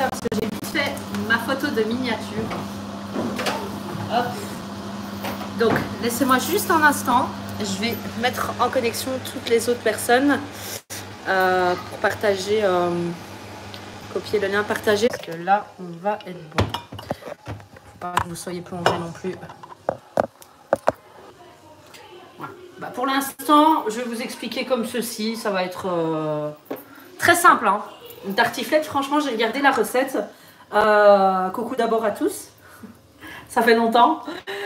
ça parce que j'ai vite fait ma photo de miniature. Hop. Donc, laissez-moi juste un instant. Je vais mettre en connexion toutes les autres personnes pour partager, copier le lien, partager. Parce que là, on va être bon. Faut pas que vous soyez plongés non plus. Voilà. Bah, pour l'instant, je vais vous expliquer comme ceci. Ça va être très simple. Hein. Une tartiflette, franchement, j'ai gardé la recette. Coucou d'abord à tous. Ça fait longtemps.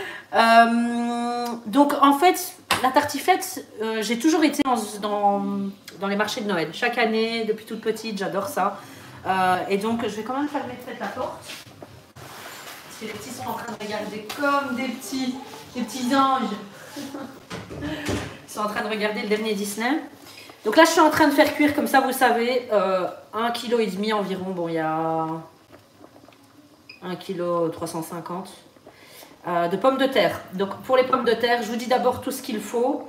Donc, en fait, la tartiflette, j'ai toujours été dans les marchés de Noël. Chaque année, depuis toute petite, j'adore ça. Et donc, je vais quand même fermer peut-être la porte. Parce que les petits sont en train de regarder comme des petits anges. Ils sont en train de regarder le dernier Disney. Donc là, je suis en train de faire cuire, comme ça, vous savez, 1,5 kg environ. Bon, il y a 1,350 kg de pommes de terre. Donc, pour les pommes de terre, je vous dis d'abord tout ce qu'il faut.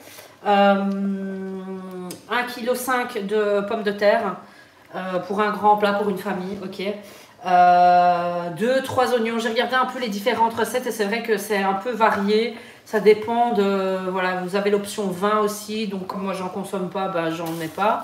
1,5 kg de pommes de terre pour un grand plat, pour une famille, ok. 2-3 oignons. J'ai regardé un peu les différentes recettes et c'est vrai que c'est un peu varié. Ça dépend de... Voilà, vous avez l'option vin aussi. Donc, comme moi, j'en consomme pas, bah, j'en mets pas.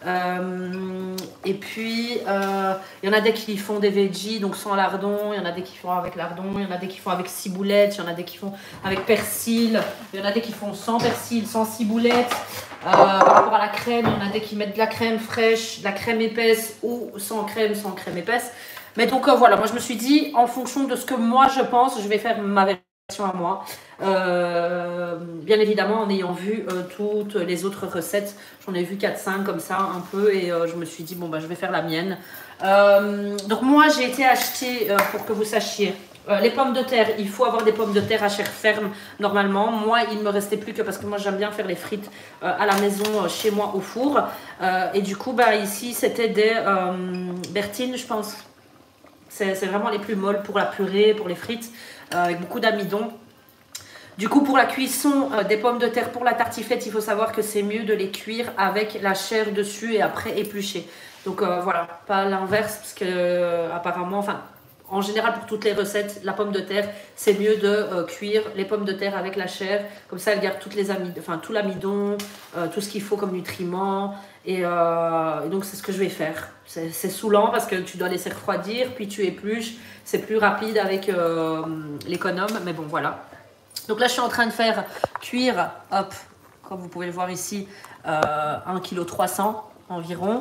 Et puis, il y en a des qui font des veggies, donc sans lardon. Il y en a des qui font avec lardon. Il y en a des qui font avec ciboulette. Il y en a des qui font avec persil. Il y en a des qui font sans persil, sans ciboulette. Par rapport à la crème, il y en a des qui mettent de la crème fraîche, de la crème épaisse ou sans crème épaisse. Mais donc voilà, moi je me suis dit, en fonction de ce que moi je pense, je vais faire ma version à moi. Bien évidemment, en ayant vu toutes les autres recettes, j'en ai vu 4-5 comme ça un peu et je me suis dit, bon bah je vais faire la mienne. Donc moi j'ai été acheter, pour que vous sachiez, les pommes de terre, il faut avoir des pommes de terre à chair ferme normalement. Moi, il ne me restait plus que parce que moi j'aime bien faire les frites à la maison, chez moi au four. Et du coup, bah, ici c'était des Bertine, je pense. C'est vraiment les plus molles pour la purée, pour les frites, avec beaucoup d'amidon. Du coup, pour la cuisson des pommes de terre pour la tartiflette, il faut savoir que c'est mieux de les cuire avec la chair dessus et après éplucher. Donc voilà, pas l'inverse, parce que apparemment, enfin... En général, pour toutes les recettes, la pomme de terre, c'est mieux de cuire les pommes de terre avec la chair. Comme ça, elle garde toutes les tout l'amidon, tout ce qu'il faut comme nutriments. Et donc, c'est ce que je vais faire. C'est saoulant parce que tu dois laisser refroidir, puis tu épluches. C'est plus rapide avec l'économe, mais bon, voilà. Donc là, je suis en train de faire cuire, hop, comme vous pouvez le voir ici, 1,3 kg environ.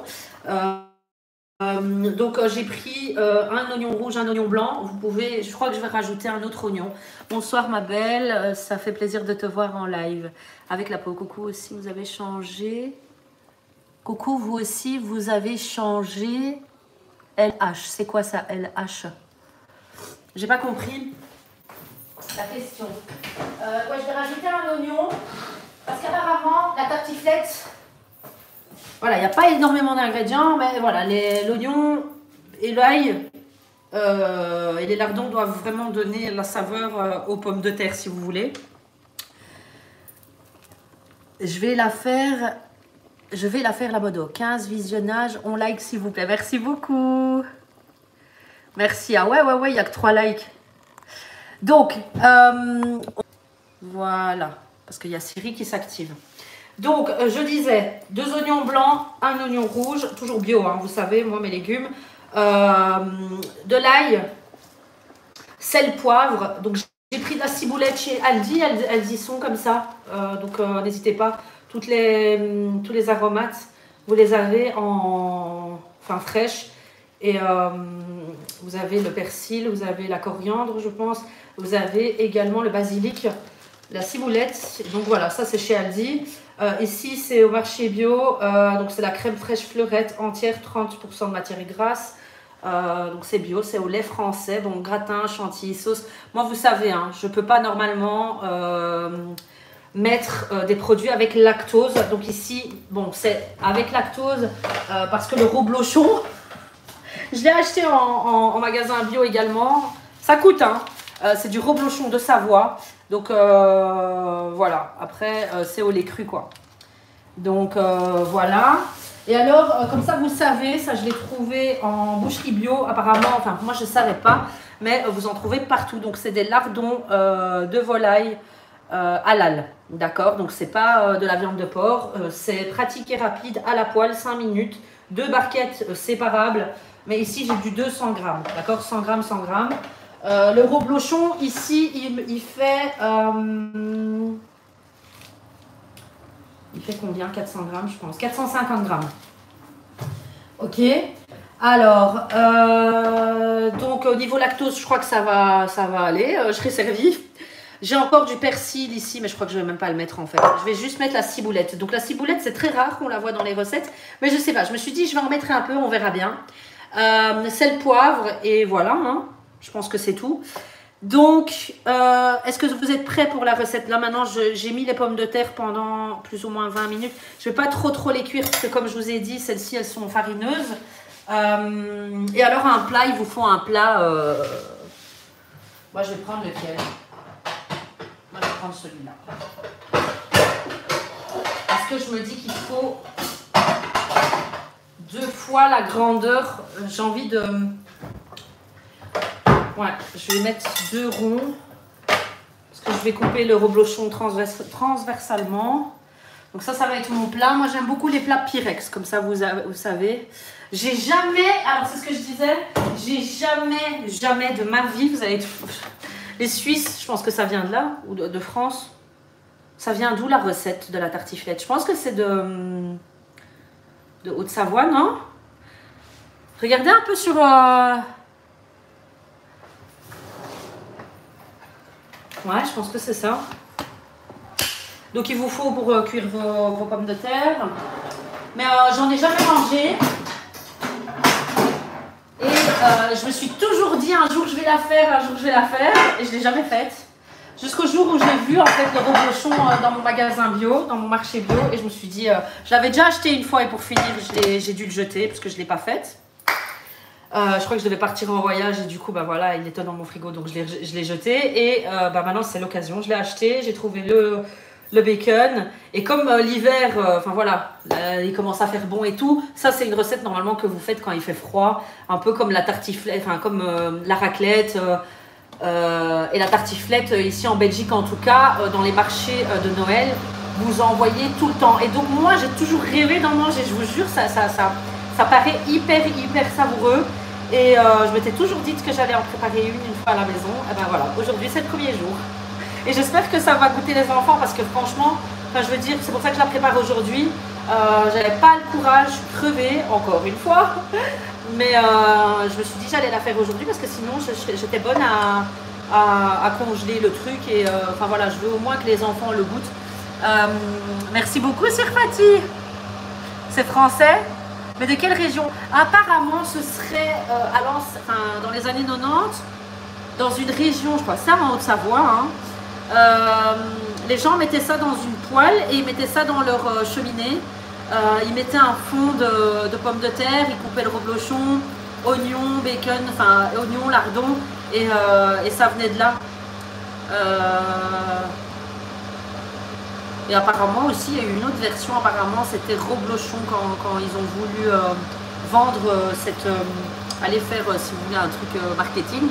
Donc j'ai pris un oignon rouge, un oignon blanc. Vous pouvez, je crois que je vais rajouter un autre oignon. Bonsoir ma belle, ça fait plaisir de te voir en live. Avec la peau, coucou aussi, vous avez changé. Coucou, vous aussi, vous avez changé. LH, c'est quoi ça, LH? J'ai pas compris la question. Ouais, je vais rajouter un oignon parce qu'apparemment la tartiflette... Voilà, il n'y a pas énormément d'ingrédients, mais voilà, l'oignon et l'ail et les lardons doivent vraiment donner la saveur aux pommes de terre, si vous voulez. Je vais la faire la modo. 15 visionnages, on like s'il vous plaît. Merci beaucoup. Merci. Ah ouais, il n'y a que 3 likes. Donc, voilà, parce qu'il y a Siri qui s'active. Donc, je disais, 2 oignons blancs, 1 oignon rouge, toujours bio, hein, vous savez, moi, mes légumes. De l'ail, sel, poivre. Donc, j'ai pris de la ciboulette chez Aldi, elles y sont comme ça. Donc, n'hésitez pas, tous les aromates, vous les avez enfin fraîches. Et vous avez le persil, vous avez la coriandre, je pense. Vous avez également le basilic, la ciboulette. Donc, voilà, ça, c'est chez Aldi. Ici, c'est au marché bio, donc c'est la crème fraîche fleurette entière, 30% de matière grasse. Donc c'est bio, c'est au lait français, bon gratin, chantilly, sauce. Moi, vous savez, hein, je ne peux pas normalement mettre des produits avec lactose. Donc ici, bon, c'est avec lactose parce que le reblochon, je l'ai acheté en magasin bio également. Ça coûte, hein. C'est du reblochon de Savoie. Donc voilà, après c'est au lait cru quoi. Donc voilà. Et alors, comme ça, vous savez, ça je l'ai trouvé en boucherie bio, apparemment, enfin moi je ne savais pas, mais vous en trouvez partout. Donc c'est des lardons de volaille halal, d'accord? Donc c'est pas de la viande de porc, c'est pratique et rapide à la poêle, 5 minutes, 2 barquettes séparables, mais ici j'ai du 200 grammes, d'accord? 100 grammes, 100 grammes. Le reblochon, ici, il fait combien? 400 grammes, je pense. 450 grammes. Ok. Alors, donc au niveau lactose, je crois que ça va aller. Je serai servie. J'ai encore du persil ici, mais je crois que je ne vais même pas le mettre en fait. Je vais juste mettre la ciboulette. Donc la ciboulette, c'est très rare qu'on la voit dans les recettes. Mais je sais pas, je me suis dit, je vais en mettre un peu, on verra bien. Sel, poivre, et voilà. Hein. Je pense que c'est tout. Donc, est-ce que vous êtes prêts pour la recette? Là, maintenant, j'ai mis les pommes de terre pendant plus ou moins 20 minutes. Je ne vais pas trop les cuire parce que, comme je vous ai dit, celles-ci, elles sont farineuses. Et alors, un plat, il vous faut un plat... Moi, je vais prendre lequel? Moi, je vais prendre celui-là. Parce que je me dis qu'il faut 2 fois la grandeur. J'ai envie de... Ouais, je vais mettre 2 ronds parce que je vais couper le reblochon transversalement. Donc ça va être mon plat. Moi, j'aime beaucoup les plats Pyrex, comme ça, vous savez. J'ai jamais, alors c'est ce que je disais, j'ai jamais de ma vie, vous avez les Suisses, je pense que ça vient de là, ou de France. Ça vient d'où la recette de la tartiflette? Je pense que c'est de Haute-Savoie, non? Regardez un peu sur... Ouais, je pense que c'est ça. Donc, il vous faut pour cuire vos pommes de terre. Mais j'en ai jamais mangé. Et je me suis toujours dit, un jour je vais la faire, un jour je vais la faire. Et je ne l'ai jamais faite. Jusqu'au jour où j'ai vu en fait le reblochon dans mon magasin bio, dans mon marché bio. Et je me suis dit, je l'avais déjà acheté une fois et pour finir, j'ai dû le jeter parce que je ne l'ai pas faite. Je crois que je devais partir en voyage et du coup, bah voilà, il était dans mon frigo, donc je l'ai jeté. Et bah maintenant, c'est l'occasion. Je l'ai acheté, j'ai trouvé le bacon. Et comme l'hiver, enfin voilà, il commence à faire bon et tout, ça c'est une recette normalement que vous faites quand il fait froid. Un peu comme la tartiflette, enfin comme la raclette et la tartiflette ici en Belgique en tout cas, dans les marchés de Noël, vous en voyez tout le temps. Et donc moi, j'ai toujours rêvé d'en manger, je vous jure, ça paraît hyper savoureux et je m'étais toujours dit que j'allais en préparer une fois à la maison. Et ben voilà, aujourd'hui c'est le premier jour. Et j'espère que ça va goûter les enfants parce que franchement, enfin, je veux dire, c'est pour ça que je la prépare aujourd'hui. J'avais pas le courage, crevé encore une fois. Mais je me suis dit que j'allais la faire aujourd'hui parce que sinon j'étais bonne à congeler le truc. Et enfin voilà, je veux au moins que les enfants le goûtent. Merci beaucoup Sir Fatih. C'est français? Mais de quelle région? Apparemment, ce serait dans les années 90, dans une région, je crois, ça en Haute-Savoie. Hein, les gens mettaient ça dans une poêle et ils mettaient ça dans leur cheminée. Ils mettaient un fond de pommes de terre, ils coupaient le reblochon, oignons, bacon, enfin oignons, lardons, et ça venait de là. Et apparemment aussi, il y a eu une autre version, apparemment c'était reblochon quand ils ont voulu vendre aller faire, si vous voulez, un truc marketing.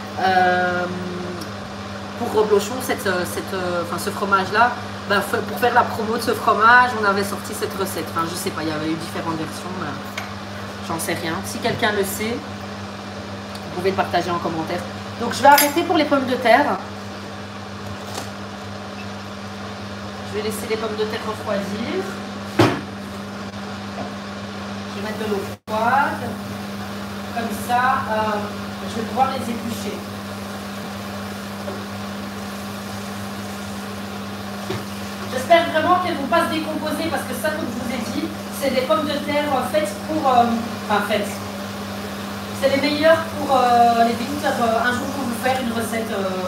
Pour reblochon, ce fromage-là, bah, pour faire la promo de ce fromage, on avait sorti cette recette. Enfin, je sais pas, il y avait eu différentes versions, j'en sais rien. Si quelqu'un le sait, vous pouvez le partager en commentaire. Donc je vais arrêter pour les pommes de terre. Je vais laisser les pommes de terre refroidir. Je vais mettre de l'eau froide. Comme ça, je vais pouvoir les éplucher. J'espère vraiment qu'elles ne vont pas se décomposer parce que ça, comme je vous ai dit, c'est des pommes de terre faites pour... faites. C'est les meilleures pour les visiteurs. Un jour, pour vous faire une recette...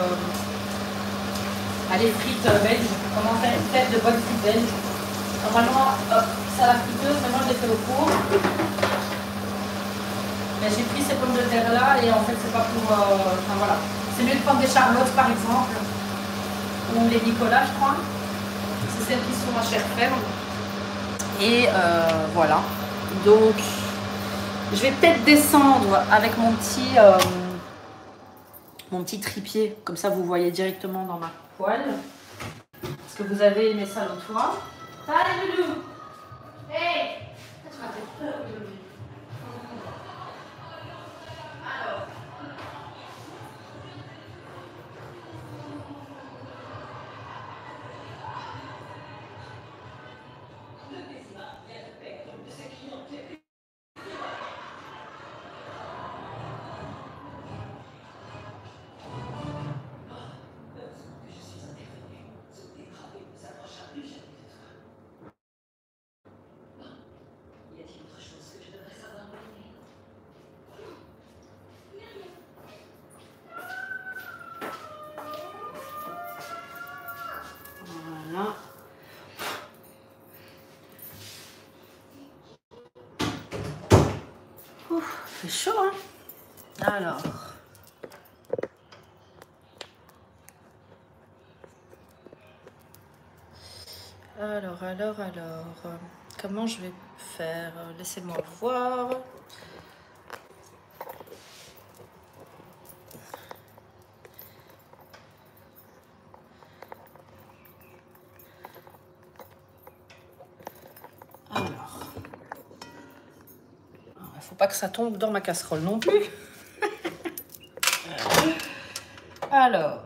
les frites belges. Comment faire une fête de bonnes frites belges. Normalement, c'est à la friteuse, mais moi je l'ai fait au four. Mais j'ai pris ces pommes de terre là et en fait c'est pas pour... enfin voilà. C'est mieux de prendre des charlottes par exemple. Ou les Nicolas je crois. C'est celles qui sont à chair ferme. Et voilà. Donc, je vais peut-être descendre avec mon petit trépied. Comme ça, vous voyez directement dans ma poêle. Est-ce que vous avez aimé ça l'autre fois? Allez, Loulou! Hey! Voilà. Ouf, c'est chaud, hein? Alors. Comment je vais faire? Laissez-moi voir. Alors. Il ne faut pas que ça tombe dans ma casserole non plus. Alors.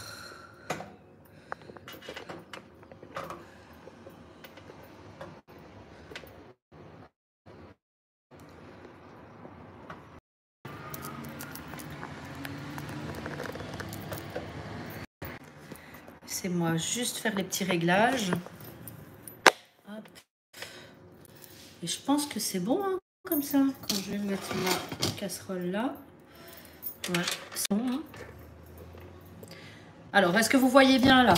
Laissez-moi juste faire les petits réglages. Hop. Et je pense que c'est bon, hein, comme ça. Quand je vais mettre ma casserole là. Ouais, c'est bon, hein. Alors, est-ce que vous voyez bien là?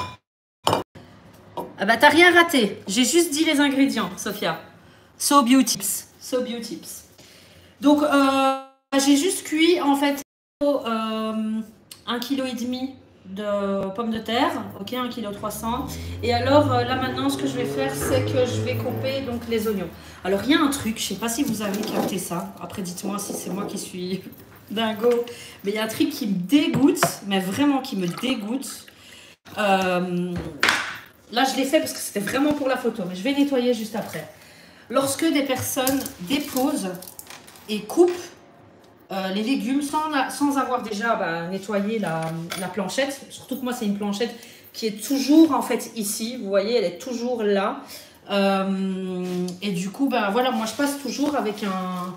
Ah bah, t'as rien raté. J'ai juste dit les ingrédients, Sophia. So Beautips. So Beautips. Donc, j'ai juste cuit, en fait, 1,5 kg de pommes de terre, ok, 1,3 kg. Et alors, là, maintenant, ce que je vais faire, c'est que je vais couper donc les oignons. Alors, il y a un truc, je sais pas si vous avez capté ça. Après, dites-moi si c'est moi qui suis dingo. Mais il y a un truc qui me dégoûte, mais vraiment qui me dégoûte. Là, je l'ai fait parce que c'était vraiment pour la photo, mais je vais nettoyer juste après. Lorsque des personnes déposent et coupent les légumes sans avoir déjà nettoyé la planchette, surtout que moi, c'est une planchette qui est toujours en fait ici, vous voyez, elle est toujours là. Et du coup, voilà, moi, je passe toujours avec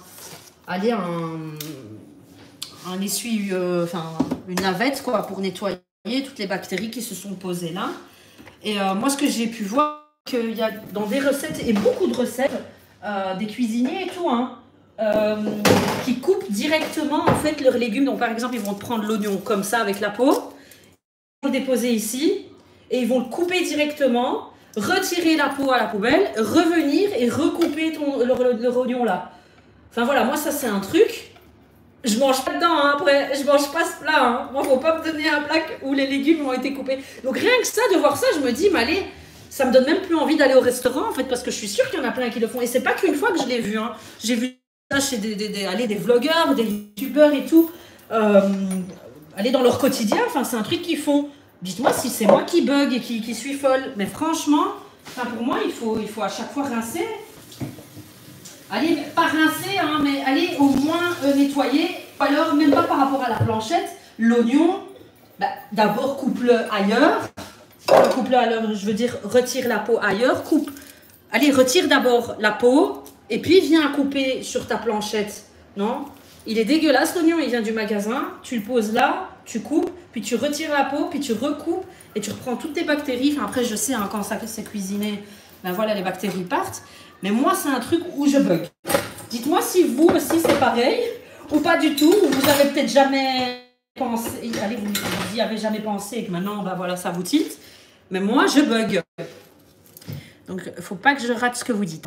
un essuie, une lavette, quoi, pour nettoyer toutes les bactéries qui se sont posées là. Et moi, ce que j'ai pu voir, qu'il y a dans des recettes, et beaucoup de recettes, des cuisiniers et tout, hein, qui coupent directement en fait leurs légumes. Donc, par exemple, ils vont prendre l'oignon comme ça avec la peau, ils vont le déposer ici, et ils vont le couper directement, retirer la peau à la poubelle, revenir et recouper leur oignon là. Enfin voilà, moi, ça, c'est un truc. Je mange pas dedans, hein, après, je mange pas ce plat. Hein. Moi, faut pas me donner un plat où les légumes ont été coupés. Donc rien que ça, de voir ça, je me dis, mais allez, ça me donne même plus envie d'aller au restaurant, en fait, parce que je suis sûre qu'il y en a plein qui le font. Et c'est pas qu'une fois que je l'ai vu. Hein. J'ai vu ça chez des vlogueurs, des youtubeurs et tout. Aller dans leur quotidien, enfin, c'est un truc qu'ils font. Dites-moi si c'est moi qui bug et qui suis folle. Mais franchement, pour moi, il faut à chaque fois rincer. Allez, pas rincer, hein, mais allez au moins nettoyer. Alors, même pas par rapport à la planchette, l'oignon, d'abord coupe-le ailleurs. Coupe-le ailleurs, je veux dire, retire la peau ailleurs. Allez, retire d'abord la peau et puis viens couper sur ta planchette. Non? Il est dégueulasse l'oignon, il vient du magasin. Tu le poses là, tu coupes, puis tu retires la peau, puis tu recoupes et tu reprends toutes tes bactéries. Enfin, après, je sais, hein, quand ça c'est cuisiné, voilà, les bactéries partent. Mais moi, c'est un truc où je bug. Dites-moi si vous aussi c'est pareil ou pas du tout, ou vous avez peut-être jamais pensé, allez, vous n'y avez jamais pensé et que maintenant, voilà, ça vous tilte. Mais moi, je bug. Donc, il ne faut pas que je rate ce que vous dites.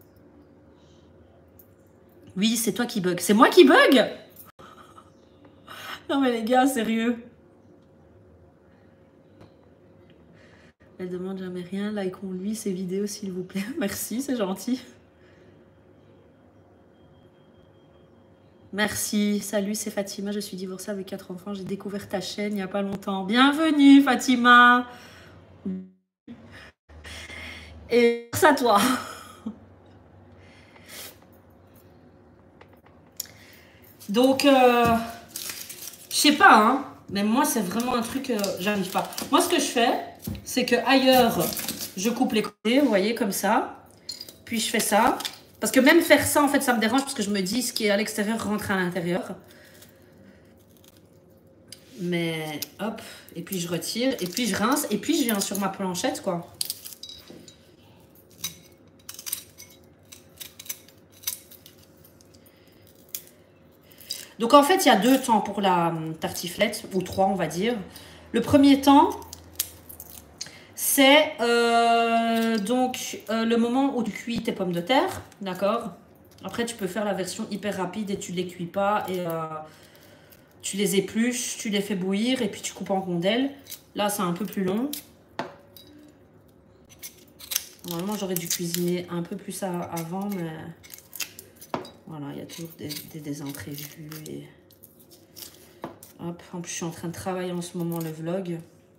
Oui, c'est toi qui bug. C'est moi qui bug? Non mais les gars, sérieux. Elle demande jamais rien. Likons-lui ses vidéos, s'il vous plaît. Merci, c'est gentil. Merci. Salut, c'est Fatima. Je suis divorcée avec 4 enfants. J'ai découvert ta chaîne il n'y a pas longtemps. Bienvenue, Fatima. Et grâce à toi. Donc, je sais pas, hein, mais moi, c'est vraiment un truc, j'arrive pas. Moi, ce que je fais, c'est que ailleurs, je coupe les côtés, vous voyez, comme ça. Puis, je fais ça. Parce que même faire ça, en fait, ça me dérange parce que je me dis, ce qui est à l'extérieur rentre à l'intérieur. Mais, hop, et puis je retire, et puis je rince, et puis je viens sur ma planchette, quoi. Donc en fait, il y a 2 temps pour la tartiflette, ou 3 on va dire. Le premier temps, c'est le moment où tu cuis tes pommes de terre, d'accord? Après, tu peux faire la version hyper rapide et tu ne les cuis pas et tu les épluches, tu les fais bouillir et puis tu coupes en rondelles. Là, c'est un peu plus long. Normalement, j'aurais dû cuisiner un peu plus avant, mais... Voilà, il y a toujours des imprévus. Et... Hop, en plus, je suis en train de travailler en ce moment le vlog.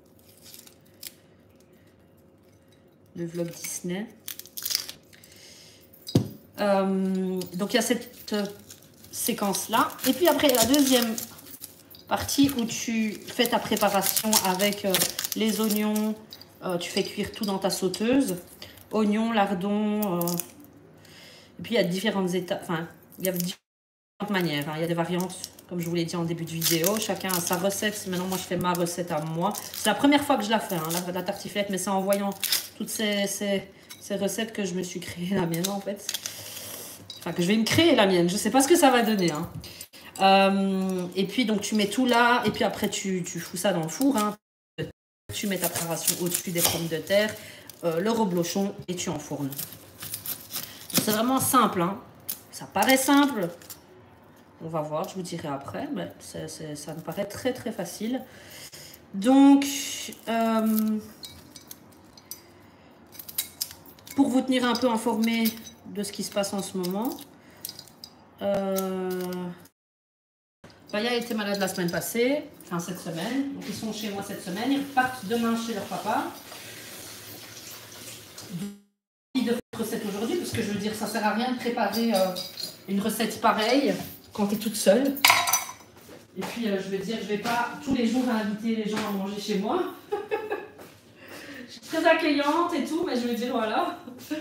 Le vlog Disney. Donc, il y a cette séquence-là. Et puis après, la deuxième partie où tu fais ta préparation avec les oignons. Tu fais cuire tout dans ta sauteuse. Oignons, lardons. Et puis, il y a différentes étapes. Enfin, il y a différentes manières. Hein. Il y a des variantes, comme je vous l'ai dit en début de vidéo. Chacun a sa recette. Maintenant, moi, je fais ma recette à moi. C'est la première fois que je la fais, hein, la tartiflette. Mais c'est en voyant toutes ces recettes que je me suis créée la mienne, en fait. Enfin, que je vais me créer la mienne. Je ne sais pas ce que ça va donner. Hein. Et puis, donc, tu mets tout là. Et puis après, tu fous ça dans le four. Hein. Tu mets ta préparation au-dessus des pommes de terre, le reblochon et tu enfournes. C'est vraiment simple. Hein. Ça paraît simple. On va voir, je vous dirai après. Mais ça me paraît très, très facile. Donc, pour vous tenir un peu informé de ce qui se passe en ce moment, Baya était malade la semaine passée, enfin cette semaine. Donc, ils sont chez moi cette semaine. Ils repartent demain chez leur papa. De recette aujourd'hui, parce que je veux dire, ça sert à rien de préparer une recette pareille quand tu es toute seule. Et puis, je veux dire, je vais pas tous les jours inviter les gens à manger chez moi. Je suis très accueillante et tout, mais je veux dire, voilà.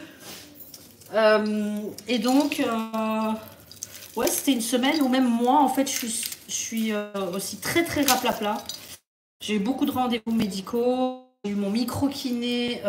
Et donc, ouais, c'était une semaine où même moi, en fait, je suis aussi très, très raplapla. J'ai eu beaucoup de rendez-vous médicaux. J'ai eu mon micro-kiné.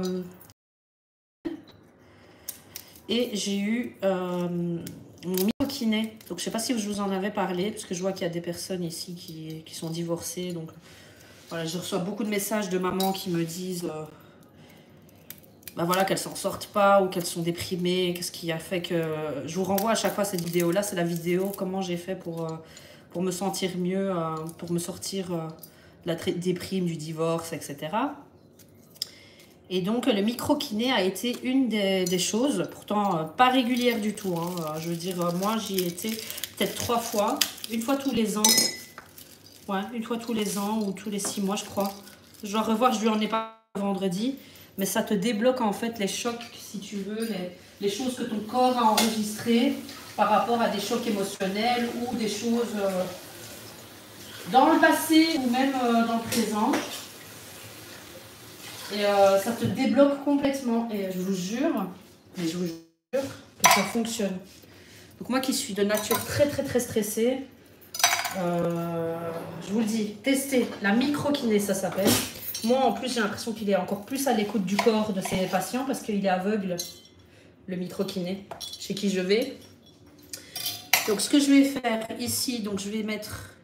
Et j'ai eu mon micro-kiné. Donc, je ne sais pas si je vous en avais parlé, parce que je vois qu'il y a des personnes ici qui sont divorcées. Donc, voilà, je reçois beaucoup de messages de mamans qui me disent bah voilà, qu'elles s'en sortent pas ou qu'elles sont déprimées. Qu'est-ce qui a fait que... Je vous renvoie à chaque fois cette vidéo-là. C'est la vidéo comment j'ai fait pour me sentir mieux, pour me sortir de la déprime, du divorce, etc. Et donc, le micro-kiné a été une des choses, pourtant pas régulière du tout. Hein. Je veux dire, moi, j'y ai été peut-être 3 fois, une fois tous les ans. Ouais, une fois tous les ans ou tous les 6 mois, je crois. Je dois revoir, je lui en ai pas vendredi. Mais ça te débloque en fait les chocs, si tu veux, les choses que ton corps a enregistrées par rapport à des chocs émotionnels ou des choses dans le passé ou même dans le présent. Et ça te débloque complètement. Et je vous jure que ça fonctionne. Donc moi qui suis de nature très très très stressée, je vous le dis, testez la micro-kiné, ça s'appelle. Moi en plus j'ai l'impression qu'il est encore plus à l'écoute du corps de ses patients parce qu'il est aveugle, le micro-kiné, chez qui je vais. Donc ce que je vais faire ici, donc je vais mettre,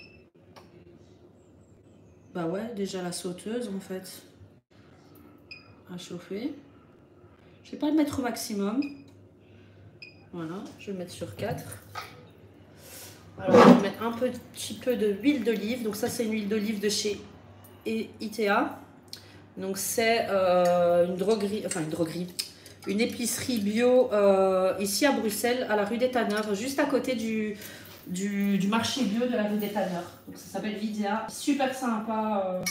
bah ouais, déjà la sauteuse en fait. À chauffer. Je vais pas le mettre au maximum. Voilà, je vais le mettre sur 4. Alors, je vais mettre un petit peu d'huile d'olive. Donc ça, c'est une huile d'olive de chez ITA. Donc c'est une droguerie, enfin une droguerie, une épicerie bio ici à Bruxelles, à la rue des Tanneurs, juste à côté du marché bio de la rue des Tanneurs. Donc ça s'appelle Vidéa. Super sympa.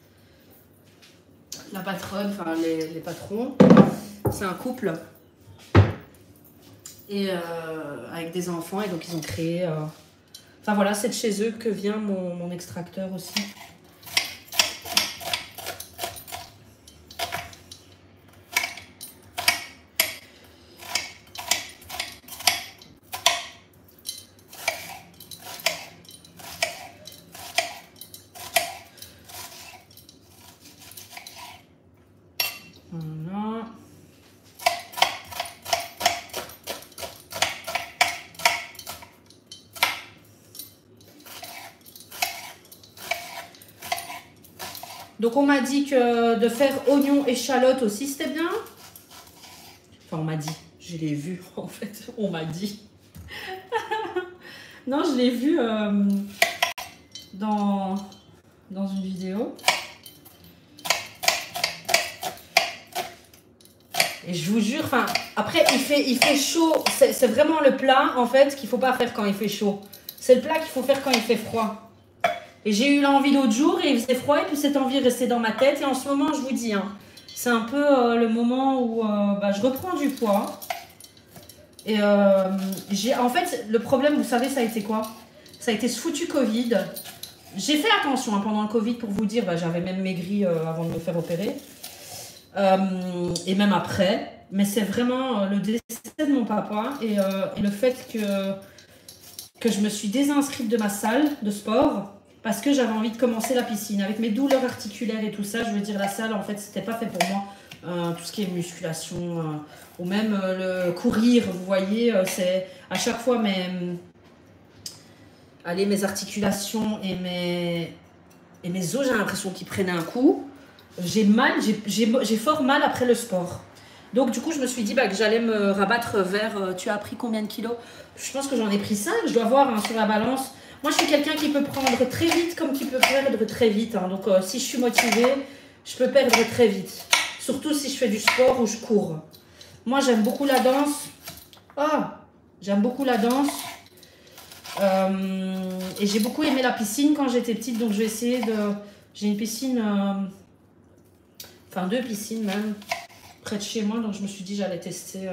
La patronne, enfin les patrons. C'est un couple. Et avec des enfants. Et donc ils ont créé... Enfin voilà, c'est de chez eux que vient mon extracteur aussi. Voilà. Donc on m'a dit que de faire oignon échalote aussi c'était bien. Enfin on m'a dit, je l'ai vu en fait, on m'a dit. Non, je l'ai vu dans une vidéo. Et je vous jure, enfin, après il fait chaud, c'est vraiment le plat en fait qu'il faut pas faire quand il fait chaud. C'est le plat qu'il faut faire quand il fait froid. Et j'ai eu l'envie l'autre jour et il faisait froid et puis cette envie est restée dans ma tête. Et en ce moment, je vous dis, hein, c'est un peu le moment où je reprends du poids. Et en fait, le problème, vous savez, ça a été quoi? Ça a été ce foutu Covid. J'ai fait attention hein, pendant le Covid pour vous dire, j'avais même maigri avant de me faire opérer. Et même après. Mais c'est vraiment le décès de mon papa et le fait que je me suis désinscrite de ma salle de sport parce que j'avais envie de commencer la piscine. Avec mes douleurs articulaires et tout ça, je veux dire, la salle, en fait, c'était pas fait pour moi. Tout ce qui est musculation ou même le courir, vous voyez, c'est à chaque fois mes articulations et mes os, j'ai l'impression qu'ils prenaient un coup. J'ai fort mal après le sport. Donc du coup, je me suis dit que j'allais me rabattre vers... tu as pris combien de kilos? Je pense que j'en ai pris 5, je dois voir hein, sur la balance. Moi, je suis quelqu'un qui peut prendre très vite comme qui peut perdre très vite. Hein. Donc si je suis motivée, je peux perdre très vite. Surtout si je fais du sport ou je cours. Moi, j'aime beaucoup la danse. J'aime beaucoup la danse. Et j'ai beaucoup aimé la piscine quand j'étais petite. Donc je vais essayer de... J'ai une piscine... Enfin, 2 piscines même. Près de chez moi, donc je me suis dit j'allais tester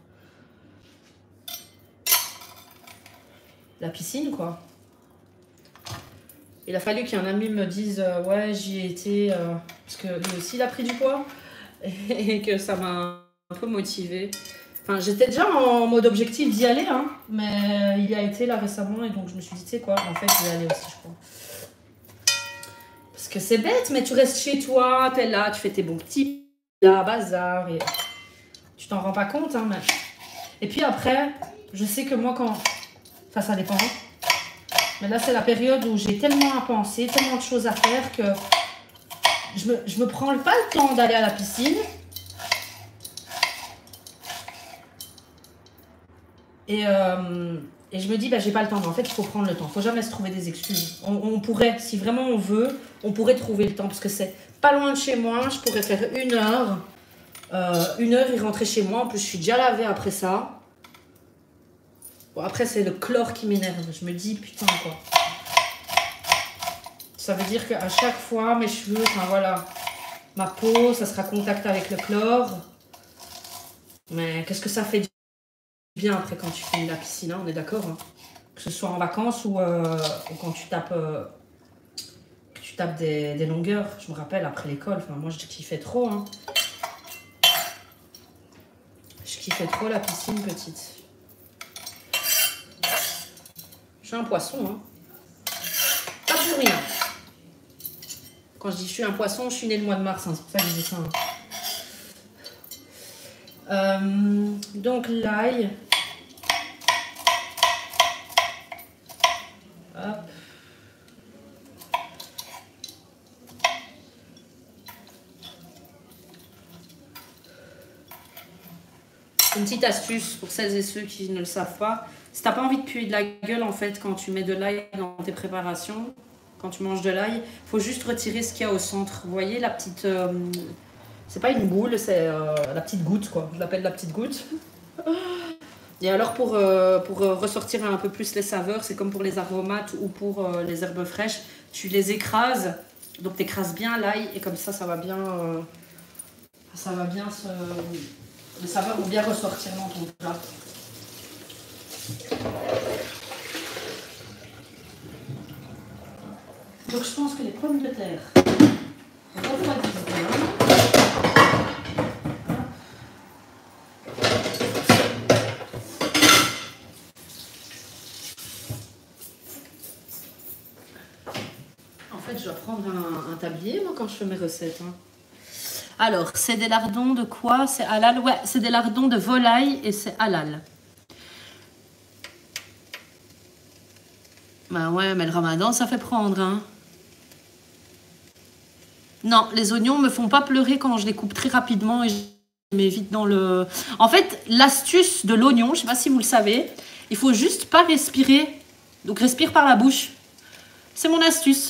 la piscine quoi. Il a fallu qu'un ami me dise ouais j'y ai été parce que lui aussi il a pris du poids et que ça m'a un peu motivée. Enfin j'étais déjà en mode objectif d'y aller hein, mais il y a été là récemment et donc je me suis dit tu sais quoi en fait je vais aller aussi je crois. Parce que c'est bête mais tu restes chez toi, t'es là, tu fais tes bons petits bazar et tu t'en rends pas compte hein, mais... Et puis après je sais que moi quand enfin ça dépend mais là c'est la période où j'ai tellement à penser, tellement de choses à faire que je me prends pas le temps d'aller à la piscine et je me dis j'ai pas le temps mais en fait il faut prendre le temps, faut jamais se trouver des excuses. On pourrait, si vraiment on veut, on pourrait trouver le temps parce que c'est pas loin de chez moi, je pourrais faire 1 heure. 1 heure et rentrer chez moi. En plus, je suis déjà lavée après ça. Bon, après, c'est le chlore qui m'énerve. Je me dis, putain, quoi. Ça veut dire qu'à chaque fois, mes cheveux, enfin voilà, ma peau, ça sera contact avec le chlore. Mais qu'est-ce que ça fait du bien après quand tu finis la piscine, hein, on est d'accord hein. Que ce soit en vacances ou quand tu tapes... des longueurs. Je me rappelle après l'école, enfin moi je kiffais trop hein. Je kiffais trop la piscine petite. Je suis un poisson hein. Pas pour rien. Quand je dis je suis un poisson, je suis née le mois de mars, hein. C'est pour ça que je dis ça hein. Donc l'ail. Hop. Une petite astuce pour celles et ceux qui ne le savent pas. Si t'as pas envie de puer de la gueule en fait quand tu mets de l'ail dans tes préparations, quand tu manges de l'ail, faut juste retirer ce qu'il y a au centre. Vous voyez la petite... c'est pas une boule, c'est la petite goutte quoi. Je l'appelle la petite goutte. Et alors pour ressortir un peu plus les saveurs, c'est comme pour les aromates ou pour les herbes fraîches, tu les écrases. Donc tu écrases bien l'ail et comme ça va bien, les saveurs vont bien ressortir dans ton plat. Donc je pense que les pommes de terre refroidissent bien. En fait, je dois prendre un tablier, moi, quand je fais mes recettes. Hein. Alors, c'est des lardons de quoi? C'est halal? Ouais, c'est des lardons de volaille et c'est halal. Bah ouais, mais le ramadan, ça fait prendre, hein. Non, les oignons me font pas pleurer quand je les coupe très rapidement et je les mets vite dans le... En fait, l'astuce de l'oignon, je sais pas si vous le savez, il faut juste pas respirer. Donc, respire par la bouche. C'est mon astuce.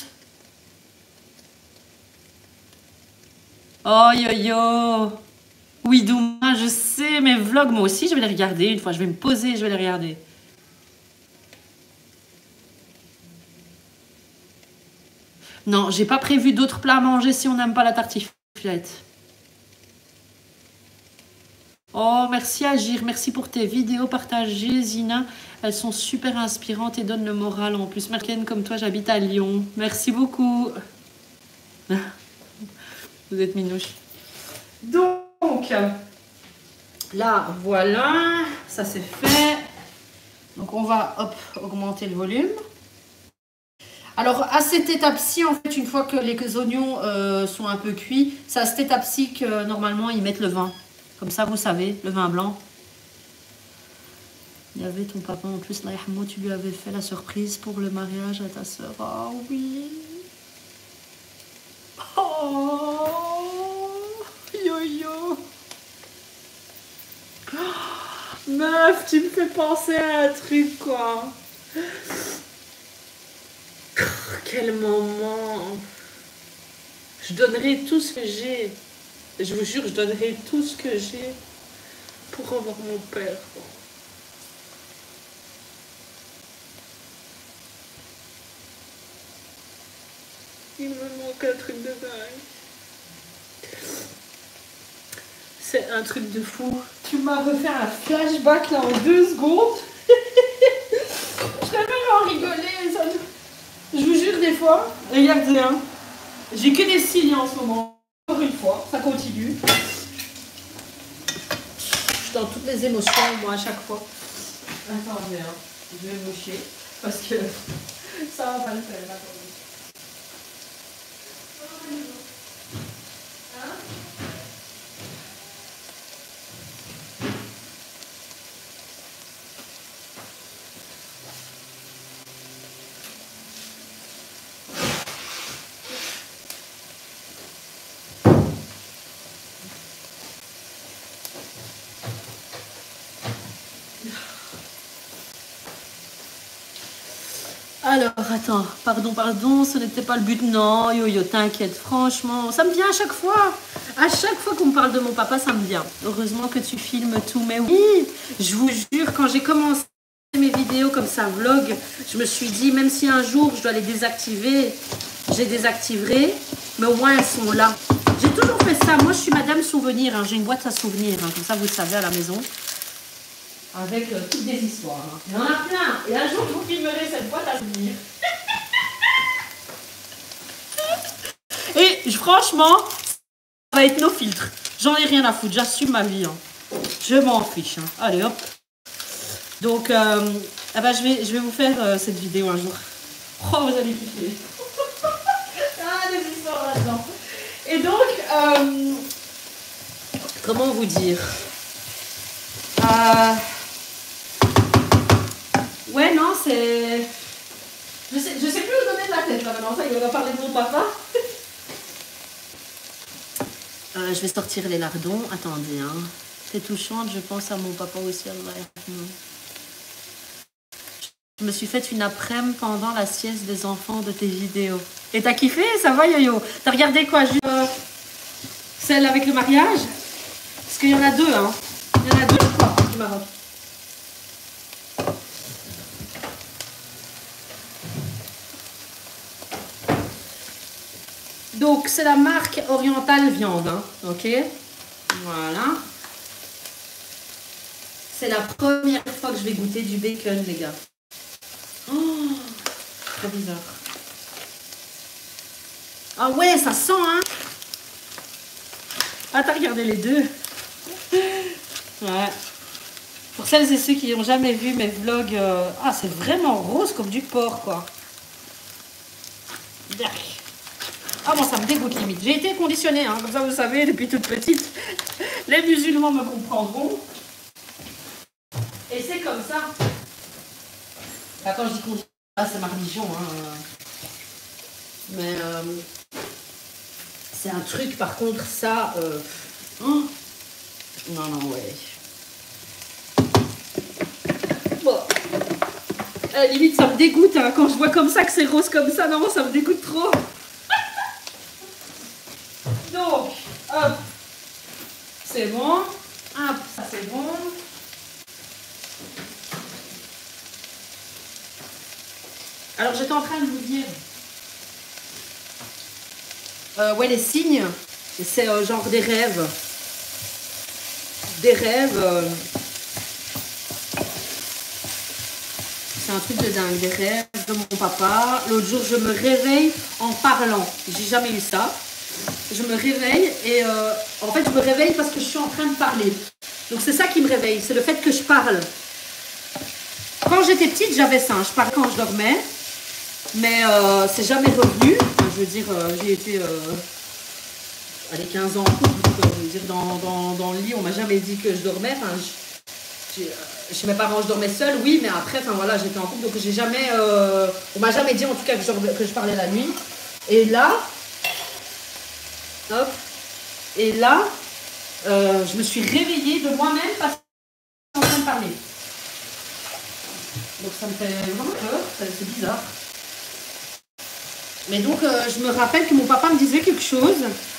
Oh yo yo. Oui, Douma, je sais, mes vlogs, moi aussi, je vais les regarder une fois. Je vais me poser, je vais les regarder. Non, j'ai pas prévu d'autres plats à manger si on n'aime pas la tartiflette. Oh, merci Agir, merci pour tes vidéos partagées, Zina. Elles sont super inspirantes et donnent le moral en plus. Merken, comme toi, j'habite à Lyon. Merci beaucoup. Vous êtes minouche. Donc, là, voilà, ça c'est fait. Donc, on va, hop, augmenter le volume. Alors, à cette étape-ci, en fait, une fois que les oignons sont un peu cuits, c'est à cette étape-ci que, normalement, ils mettent le vin. Comme ça, vous savez, le vin blanc. Il y avait ton papa, en plus, là, tu lui avais fait la surprise pour le mariage à ta soeur. Ah oui. Oh, yo-yo. Oh, meuf, tu me fais penser à un truc, quoi. Oh, quel moment. Je donnerai tout ce que j'ai. Je vous jure, je donnerai tout ce que j'ai pour revoir mon père. Il me manque un truc de dingue. C'est un truc de fou. Tu m'as refait un flashback là en 2 secondes. Je préfère en rigoler. Ça... Je vous jure, des fois, regardez, hein. J'ai que des signes en ce moment. Encore une fois, ça continue. Je suis dans toutes les émotions, moi, à chaque fois. Attendez, hein. Je vais moucher parce que ça va pas le faire. Attendez. Alors, attends, pardon, ce n'était pas le but. Non, yo, t'inquiète, franchement, ça me vient à chaque fois. À chaque fois qu'on me parle de mon papa, ça me vient. Heureusement que tu filmes tout, mais oui, je vous jure, quand j'ai commencé mes vidéos comme ça, vlog, je me suis dit, même si un jour je dois les désactiver, je les désactiverai, mais au moins elles sont là. J'ai toujours fait ça. Moi, je suis madame souvenir, hein. J'ai une boîte à souvenirs, hein. Comme ça, vous le savez, à la maison. Avec toutes des histoires. Hein. Il y en a plein. Et un jour, vous filmerez cette boîte à souvenirs. Et franchement, ça va être nos filtres. J'en ai rien à foutre. J'assume ma vie. Hein. Je m'en fiche. Hein. Allez, hop. Donc, ah bah, je vais vous faire cette vidéo un jour. Oh, vous allez kiffer. Ah, des histoires là-dedans. Et donc, comment vous dire ouais, non, c'est... Je sais plus où donner de la tête, là, maintenant. Ça, il va parler de mon papa. Je vais sortir les lardons. Attendez, hein. C'est touchante, je pense à mon papa aussi. Je me suis fait une après-midi pendant la sieste des enfants de tes vidéos. Et t'as kiffé? Ça va, yo-yo? T'as regardé quoi? Celle avec le mariage? Parce qu'il y en a 2, hein. Il y en a 2, je crois, du Maroc. Donc, c'est la marque Oriental Viande, hein, ok? Voilà. C'est la première fois que je vais goûter du bacon, les gars. Oh, trop bizarre. Ah ouais, ça sent, hein? Attends, regardez les deux. Ouais. Pour celles et ceux qui n'ont jamais vu mes vlogs, ah, c'est vraiment rose comme du porc, quoi. Ah bon, ça me dégoûte limite. J'ai été conditionnée, hein, comme ça vous savez, depuis toute petite. Les musulmans me comprendront. Et c'est comme ça. Bah, quand je dis conditionné, c'est ma religion. Hein. Mais c'est un truc, par contre, ça... oh. Non, non, ouais. Bon. Limite, ça me dégoûte. Hein, quand je vois comme ça que c'est rose comme ça, non, ça me dégoûte trop. Donc, hop. C'est bon. Hop, ça c'est bon. Alors, j'étais en train de vous dire... ouais, les signes, c'est genre des rêves. Des rêves... c'est un truc de dingue, des rêves de mon papa. L'autre jour, je me réveille en parlant. J'ai jamais eu ça. Je me réveille et en fait, je me réveille parce que je suis en train de parler. Donc, c'est ça qui me réveille, c'est le fait que je parle. Quand j'étais petite, j'avais ça. Je parlais quand je dormais. Mais c'est jamais revenu. Enfin, je veux dire, j'ai été allez, 15 ans en couple. Donc, je veux dire, dans le lit, on m'a jamais dit que je dormais. Enfin, chez mes parents, je dormais seule, oui, mais après, enfin voilà, j'étais en couple, donc j'ai jamais, on m'a jamais dit en tout cas que je parlais la nuit. Et là, hop, et là, je me suis réveillée de moi-même parce que je suis en train de parler. Donc ça me fait vraiment peur, c'est bizarre. Mais donc, je me rappelle que mon papa me disait quelque chose.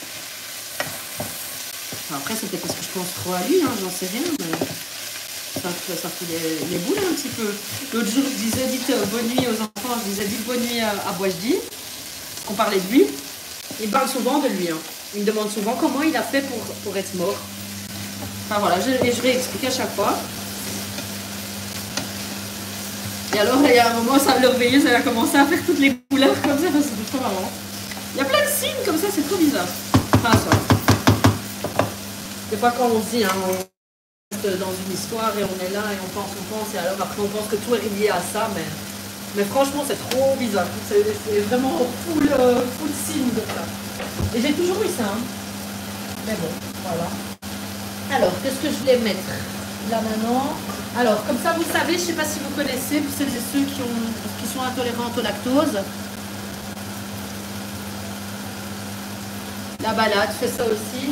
Enfin, après, c'était parce que je pense trop à lui, hein, j'en sais rien, mais... Ça fout les boules un petit peu. L'autre jour, je disais, dites bonne nuit aux enfants, je disais, dites bonne nuit à Boisdi. On parlait de lui. Il parle souvent de lui. Hein. Il me demande souvent comment il a fait pour être mort. Enfin voilà, je réexplique à chaque fois. Et alors, il y a un moment, ça le réveillait, ça a commencé à faire toutes les couleurs comme ça, c'est trop marrant. Il y a plein de signes comme ça, c'est trop bizarre. Enfin, ça. C'est pas quand on se dit, hein, dans une histoire et on est là et on pense et alors après on pense que tout est lié à ça, mais franchement c'est trop bizarre, c'est vraiment full signe de ça. Et j'ai toujours eu ça, hein. Mais bon, voilà. Alors, qu'est-ce que je vais mettre là maintenant? Alors, comme ça vous savez, je sais pas si vous connaissez, pour celles et ceux qui sont intolérants au lactose, la balade fait ça aussi.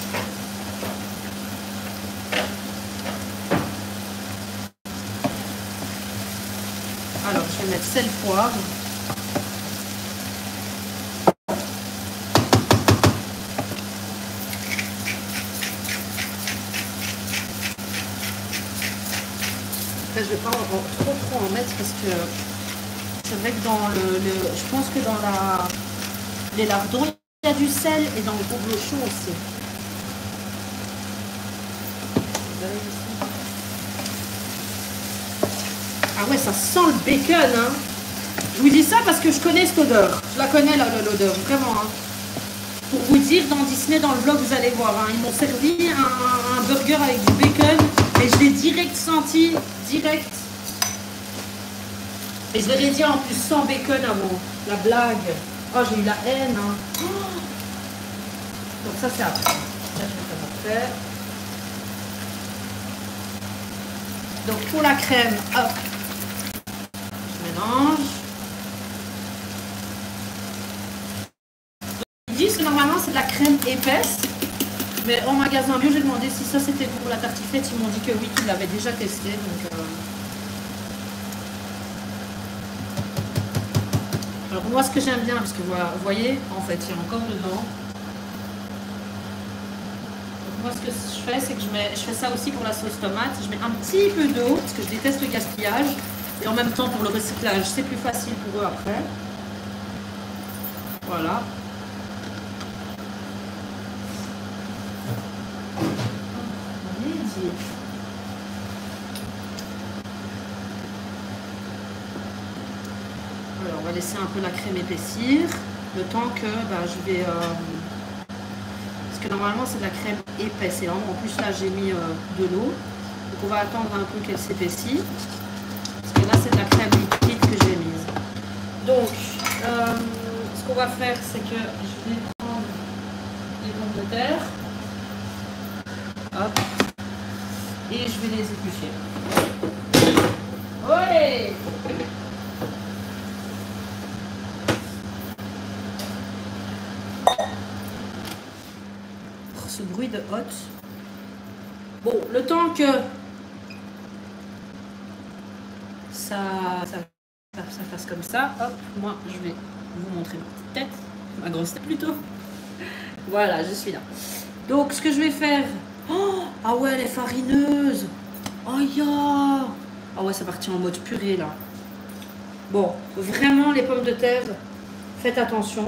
Alors, je vais mettre sel, poivre. Après, je ne vais pas trop en mettre parce que c'est vrai que dans je pense que dans les lardons, il y a du sel et dans le reblochon aussi. Ah ouais, ça sent le bacon, hein. Je vous dis ça parce que je connais cette odeur. Je la connais, l'odeur, vraiment. Hein. Pour vous dire, dans Disney, dans le vlog, vous allez voir. Hein, ils m'ont servi un burger avec du bacon et je l'ai direct senti, direct. Et je l'ai dit en plus sans bacon avant. La blague. Oh, j'ai eu la haine. Hein. Oh. Donc ça, c'est après. Ça, je vais faire après. Donc pour la crème, hop. Mélange. Ils disent que normalement c'est de la crème épaisse, mais en magasin bio j'ai demandé si ça c'était pour la tartiflette, ils m'ont dit que oui, qu'ils l'avaient déjà testé. Donc, alors moi ce que j'aime bien, parce que voilà, vous voyez, en fait il y a encore dedans. Donc moi ce que je fais, c'est que je fais ça aussi pour la sauce tomate, je mets un petit peu d'eau, parce que je déteste le gaspillage. Et en même temps, pour le recyclage, c'est plus facile pour eux après. Voilà. pétiller. Alors, on va laisser un peu la crème épaissir. Le temps que je vais... parce que normalement, c'est de la crème épaisse. Et en plus, là, j'ai mis de l'eau. Donc, on va attendre un peu qu'elle s'épaissit. Parce que là, c'est de la crème liquide que j'ai mise. Donc, ce qu'on va faire, c'est que je vais prendre les pommes de terre. Hop. Et je vais les éplucher. Ouais! Ce bruit de hotte. Bon, le temps que ça fasse comme ça, hop, moi je vais vous montrer ma petite tête, ma grosse tête plutôt. Voilà, je suis là. Donc ce que je vais faire, oh, ah ouais, elle est farineuse. Oh ya, ah ouais, c'est parti en mode purée là. Bon, vraiment les pommes de terre, faites attention.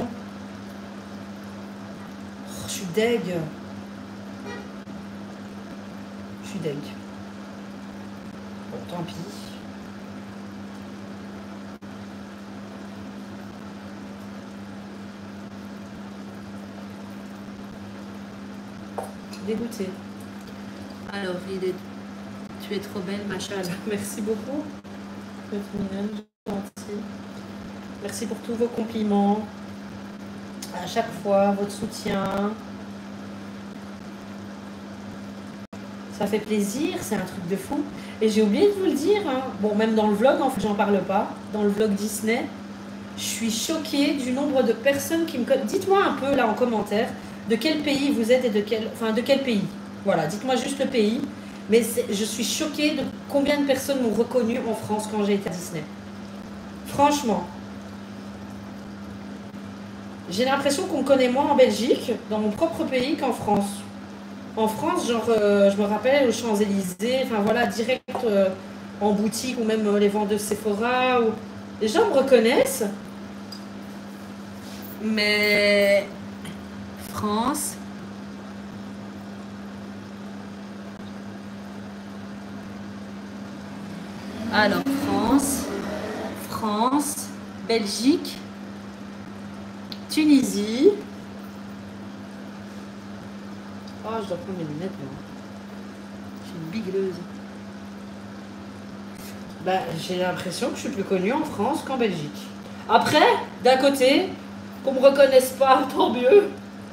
Oh, je suis deg. Je suis deg. Bon, tant pis. Dégoûtée. Alors, tu es trop belle, Machal. Merci beaucoup. Vous êtes mignonne, gentille. Merci pour tous vos compliments. À chaque fois, votre soutien. Ça fait plaisir, c'est un truc de fou. Et j'ai oublié de vous le dire, hein. Bon, même dans le vlog, en fait, j'en parle pas. Dans le vlog Disney, je suis choquée du nombre de personnes qui me connaissent. Dites-moi un peu là en commentaire de quel pays vous êtes et de quel pays. Voilà, dites-moi juste le pays. Mais je suis choquée de combien de personnes m'ont reconnue en France quand j'ai été à Disney. Franchement. J'ai l'impression qu'on me connaît moins en Belgique, dans mon propre pays, qu'en France. En France, genre, je me rappelle aux Champs-Élysées, enfin voilà, direct en boutique ou même les vendeuses Sephora. Les gens me reconnaissent. Mais France. Alors, France, Belgique, Tunisie. Oh, je dois prendre mes lunettes, moi. Je suis une bigleuse. Bah, j'ai l'impression que je suis plus connue en France qu'en Belgique. Après, d'un côté, qu'on me reconnaisse pas, tant mieux.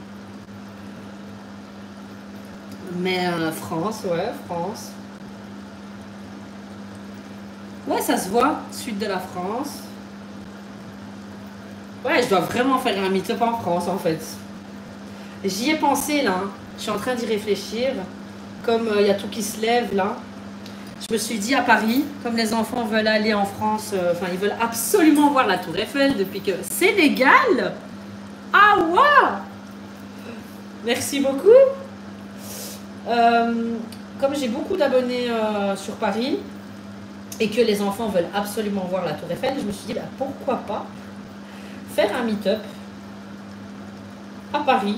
Mais France, ouais, France. Ouais, ça se voit, sud de la France. Ouais, je dois vraiment faire un meet-up en France, en fait. J'y ai pensé, là. Je suis en train d'y réfléchir. Comme il y a tout qui se lève, là. Je me suis dit à Paris, comme les enfants veulent aller en France, enfin, ils veulent absolument voir la Tour Eiffel depuis que... Sénégal! Ah, waouh! Merci beaucoup. Comme j'ai beaucoup d'abonnés sur Paris et que les enfants veulent absolument voir la Tour Eiffel, je me suis dit, bah, pourquoi pas faire un meet-up à Paris.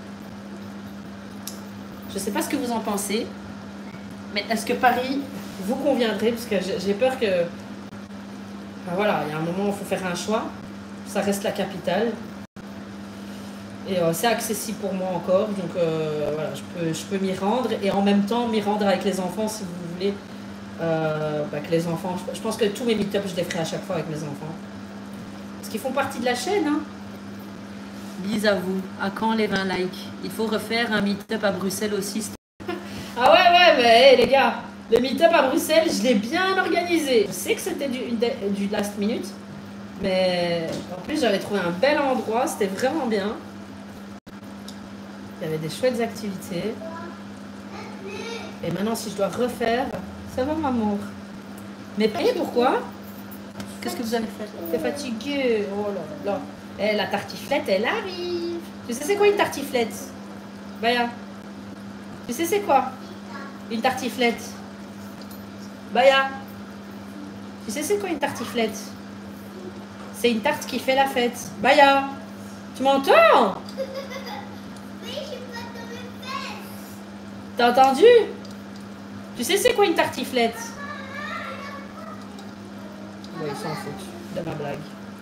Je ne sais pas ce que vous en pensez, mais est-ce que Paris vous conviendrait? Parce que j'ai peur que... Ben voilà, il y a un moment où il faut faire un choix. Ça reste la capitale. Et c'est accessible pour moi encore. Donc voilà, je peux m'y rendre. Et en même temps, m'y rendre avec les enfants si vous voulez. Que les enfants... Je pense que tous mes meet-ups, je les ferai à chaque fois avec mes enfants. Parce qu'ils font partie de la chaîne, hein. Bis à vous. À quand les 20 likes? Il faut refaire un meet-up à Bruxelles aussi. Ah ouais, mais hey, les gars, le meet-up à Bruxelles, je l'ai bien organisé. Je sais que c'était du last minute, mais en plus j'avais trouvé un bel endroit, c'était vraiment bien. Il y avait des chouettes activités. Et maintenant, si je dois refaire, ça va, maman. Mais pourquoi? Qu'est-ce que vous allez faire? T'es fatiguée? Oh là là. Eh, la tartiflette, elle arrive. Tu sais c'est quoi une tartiflette? Baya. Tu sais c'est quoi une tartiflette? Baya. Tu sais c'est quoi une tartiflette? C'est une tarte qui fait la fête. Baya. Tu m'entends? Oui, je suis pas dans mes fesses. T'as entendu? Tu sais c'est quoi une tartiflette? Ouais, ils s'en foutent de ma blague.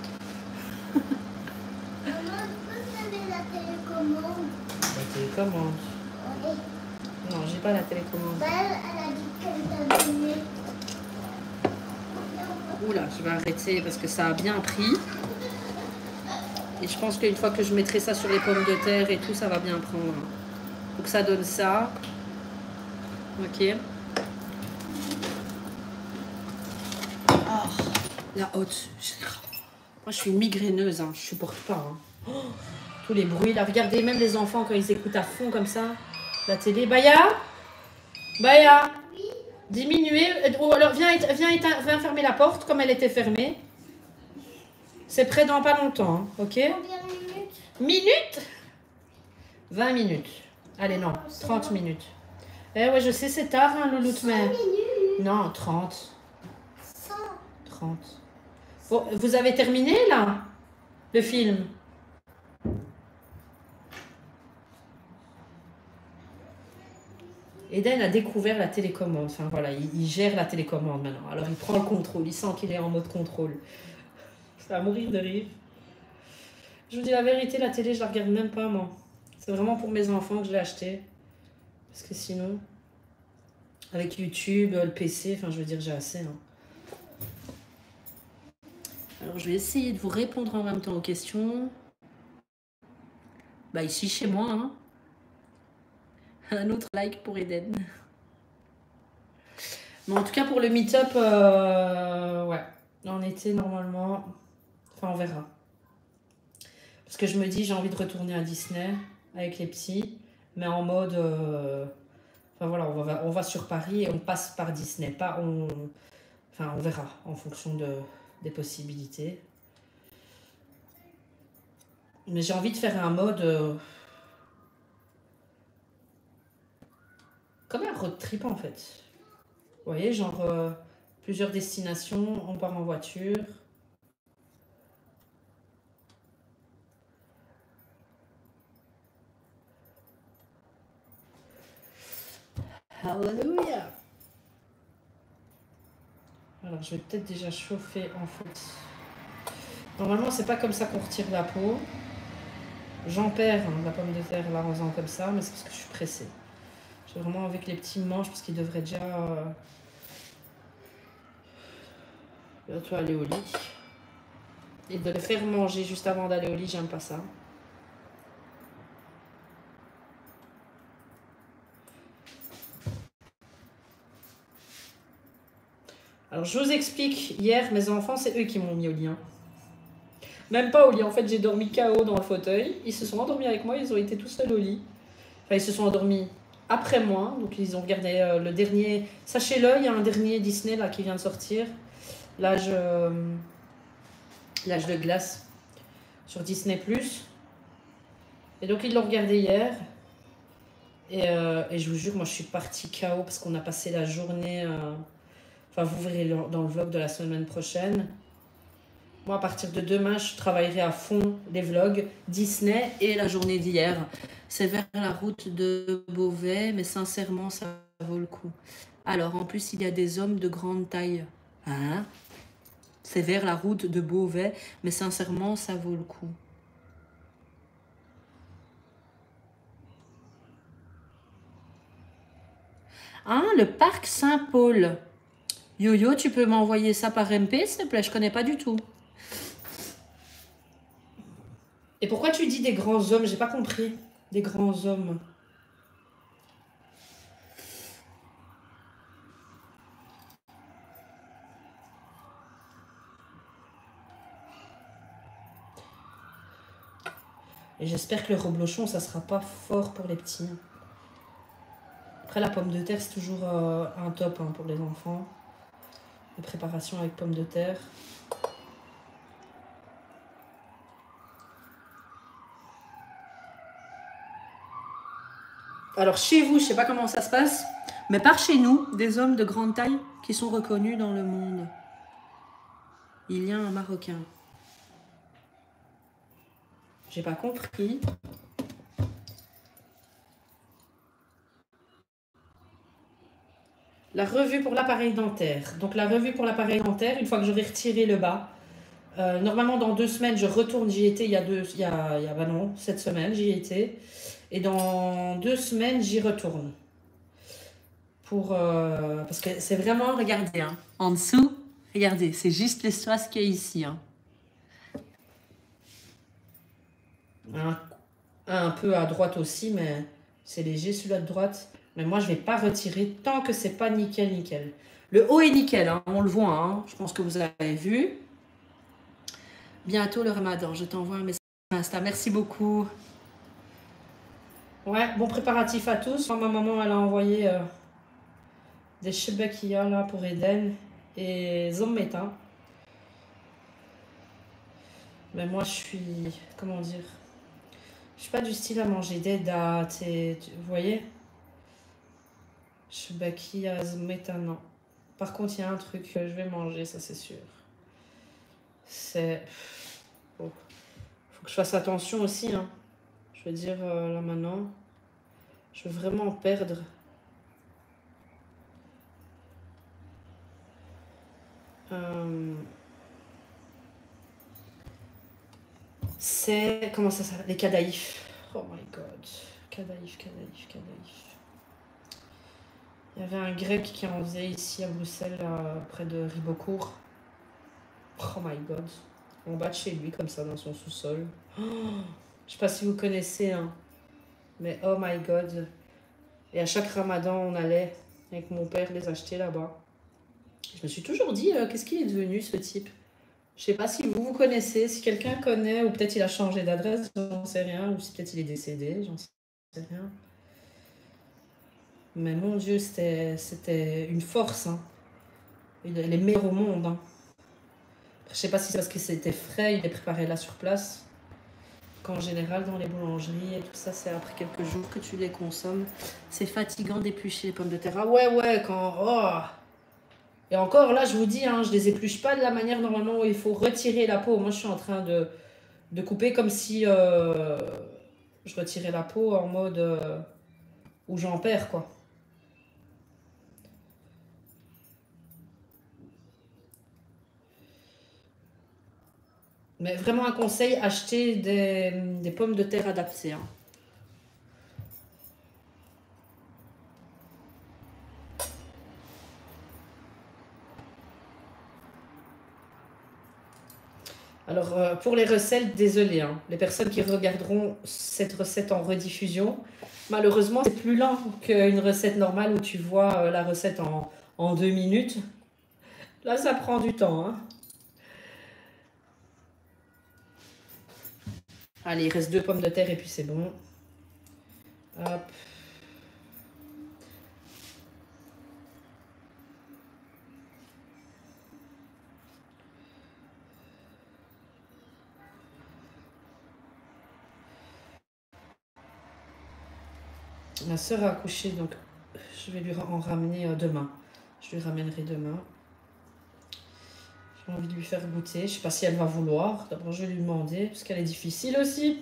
Maman, vous avez la télécommande? La télécommande. Oui. Non, j'ai pas la télécommande. Bah, elle a dit qu'elle t'a donné. Oula, je vais arrêter parce que ça a bien pris. Et je pense qu'une fois que je mettrai ça sur les pommes de terre et tout, ça va bien prendre. Donc ça donne ça. Ok. Oh, la haute. Moi, je suis migraineuse, hein. Je supporte pas. Hein. Oh, tous les bruits. Là, regardez, même les enfants, quand ils écoutent à fond comme ça, la télé. Baya, Baya, diminuez. Ou alors, viens fermer la porte comme elle était fermée. C'est prêt dans pas longtemps, hein. Ok? Combien de minutes? Minutes? 20 minutes. Allez, non, 30 minutes. Eh ouais, je sais, c'est tard, hein, Louloute, mais... 5 minutes. Non, 30. 100. 30. Bon, vous avez terminé, là, le film? Eden a découvert la télécommande. Enfin, voilà, il gère la télécommande maintenant. Alors, il prend le contrôle. Il sent qu'il est en mode contrôle. Ça va mourir de rire. Je vous dis la vérité, la télé, je la regarde même pas, moi. C'est vraiment pour mes enfants que je l'ai acheté. Parce que sinon... Avec YouTube, le PC, enfin je veux dire j'ai assez. Hein. Alors je vais essayer de vous répondre en même temps aux questions. Bah ici chez moi, hein. Un autre like pour Eden. Mais en tout cas pour le meet-up, ouais. En été normalement, enfin on verra. Parce que je me dis j'ai envie de retourner à Disney avec les petits, mais en mode... Enfin voilà, on va sur Paris et on passe par Disney. Pas on... Enfin on verra en fonction des possibilités. Mais j'ai envie de faire un mode... comme un road trip en fait. Vous voyez, genre plusieurs destinations, on part en voiture. Alléluia. Alors je vais peut-être déjà chauffer en fait. Normalement c'est pas comme ça qu'on retire la peau. J'en perds la pomme de terre l'arrosant comme ça, mais c'est parce que je suis pressée. J'ai vraiment envie que les petits mangent parce qu'ils devraient déjà bientôt aller au lit. Et de les faire manger juste avant d'aller au lit, j'aime pas ça. Alors je vous explique, hier mes enfants c'est eux qui m'ont mis au lit. Hein. Même pas au lit, en fait j'ai dormi KO dans le fauteuil. Ils se sont endormis avec moi, ils ont été tout seuls au lit. Enfin ils se sont endormis après moi, donc ils ont regardé le dernier... Sachez-le, il y a un dernier Disney là qui vient de sortir. L'âge de glace sur Disney+. Et donc ils l'ont regardé hier. Et je vous jure, moi je suis partie KO parce qu'on a passé la journée... Enfin vous verrez dans le vlog de la semaine prochaine. Moi, à partir de demain, je travaillerai à fond les vlogs Disney et la journée d'hier. C'est vers la route de Beauvais, mais sincèrement, ça vaut le coup. Alors, en plus, il y a des hommes de grande taille. Hein? C'est vers la route de Beauvais, mais sincèrement, ça vaut le coup. Ah, le parc Saint-Paul. Yo-Yo, tu peux m'envoyer ça par MP, s'il te plaît? Je connais pas du tout. Et pourquoi tu dis des grands hommes? J'ai pas compris. Des grands hommes. Et j'espère que le reblochon, ça sera pas fort pour les petits. Après, la pomme de terre, c'est toujours un top hein, pour les enfants. Les préparations avec pommes de terre. Alors, chez vous, je sais pas comment ça se passe, mais par chez nous, des hommes de grande taille qui sont reconnus dans le monde. Il y a un Marocain. J'ai pas compris. La revue pour l'appareil dentaire. Donc la revue pour l'appareil dentaire, une fois que j'aurai retiré le bas, normalement dans 2 semaines, je retourne, j'y étais bah non, cette semaine, j'y étais. Et dans 2 semaines, j'y retourne. Parce que c'est vraiment, regardez, hein, en dessous, regardez, c'est juste l'espace qu'il y a ici. Hein. Un peu à droite aussi, mais c'est léger celui-là de droite. Mais moi, je vais pas retirer tant que c'est pas nickel, nickel. Le haut est nickel, hein, on le voit, hein, je pense que vous avez vu. Bientôt le ramadan, je t'envoie un message Insta. Merci beaucoup. Ouais, bon préparatif à tous. Ma maman, elle a envoyé des shebekia là pour Eden et Zommeta. Mais moi, je suis, comment dire, je suis pas du style à manger des dates et, vous voyez, shebekia, Zommeta, non. Par contre, il y a un truc que je vais manger, ça c'est sûr. C'est, faut que je fasse attention aussi, hein. Je veux dire, là maintenant, je veux vraiment perdre. C'est, comment ça s'appelle? Les cadaïfs. Oh my god. Cadaïfs. Il y avait un grec qui en faisait ici à Bruxelles, près de Ribeaucourt. Oh my god. En bas de chez lui, comme ça, dans son sous-sol. Oh, je sais pas si vous connaissez, hein. Mais oh my god. Et à chaque ramadan, on allait avec mon père les acheter là-bas. Je me suis toujours dit, qu'est-ce qu'il est devenu ce type? Je sais pas si vous connaissez, si quelqu'un connaît, ou peut-être il a changé d'adresse, j'en sais rien, ou si peut-être il est décédé, j'en sais rien. Mais mon Dieu, c'était une force, hein. Il est meilleur au monde, hein. Je sais pas si c'est parce que c'était frais, il est préparé là sur place. Qu'en général, dans les boulangeries et tout ça, c'est après quelques jours que tu les consommes. C'est fatigant d'éplucher les pommes de terre. Ah ouais, quand... Oh. Et encore, là, je vous dis, hein, je les épluche pas de la manière normalement où il faut retirer la peau. Moi, je suis en train de couper comme si je retirais la peau en mode où j'en perds, quoi. Mais vraiment un conseil, acheter des pommes de terre adaptées. Hein. Alors, pour les recettes, désolé, hein, les personnes qui regarderont cette recette en rediffusion, malheureusement, c'est plus lent qu'une recette normale où tu vois la recette en 2 minutes. Là, ça prend du temps. Hein. Allez, il reste 2 pommes de terre et puis c'est bon. Hop. Ma soeur a accouché, donc je vais lui en ramener demain. Je lui ramènerai demain. J'ai envie de lui faire goûter. Je ne sais pas si elle va vouloir. D'abord, je vais lui demander, parce qu'elle est difficile aussi.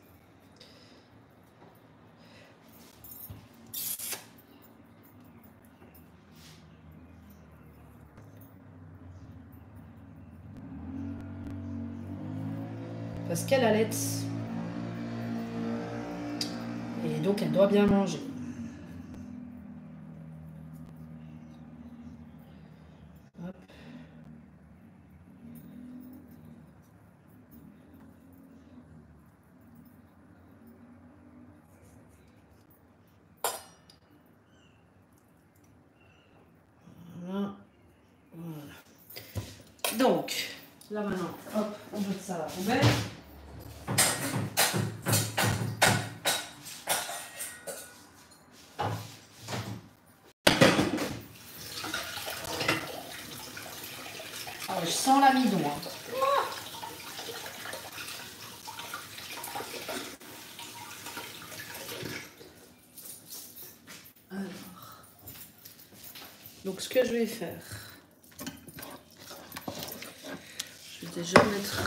Parce qu'elle allait. Et donc, elle doit bien manger. Hop. Voilà. Donc, là maintenant, hop, on jette ça à la poubelle. Je sens l'amidon. Hein. Alors, donc ce que je vais faire, je vais déjà mettre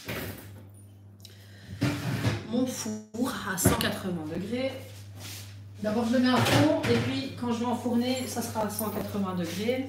mon four à 180 degrés. D'abord, je le mets à fond et puis quand je vais enfourner, ça sera à 180 degrés.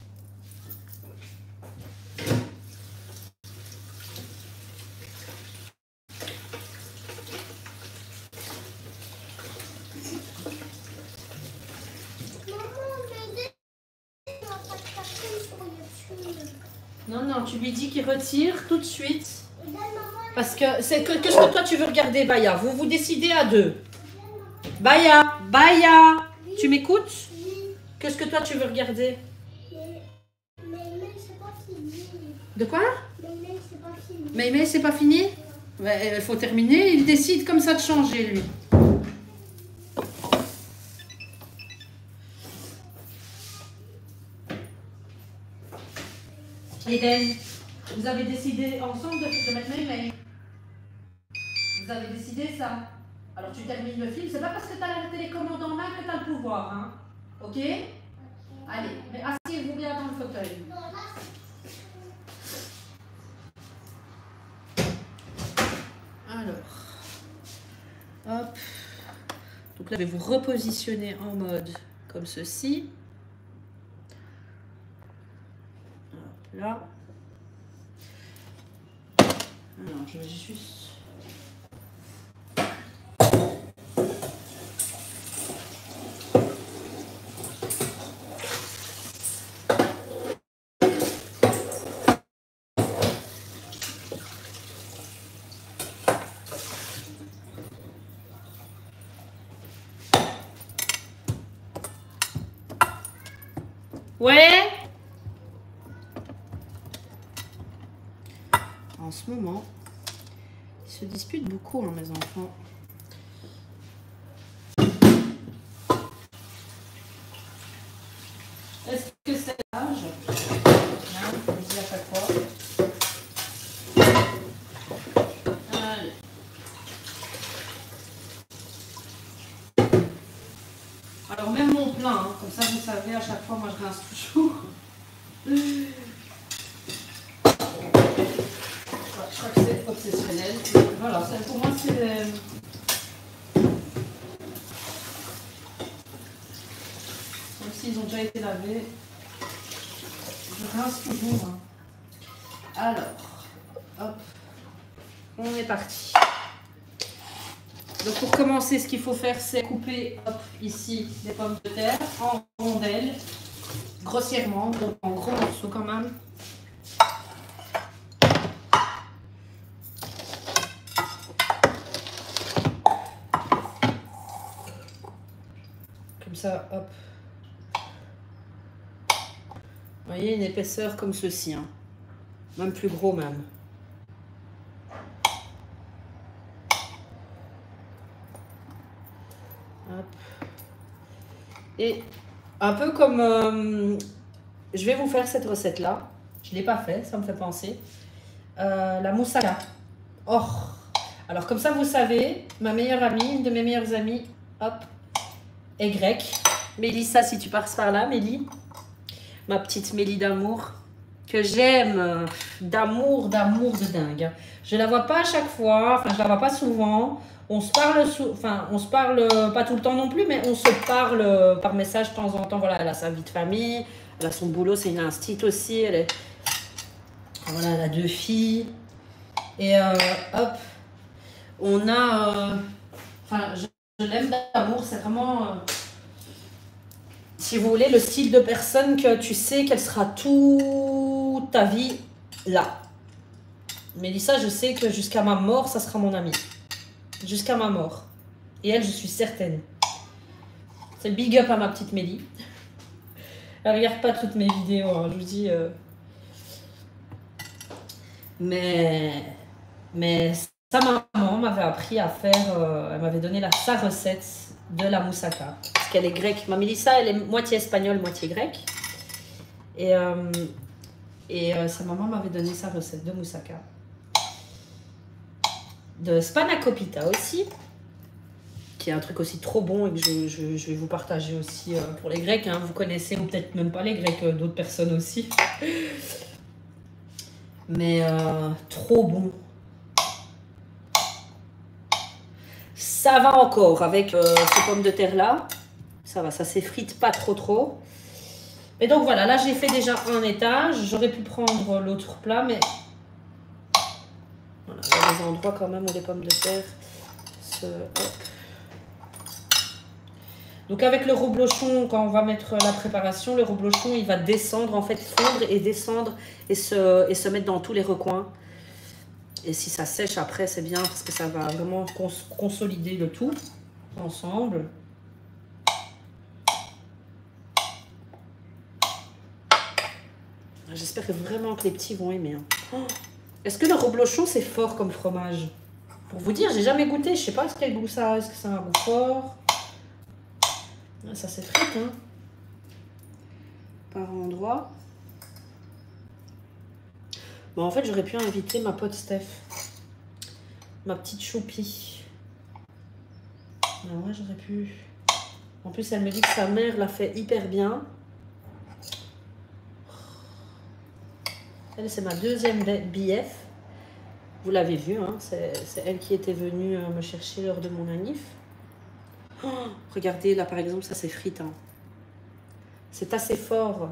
Non, non, tu lui dis qu'il retire tout de suite. Parce que c'est qu'est-ce que toi tu veux regarder, Baya? Vous décidez à deux. Baya, Baya, tu m'écoutes? Qu'est-ce que toi tu veux regarder? C'est pas fini. De quoi? C'est pas fini. Mais c'est pas fini? Il faut terminer. Il décide comme ça de changer, lui. Eden, vous avez décidé ensemble de mettre Maïmaï. Vous avez décidé ça. Alors tu termines le film. C'est pas parce que tu as la télécommande en main que tu as le pouvoir. Hein. Ok? Allez, mais asseyez-vous bien dans le fauteuil. Alors, hop. Donc là, je vais vous repositionner en mode comme ceci. Hop là. Alors, je vais juste... Ouais. En ce moment, ils se disputent beaucoup, hein, mes enfants. Est-ce que c'est l'âge? Non, on dit à chaque fois. Allez. Alors même mon plein, hein, comme ça vous savez, à chaque fois, moi je rince toujours. Je crois que c'est obsessionnel. Voilà, pour moi c'est... Même s'ils ont déjà été lavés, je rince toujours. Hein. Alors, hop, on est parti. Donc pour commencer, ce qu'il faut faire, c'est couper hop, ici les pommes de terre en rondelles, grossièrement, donc en gros morceaux quand même. Comme ça, hop. Vous voyez, une épaisseur comme ceci, hein. Même plus gros même. Hop. Et un peu comme... je vais vous faire cette recette-là. Je ne l'ai pas fait, ça me fait penser. La moussaka. Oh. Alors comme ça, vous savez, ma meilleure amie, une de mes meilleures amies, hop, est grecque. Mélissa, si tu passes par là, Mélie. Ma petite Mélie d'amour. Que j'aime. D'amour de dingue. Je la vois pas à chaque fois. Enfin, je la vois pas souvent. On se parle, enfin, on se parle pas tout le temps non plus, mais on se parle par message de temps en temps. Voilà, elle a sa vie de famille, elle a son boulot, c'est une instite aussi. Elle est, voilà, elle a 2 filles. Et hop, on a, enfin, je l'aime d'amour. C'est vraiment, si vous voulez, le style de personne que tu sais qu'elle sera toute ta vie là. Mélissa, je sais que jusqu'à ma mort, ça sera mon amie. Jusqu'à ma mort. Et elle, je suis certaine. C'est big up à ma petite Mélie. Elle regarde pas toutes mes vidéos, hein, je vous dis. Mais sa maman m'avait appris à faire... elle m'avait donné sa recette de la moussaka. Parce qu'elle est grecque. Ma Mélissa, elle est moitié espagnole, moitié grecque. Et sa maman m'avait donné sa recette de moussaka. De spanakopita aussi, qui est un truc aussi trop bon et que je vais vous partager aussi pour les Grecs. Hein. Vous connaissez, ou peut-être même pas les Grecs, d'autres personnes aussi. Mais trop bon. Ça va encore avec ces pommes de terre là. Ça va, ça s'effrite pas trop. Et donc voilà, là j'ai fait déjà un étage. J'aurais pu prendre l'autre plat, mais voilà, il y a des endroits quand même où les pommes de terre se... Hop. Donc avec le reblochon, quand on va mettre la préparation, le reblochon il va descendre, en fait fondre et descendre et se mettre dans tous les recoins. Et si ça sèche après, c'est bien parce que ça va vraiment consolider le tout ensemble. J'espère vraiment que les petits vont aimer. Hein. Oh, est-ce que le reblochon c'est fort comme fromage? Pour vous dire, j'ai jamais goûté. Je sais pas quel goût ça a. Est-ce que ça a un goût fort? Ça s'effrite, hein. Par endroit. Bon, en fait, j'aurais pu inviter ma pote Steph. Ma petite choupie. Ah ouais, j'aurais pu. En plus, elle me dit que sa mère l'a fait hyper bien. Elle, c'est ma deuxième BF. Vous l'avez vu, hein, c'est elle qui était venue me chercher lors de mon anniv. Oh, regardez, là, par exemple, ça s'effrite. Hein. C'est assez fort.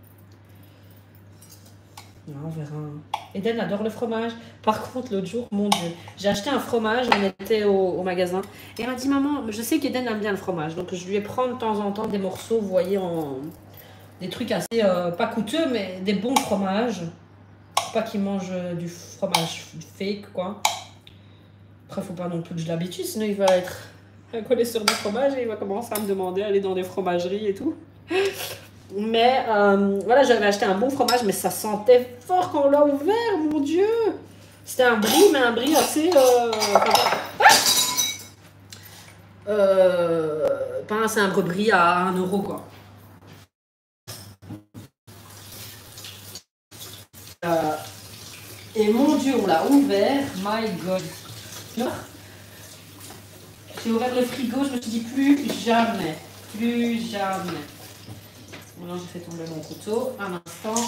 On verra. Eden adore le fromage. Par contre, l'autre jour, mon Dieu, j'ai acheté un fromage, on était au magasin. Et elle m'a dit, maman, je sais qu'Eden aime bien le fromage. Donc, je lui ai pris de temps en temps des morceaux, vous voyez, des trucs assez, pas coûteux, mais des bons fromages. Faut pas qu'il mange du fromage fake, quoi. Après, faut pas non plus que je l'habitue, sinon il va être un connaisseur du fromage et il va commencer à me demander d'aller dans des fromageries et tout. Mais voilà, j'avais acheté un bon fromage, mais ça sentait fort quand on l'a ouvert, mon Dieu. C'était un brie, mais un brie assez... pas un simple brie à 1 euro, quoi. Et mon Dieu, on l'a ouvert. My God. J'ai ouvert le frigo, je me suis dit plus jamais. Plus jamais. Maintenant, j'ai fait tomber mon couteau. Un instant.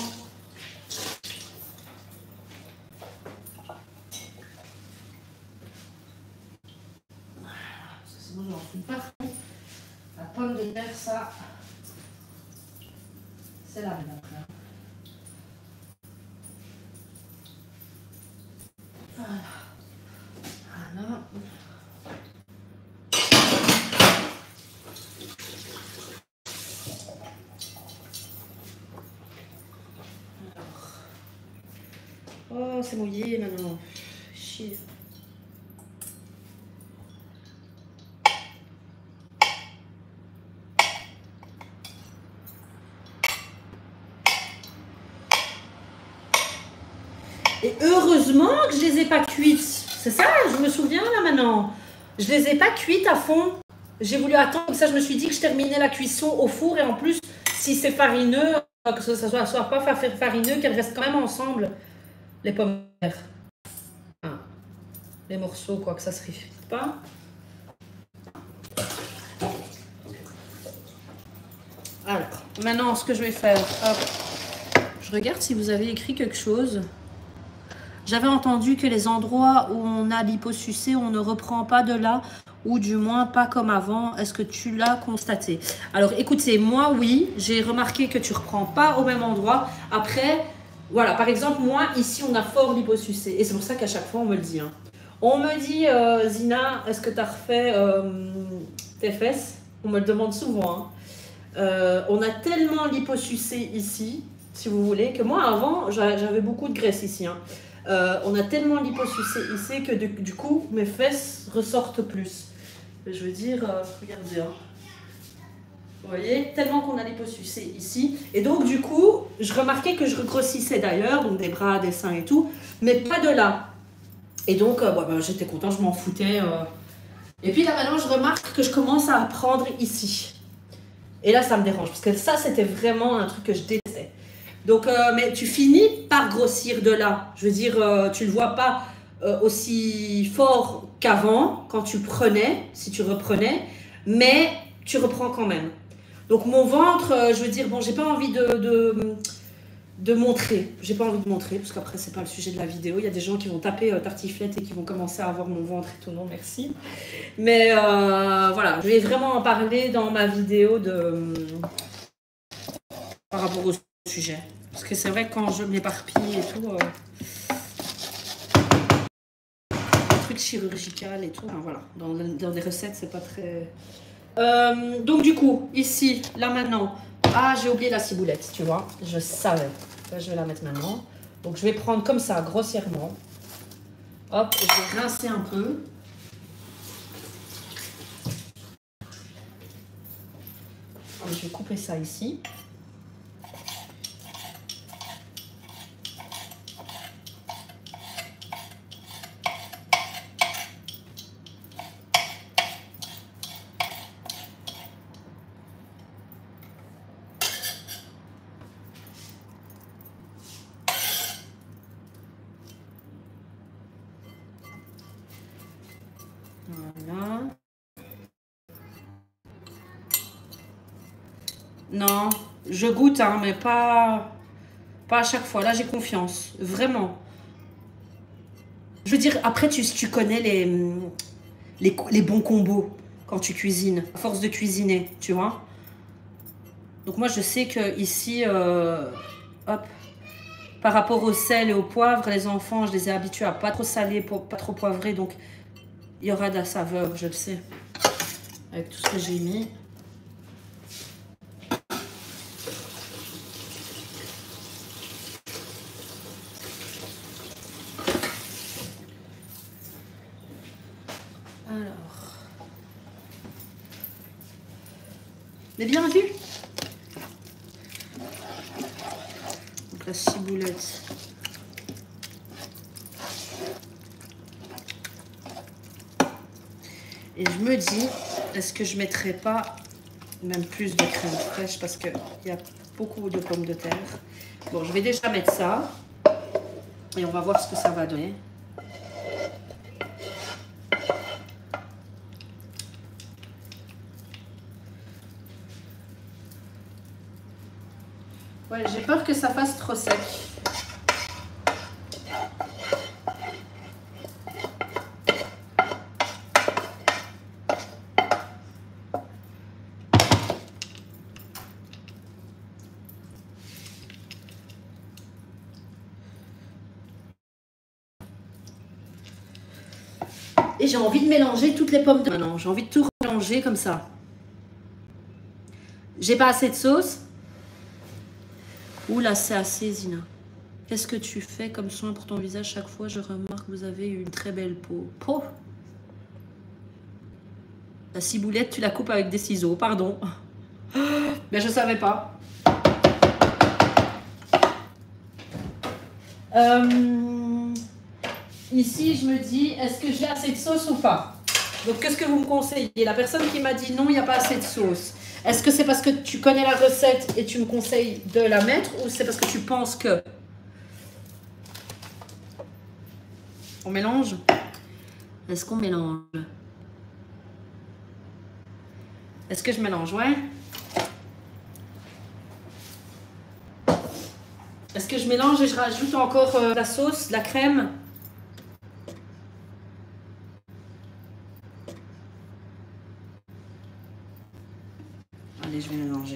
Parce que sinon, j'en fous partout. La pomme de terre, ça, c'est la même après. Voilà. Voilà. Oh, c'est mouillé maintenant. Chier. Et heureusement que je les ai pas cuites. C'est ça, je me souviens là maintenant. Je les ai pas cuites à fond. J'ai voulu attendre, comme ça je me suis dit que je terminais la cuisson au four. Et en plus, si c'est farineux, que ça soit pas farineux, qu'elles restent quand même ensemble. Les pommes de terre. Les morceaux, quoi, que ça se réfrite pas. Alors, maintenant, ce que je vais faire, hop, je regarde si vous avez écrit quelque chose. J'avais entendu que les endroits où on a l'hyposucé, on ne reprend pas de là, ou du moins pas comme avant. Est-ce que tu l'as constaté? Alors, écoutez, moi, oui, j'ai remarqué que tu reprends pas au même endroit. Après, voilà, par exemple, moi, ici, on a fort l'hyposucé. Et c'est pour ça qu'à chaque fois, on me le dit. Hein. On me dit, Zina, est-ce que tu as refait tes fesses? On me le demande souvent. Hein. On a tellement l'hyposucé ici, si vous voulez, que moi, avant, j'avais beaucoup de graisse ici. Hein. On a tellement l'hyposucé ici que du coup, mes fesses ressortent plus. Je veux dire, regardez. Hein. Vous voyez, tellement qu'on a l'hyposucé ici. Et donc, du coup, je remarquais que je regrossissais d'ailleurs, donc des bras, des seins et tout, mais pas de là. Et donc, j'étais contente, je m'en foutais. Et puis là, maintenant, je remarque que je commence à prendre ici. Et là, ça me dérange, parce que ça, c'était vraiment un truc que je détestais. Donc, mais tu finis par grossir de là. Je veux dire, tu ne le vois pas aussi fort qu'avant, quand tu prenais, si tu reprenais, mais tu reprends quand même. Donc, mon ventre, je veux dire, bon, j'ai pas envie de montrer. J'ai pas envie de montrer parce qu'après c'est pas le sujet de la vidéo. Il y a des gens qui vont taper tartiflette et qui vont commencer à avoir mon ventre et tout. Non, merci. Mais voilà, je vais vraiment en parler dans ma vidéo par rapport au sujet. Parce que c'est vrai que quand je m'éparpille et tout, trucs chirurgical et tout, enfin, voilà, dans des recettes c'est pas très... donc du coup, ici, là maintenant, ah j'ai oublié la ciboulette, tu vois, je savais. Là, je vais la mettre maintenant. Donc je vais prendre comme ça, grossièrement. Hop, et je vais rincer un peu. Je vais couper ça ici. Voilà. Non, je goûte, hein, mais pas à chaque fois. Là, j'ai confiance. Vraiment. Je veux dire, après, tu connais les bons combos quand tu cuisines. À force de cuisiner, tu vois. Donc moi, je sais que ici, hop, par rapport au sel et au poivre, les enfants, je les ai habitués à pas trop salé, pas trop poivré. Donc, il y aura de la saveur, je le sais. Avec tout ce que j'ai mis. Alors. Mais bien vu. Donc la ciboulette. Et je me dis, est-ce que je mettrais pas même plus de crème fraîche parce qu'il y a beaucoup de pommes de terre. Bon, je vais déjà mettre ça. Et on va voir ce que ça va donner. Ouais, j'ai peur que ça fasse trop sec. Et j'ai envie de mélanger toutes les pommes de... Maintenant, j'ai envie de tout mélanger comme ça. J'ai pas assez de sauce. Ouh là, c'est assez, Zina. Qu'est-ce que tu fais comme soin pour ton visage chaque fois? Je remarque que vous avez une très belle peau. Peau. La ciboulette, tu la coupes avec des ciseaux, pardon. Mais je savais pas. Ici, je me dis, est-ce que j'ai assez de sauce ou pas? Donc, qu'est-ce que vous me conseillez? La personne qui m'a dit non, il n'y a pas assez de sauce. Est-ce que c'est parce que tu connais la recette et tu me conseilles de la mettre ou c'est parce que tu penses que... On mélange? Est-ce qu'on mélange? Est-ce que je mélange? Ouais. Est-ce que je mélange et je rajoute encore la sauce, la crème? Allez, je vais mélanger.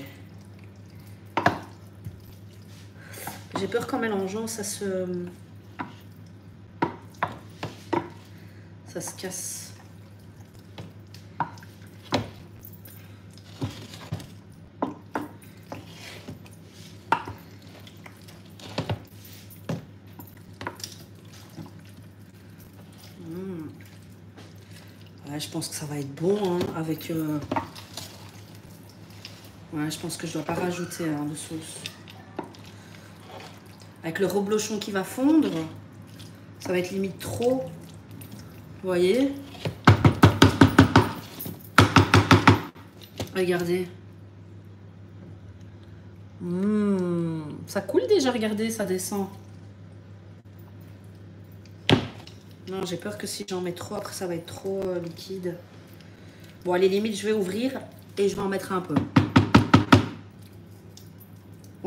J'ai peur qu'en mélangeant, ça se casse. Ouais, je pense que ça va être bon hein, avec... Ouais, je pense que je dois pas rajouter de sauce. Avec le reblochon qui va fondre, ça va être limite trop. Vous voyez? Regardez. Ça coule déjà, regardez, ça descend. Non, j'ai peur que si j'en mets trop, après ça va être trop liquide. Bon, allez, limite, je vais ouvrir et je vais en mettre un peu.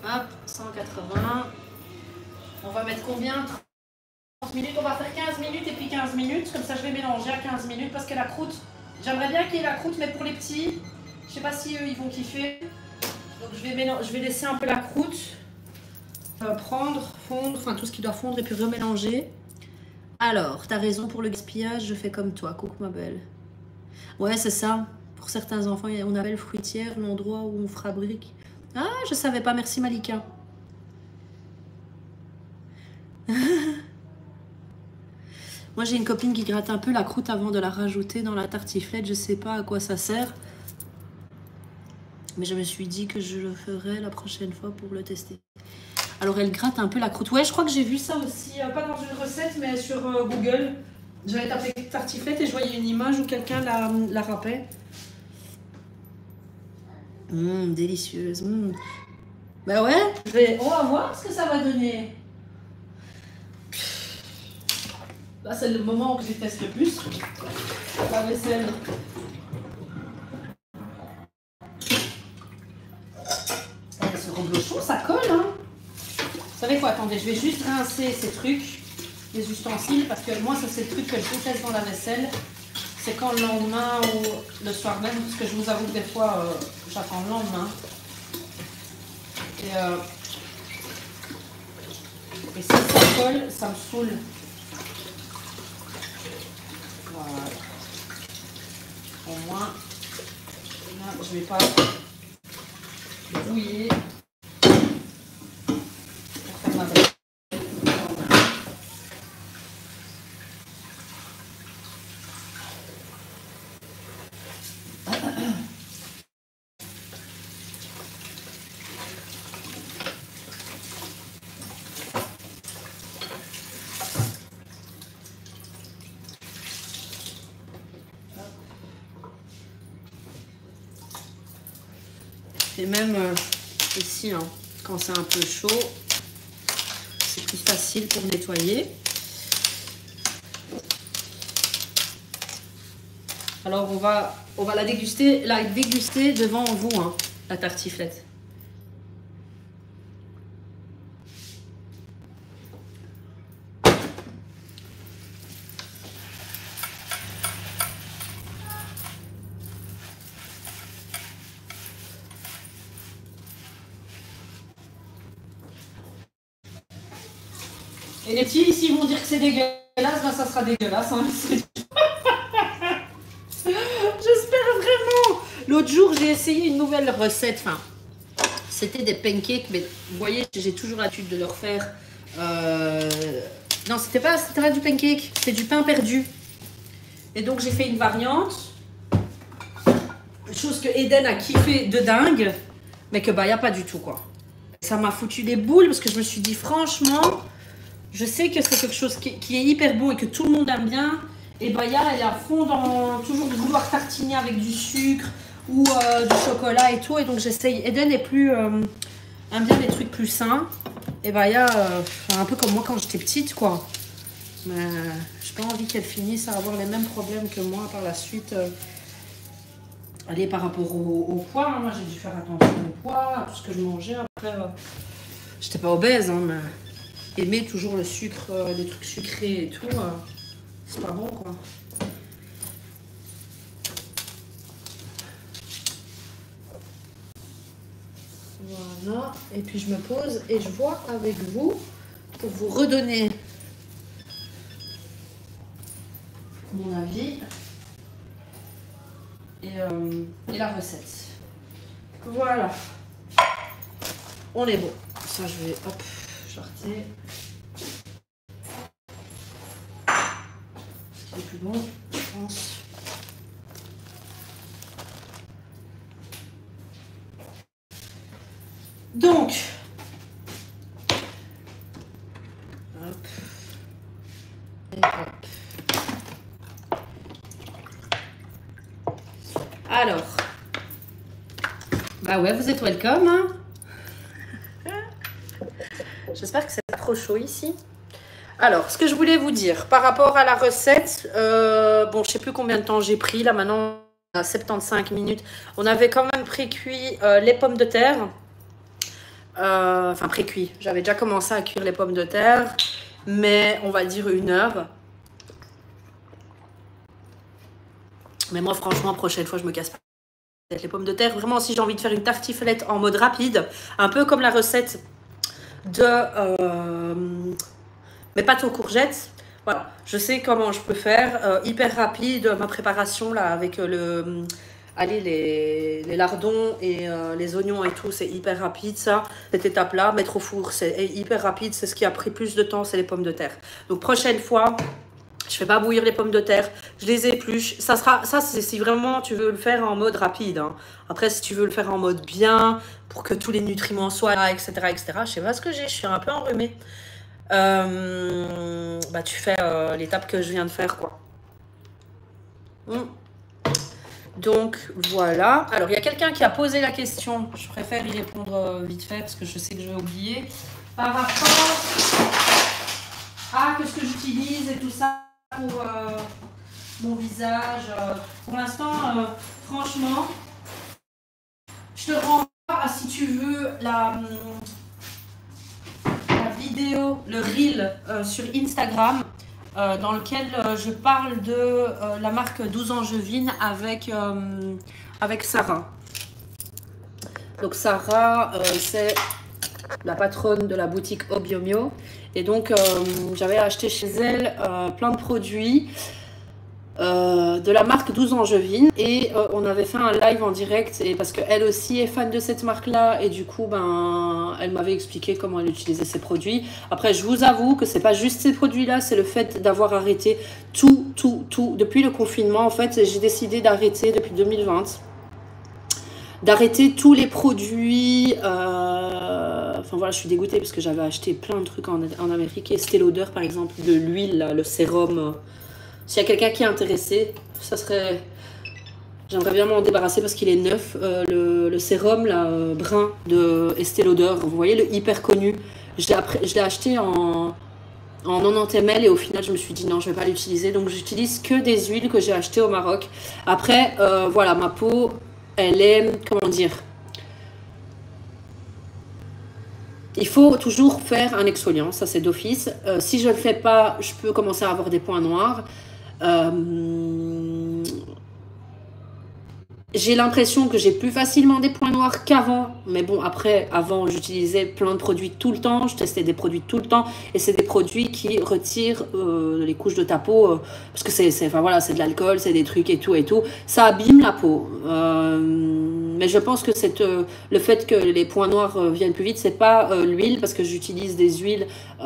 Hop, 180. On va mettre combien? 30 minutes. On va faire 15 minutes et puis 15 minutes. Comme ça, je vais mélanger à 15 minutes parce que la croûte, j'aimerais bien qu'il y ait la croûte, mais pour les petits, je sais pas si eux, ils vont kiffer. Donc, je vais laisser un peu la croûte prendre, fondre, enfin tout ce qui doit fondre et puis remélanger. Alors, t'as raison pour le gaspillage, je fais comme toi. Coucou ma belle. Ouais, c'est ça. Pour certains enfants, on appelle fruitière l'endroit où on fabrique. Ah, je savais pas. Merci Malika. Moi, j'ai une copine qui gratte un peu la croûte avant de la rajouter dans la tartiflette. Je sais pas à quoi ça sert. Mais je me suis dit que je le ferai la prochaine fois pour le tester. Alors, elle gratte un peu la croûte. Ouais, je crois que j'ai vu ça aussi. Pas dans une recette, mais sur Google. J'avais tapé tartiflette et je voyais une image où quelqu'un la râpait. Délicieuse. Bah ouais, on va voir ce que ça va donner. Là, c'est le moment où je teste le plus. La vaisselle. Ce reblochon, ça colle, hein. Vous savez quoi, attendez, je vais juste rincer ces trucs, les ustensiles, parce que moi, ça c'est le truc que je déteste dans la vaisselle. C'est quand le lendemain ou le soir même, parce que je vous avoue que des fois, j'attends le lendemain. Et si ça colle, ça me saoule. Voilà. Au moins, là, je ne vais pas bouiller pour faire ma vaisselle. Et même ici, hein, quand c'est un peu chaud, c'est plus facile pour nettoyer. Alors on va la déguster devant vous, hein, la tartiflette. Et les petits ici vont dire que c'est dégueulasse, ben ça sera dégueulasse. Hein. J'espère vraiment. L'autre jour, j'ai essayé une nouvelle recette. Enfin, c'était des pancakes, mais vous voyez, j'ai toujours l'habitude de leur faire. Non, c'était pas du pancake, c'était du pain perdu. Et donc, j'ai fait une variante. Chose que Eden a kiffé de dingue, mais que Baya pas du tout, quoi. Ça m'a foutu les boules parce que je me suis dit, franchement, je sais que c'est quelque chose qui est hyper bon et que tout le monde aime bien. Et Baya, elle est à fond dans toujours de vouloir tartiner avec du sucre ou du chocolat et tout. Et donc j'essaye. Eden est plus aime bien les trucs plus sains. Et Baya, un peu comme moi quand j'étais petite, quoi. Mais j'ai pas envie qu'elle finisse à avoir les mêmes problèmes que moi par la suite. Allez, par rapport au poids, hein, moi j'ai dû faire attention au poids, à tout ce que je mangeais. Après, j'étais pas obèse, hein, mais aimer toujours le sucre, les trucs sucrés et tout, c'est pas bon, quoi. Voilà, et puis je me pose et je vois avec vous pour vous redonner mon avis et la recette. Voilà, on est bon. Ça, je vais, hop, jarter. C'est plus bon, je pense. Donc, hop, et hop. Alors, bah ouais, vous êtes welcome, hein. J'espère que c'est pas trop chaud ici. Alors, ce que je voulais vous dire par rapport à la recette, bon, je sais plus combien de temps j'ai pris, là maintenant, à 75 minutes. On avait quand même pré-cuit les pommes de terre. Enfin pré-cuit. J'avais déjà commencé à cuire les pommes de terre, mais on va dire 1 heure. Mais moi franchement, prochaine fois je me casse pas les pommes de terre. Vraiment, si j'ai envie de faire une tartiflette en mode rapide, un peu comme la recette de mes pâtes aux courgettes. Voilà, je sais comment je peux faire. Hyper rapide, ma préparation là avec allez, les lardons et les oignons et tout, c'est hyper rapide ça. Cette étape-là, mettre au four, c'est hyper rapide. C'est ce qui a pris plus de temps, c'est les pommes de terre. Donc prochaine fois, je fais pas bouillir les pommes de terre, je les épluche. Ça, c'est si vraiment tu veux le faire en mode rapide. Hein. Après, si tu veux le faire en mode bien, pour que tous les nutriments soient là, etc., etc. Je sais pas ce que j'ai, je suis un peu enrhumée. Bah, tu fais l'étape que je viens de faire, quoi. Donc, voilà. Alors, il y a quelqu'un qui a posé la question. Je préfère y répondre vite fait, parce que je sais que je vais oublier. Par rapport à ce que j'utilise et tout ça pour mon visage. Pour l'instant, franchement, je te renvoie à, si tu veux, la vidéo, le reel sur Instagram, dans lequel je parle de la marque 12 Angevine avec Sarah. Donc Sarah, c'est la patronne de la boutique Obiomio. Et donc, j'avais acheté chez elle plein de produits de la marque 12 Angevine. Et on avait fait un live en direct. Et parce qu'elle aussi est fan de cette marque-là. Et du coup, ben, elle m'avait expliqué comment elle utilisait ses produits. Après, je vous avoue que c'est pas juste ces produits-là. C'est le fait d'avoir arrêté tout. Depuis le confinement, en fait, j'ai décidé d'arrêter depuis 2020. D'arrêter tous les produits. Enfin voilà, je suis dégoûtée parce que j'avais acheté plein de trucs en Amérique. Estée Lauder, par exemple, de l'huile, le sérum. S'il y a quelqu'un qui est intéressé, ça serait. J'aimerais bien m'en débarrasser parce qu'il est neuf. Le sérum là, brun de Estée Lauder, vous voyez, le hyper connu. Je l'ai acheté en 90 ml et au final je me suis dit non, je vais pas l'utiliser. Donc j'utilise que des huiles que j'ai achetées au Maroc. Après, voilà, ma peau, elle est, comment dire, il faut toujours faire un exfoliant, ça c'est d'office. Si je ne le fais pas, je peux commencer à avoir des points noirs. J'ai l'impression que j'ai plus facilement des points noirs qu'avant. Mais bon, après, avant, j'utilisais plein de produits tout le temps. Je testais des produits tout le temps. Et c'est des produits qui retirent les couches de ta peau. Parce que enfin, voilà, c'est de l'alcool, c'est des trucs et tout et tout. Ça abîme la peau. Mais je pense que le fait que les points noirs viennent plus vite, c'est pas l'huile. Parce que j'utilise des huiles.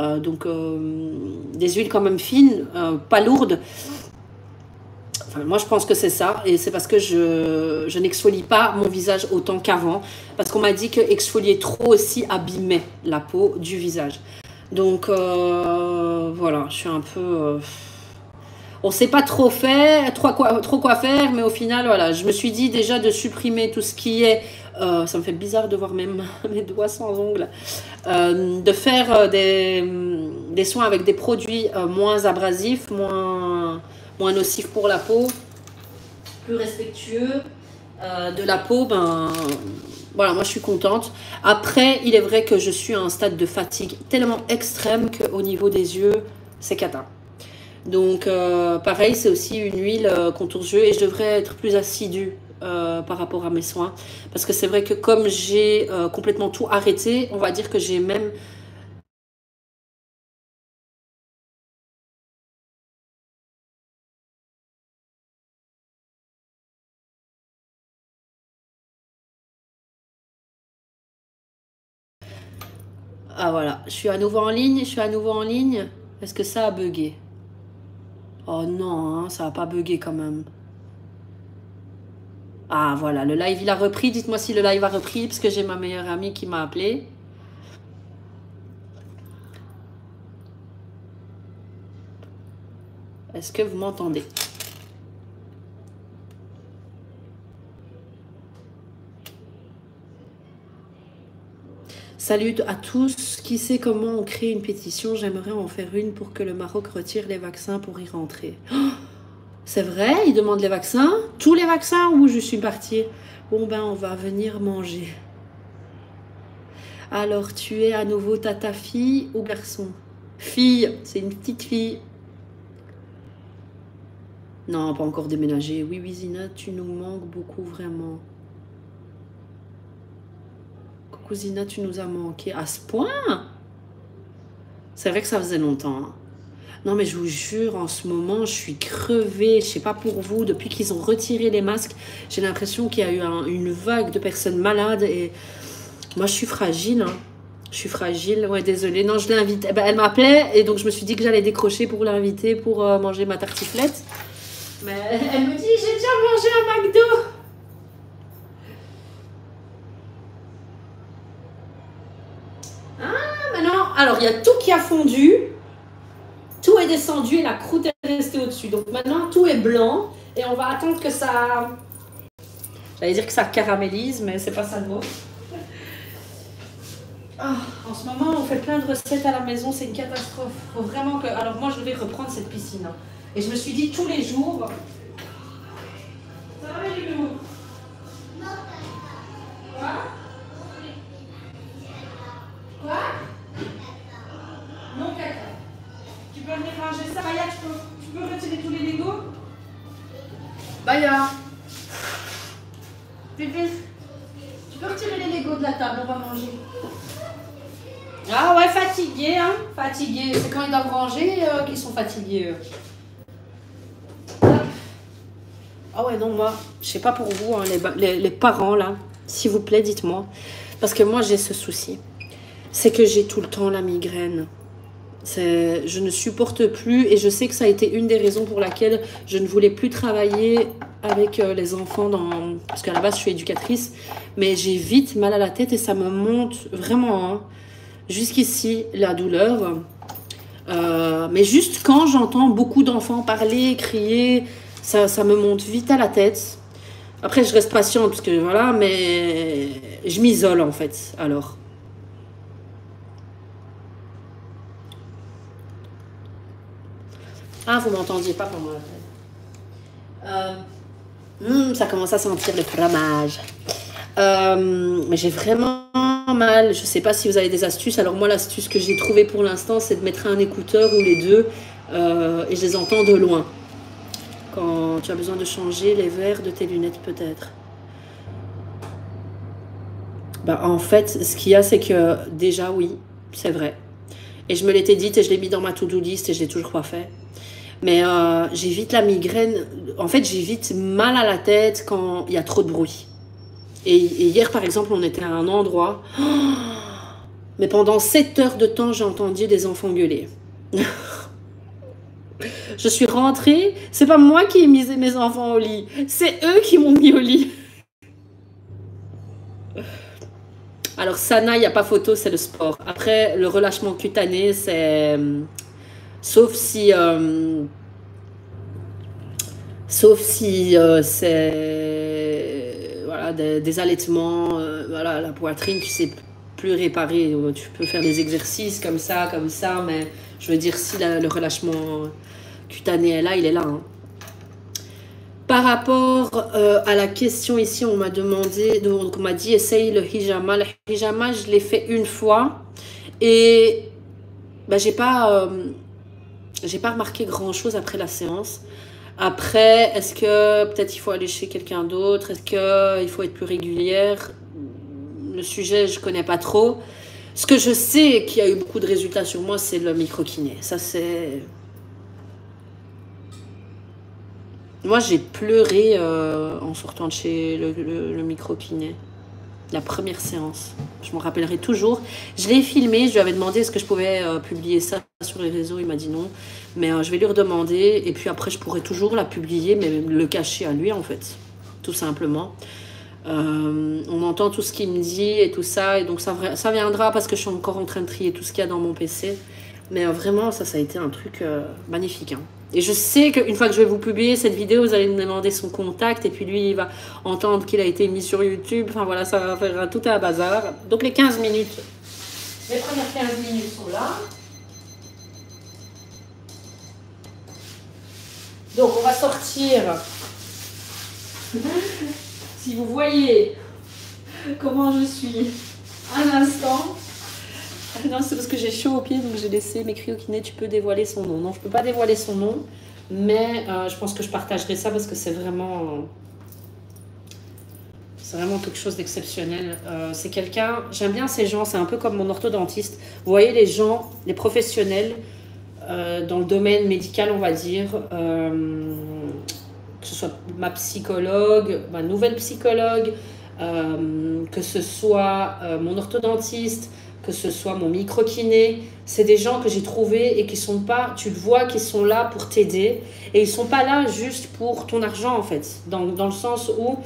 Des huiles quand même fines, pas lourdes. Moi, je pense que c'est ça. Et c'est parce que je n'exfolie pas mon visage autant qu'avant. Parce qu'on m'a dit que exfolier trop aussi abîmait la peau du visage. Donc, voilà, je suis un peu... on ne sait pas trop quoi faire. Mais au final, voilà, je me suis dit déjà de supprimer tout ce qui est... ça me fait bizarre de voir même mes doigts sans ongles. De faire des soins avec des produits moins abrasifs, moins nocif pour la peau, plus respectueux de la peau, ben voilà, moi je suis contente. Après, il est vrai que je suis à un stade de fatigue tellement extrême qu'au niveau des yeux, c'est cata. Donc pareil, c'est aussi une huile contour yeux et je devrais être plus assidue par rapport à mes soins. Parce que c'est vrai que comme j'ai complètement tout arrêté, on va dire que j'ai même... Ah voilà, je suis à nouveau en ligne, Est-ce que ça a bugué? Oh non, hein, ça n'a pas bugué quand même. Ah voilà, le live il a repris. Dites-moi si le live a repris, parce que j'ai ma meilleure amie qui m'a appelé. Est-ce que vous m'entendez? Salut à tous. Qui sait comment on crée une pétition? J'aimerais en faire une pour que le Maroc retire les vaccins pour y rentrer. Oh, c'est vrai? Ils demandent les vaccins? Tous les vaccins? Où je suis partie? Bon ben, on va venir manger. Alors, tu es à nouveau tata fille ou garçon? Fille, c'est une petite fille. Non, pas encore déménagé. Oui, oui, Zina, tu nous manques beaucoup, vraiment. Coucou Zina, tu nous as manqué. À ce point? C'est vrai que ça faisait longtemps. Hein. Non, mais je vous jure, en ce moment, je suis crevée. Je sais pas pour vous, depuis qu'ils ont retiré les masques, j'ai l'impression qu'il y a eu une vague de personnes malades. Et moi, je suis fragile. Hein. Je suis fragile. Ouais, désolée. Non, je l'ai invitée. Ben, elle m'appelait et donc je me suis dit que j'allais décrocher pour l'inviter pour manger ma tartiflette. Mais elle me dit, j'ai déjà mangé un McDo. Ah, maintenant, alors il y a tout qui a fondu. Tout est descendu et la croûte est restée au-dessus. Donc maintenant, tout est blanc et on va attendre que ça... J'allais dire que ça caramélise, mais c'est pas ça le mot. Oh, en ce moment, on fait plein de recettes à la maison, c'est une catastrophe. Faut vraiment que... Alors moi, je vais reprendre cette piscine. Hein. Et je me suis dit tous les jours... Ça va, les loups? Quoi? Quoi? Non, caca. Tu peux venir ranger ça. Baya, tu peux retirer tous les Legos? Baya. Pipi. Tu peux retirer les Legos de la table, on va manger. Ah ouais, fatigués, hein. Fatigués. C'est quand ils doivent ranger qu'ils sont fatigués, Ah ouais, non, moi, je sais pas pour vous, hein, les parents, là, s'il vous plaît, dites-moi. Parce que moi, j'ai ce souci. C'est que j'ai tout le temps la migraine. Je ne supporte plus et je sais que ça a été une des raisons pour laquelle je ne voulais plus travailler avec les enfants parce qu'à la base je suis éducatrice, mais j'ai vite mal à la tête et ça me monte vraiment hein, jusqu'ici la douleur. Mais juste quand j'entends beaucoup d'enfants parler, crier, ça me monte vite à la tête. Après je reste patiente parce que voilà, mais je m'isole en fait alors. Ah, vous m'entendiez pas pendant l'appel. Ça commence à sentir le fromage. Mais j'ai vraiment mal. Je sais pas si vous avez des astuces. Alors moi, l'astuce que j'ai trouvée pour l'instant, c'est de mettre un écouteur ou les deux. Et je les entends de loin. Quand tu as besoin de changer les verres de tes lunettes, peut-être. Bah, en fait, ce qu'il y a, c'est que déjà, oui, c'est vrai. Et je me l'étais dit et je l'ai mis dans ma to-do list et je l'ai toujours pas fait. Mais j'ai vite la migraine. En fait, j'ai vite mal à la tête quand il y a trop de bruit. Et hier, par exemple, on était à un endroit. Mais pendant 7 heures de temps, j'ai entendu des enfants gueuler. Je suis rentrée. C'est pas moi qui ai mis mes enfants au lit. C'est eux qui m'ont mis au lit. Alors, Sana, il n'y a pas photo, c'est le sport. Après, le relâchement cutané, c'est... Sauf si c'est voilà, des allaitements, voilà, la poitrine, tu sais plus réparer. Tu peux faire des exercices comme ça, mais je veux dire, si le relâchement cutané est là, il est là. Hein. Par rapport à la question ici, on m'a demandé, donc on m'a dit, essaye le hijama. Le hijama, je l'ai fait une fois et ben, j'ai pas remarqué grand-chose après la séance. Après, est-ce que peut-être il faut aller chez quelqu'un d'autre? Est-ce qu'il faut être plus régulière? Le sujet, je connais pas trop. Ce que je sais qui a eu beaucoup de résultats sur moi, c'est le micro-kiné. Ça, c'est... Moi, j'ai pleuré en sortant de chez le micro-kiné. La première séance. Je m'en rappellerai toujours. Je l'ai filmé. Je lui avais demandé est-ce que je pouvais publier ça sur les réseaux. Il m'a dit non. Mais je vais lui redemander. Et puis après, je pourrais toujours la publier, mais le cacher à lui, en fait. Tout simplement. On entend tout ce qu'il me dit et tout ça. Et donc, ça viendra parce que je suis encore en train de trier tout ce qu'il y a dans mon PC. Mais vraiment, ça a été un truc magnifique. Hein. Et je sais qu'une fois que je vais vous publier cette vidéo, vous allez me demander son contact. Et puis lui, il va entendre qu'il a été mis sur YouTube. Enfin voilà, ça va faire tout un bazar. Donc les 15 minutes, les premières 15 minutes sont là. Donc on va sortir. Si vous voyez comment je suis un instant. Non, c'est parce que j'ai chaud aux pieds, donc j'ai laissé m'écrire au kiné, tu peux dévoiler son nom. Non, je peux pas dévoiler son nom, mais je pense que je partagerai ça parce que c'est vraiment quelque chose d'exceptionnel. C'est quelqu'un, j'aime bien ces gens, c'est un peu comme mon orthodontiste. Vous voyez les gens, les professionnels dans le domaine médical, on va dire, que ce soit ma psychologue, ma nouvelle psychologue, que ce soit mon orthodontiste, que ce soit mon micro-kiné, c'est des gens que j'ai trouvés et qui sont pas, tu le vois, qui sont là pour t'aider. Et ils sont pas là juste pour ton argent, en fait. Dans le sens où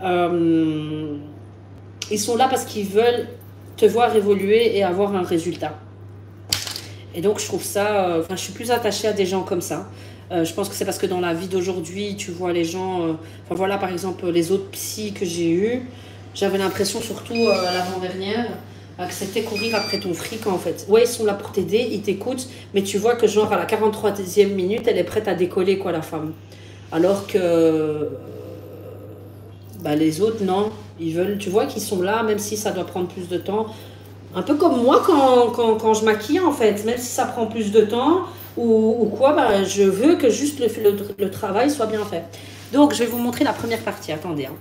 ils sont là parce qu'ils veulent te voir évoluer et avoir un résultat. Et donc, je trouve ça... je suis plus attachée à des gens comme ça. Je pense que c'est parce que dans la vie d'aujourd'hui, tu vois les gens... voilà, par exemple, les autres psys que j'ai eus, j'avais l'impression, surtout l'avant-dernière, que c'était courir après ton fric, en fait. Ouais, ils sont là pour t'aider, ils t'écoutent, mais tu vois que genre à la 43e minute, elle est prête à décoller, quoi, la femme. Alors que les autres, non. Ils veulent, tu vois qu'ils sont là, même si ça doit prendre plus de temps. Un peu comme moi quand je maquille, en fait. Même si ça prend plus de temps ou quoi, je veux que juste le travail soit bien fait. Donc, je vais vous montrer la première partie. Attendez, hein.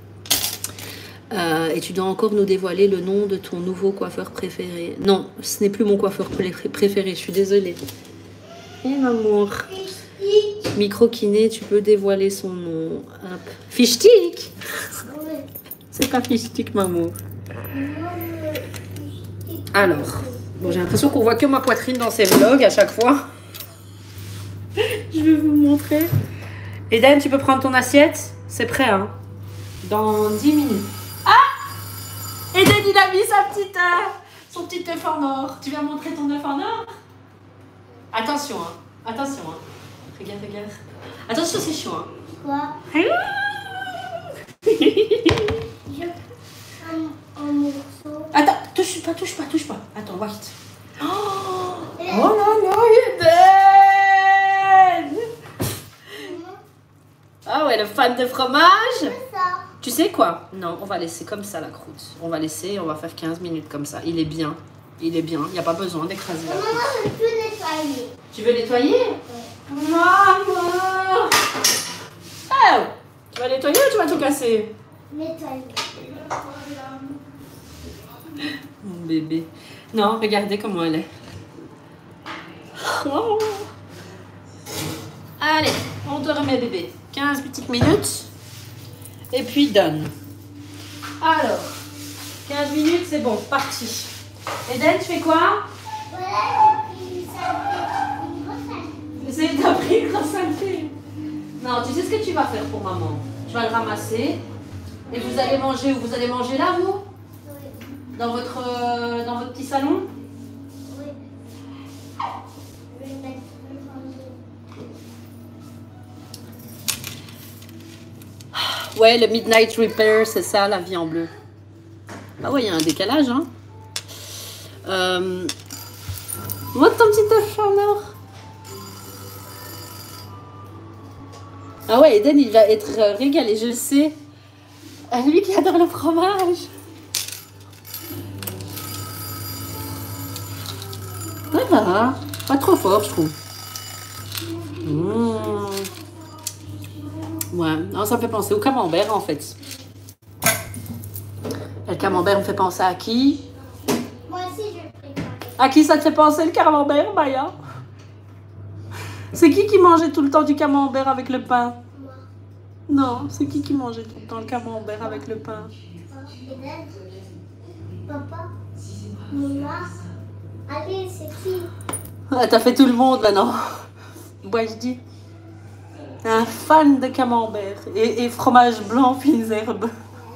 Et tu dois encore nous dévoiler le nom de ton nouveau coiffeur préféré. Non, ce n'est plus mon coiffeur préféré, je suis désolée. Mon amour. Micro-kiné, tu peux dévoiler son nom. Hop. Fichtik. C'est pas Fichtik, maman. Alors, bon, j'ai l'impression qu'on voit que ma poitrine dans ces vlogs à chaque fois. Je vais vous montrer. Eden, tu peux prendre ton assiette? C'est prêt, hein? Dans 10 minutes. Ah! Eden, il a mis son petit œuf en or. Tu viens montrer ton œuf en or? Attention, hein. Attention, hein. Regarde. Attention, c'est chaud, hein. Quoi? Un morceau. Attends, touche pas. Attends, wait. Oh là, Eden! Ah ouais, le fan de fromage. C'est ça. Tu sais quoi? Non, on va laisser comme ça la croûte. On va faire 15 minutes comme ça. Il est bien. Il n'y a pas besoin d'écraser la Maman, croûte. je peux nettoyer. Tu veux nettoyer? Ouais. Maman! Oh! Tu vas nettoyer ou tu vas tout casser? Nettoyer. Mon bébé. Non, regardez comment elle est. Oh. Allez, on te remet bébé. 15 petites minutes. Et puis donne. Alors, 15 minutes, c'est bon, parti. Eden, tu fais quoi? Voilà, j'ai pris une grosse. C'est t'as pris une grosse saleté. Non, tu sais ce que tu vas faire pour maman? Tu vas le ramasser. Et vous allez manger où? Vous allez manger là, vous? Oui. Dans votre petit salon? Oui. Je vais mettre le fondé. Ouais, le Midnight Repair, c'est ça, la vie en bleu. Ah ouais, il y a un décalage, hein. Montre ton petit œuf en or. Ah ouais, Eden, il va être régalé, je le sais. Lui qui adore le fromage. Ça va, pas trop fort, je trouve. Ouais, non, ça me fait penser au camembert, en fait. Le camembert me fait penser à qui? Moi aussi, je prépare. À qui ça te fait penser, le camembert, Maya? C'est qui mangeait tout le temps du camembert avec le pain? Moi. Non, c'est qui mangeait tout le temps le camembert avec le pain? Eden, papa, maman. Allez, c'est qui? Ah, t'as fait tout le monde maintenant. Ouais, je dis. Un fan de camembert et fromage blanc, fines herbes.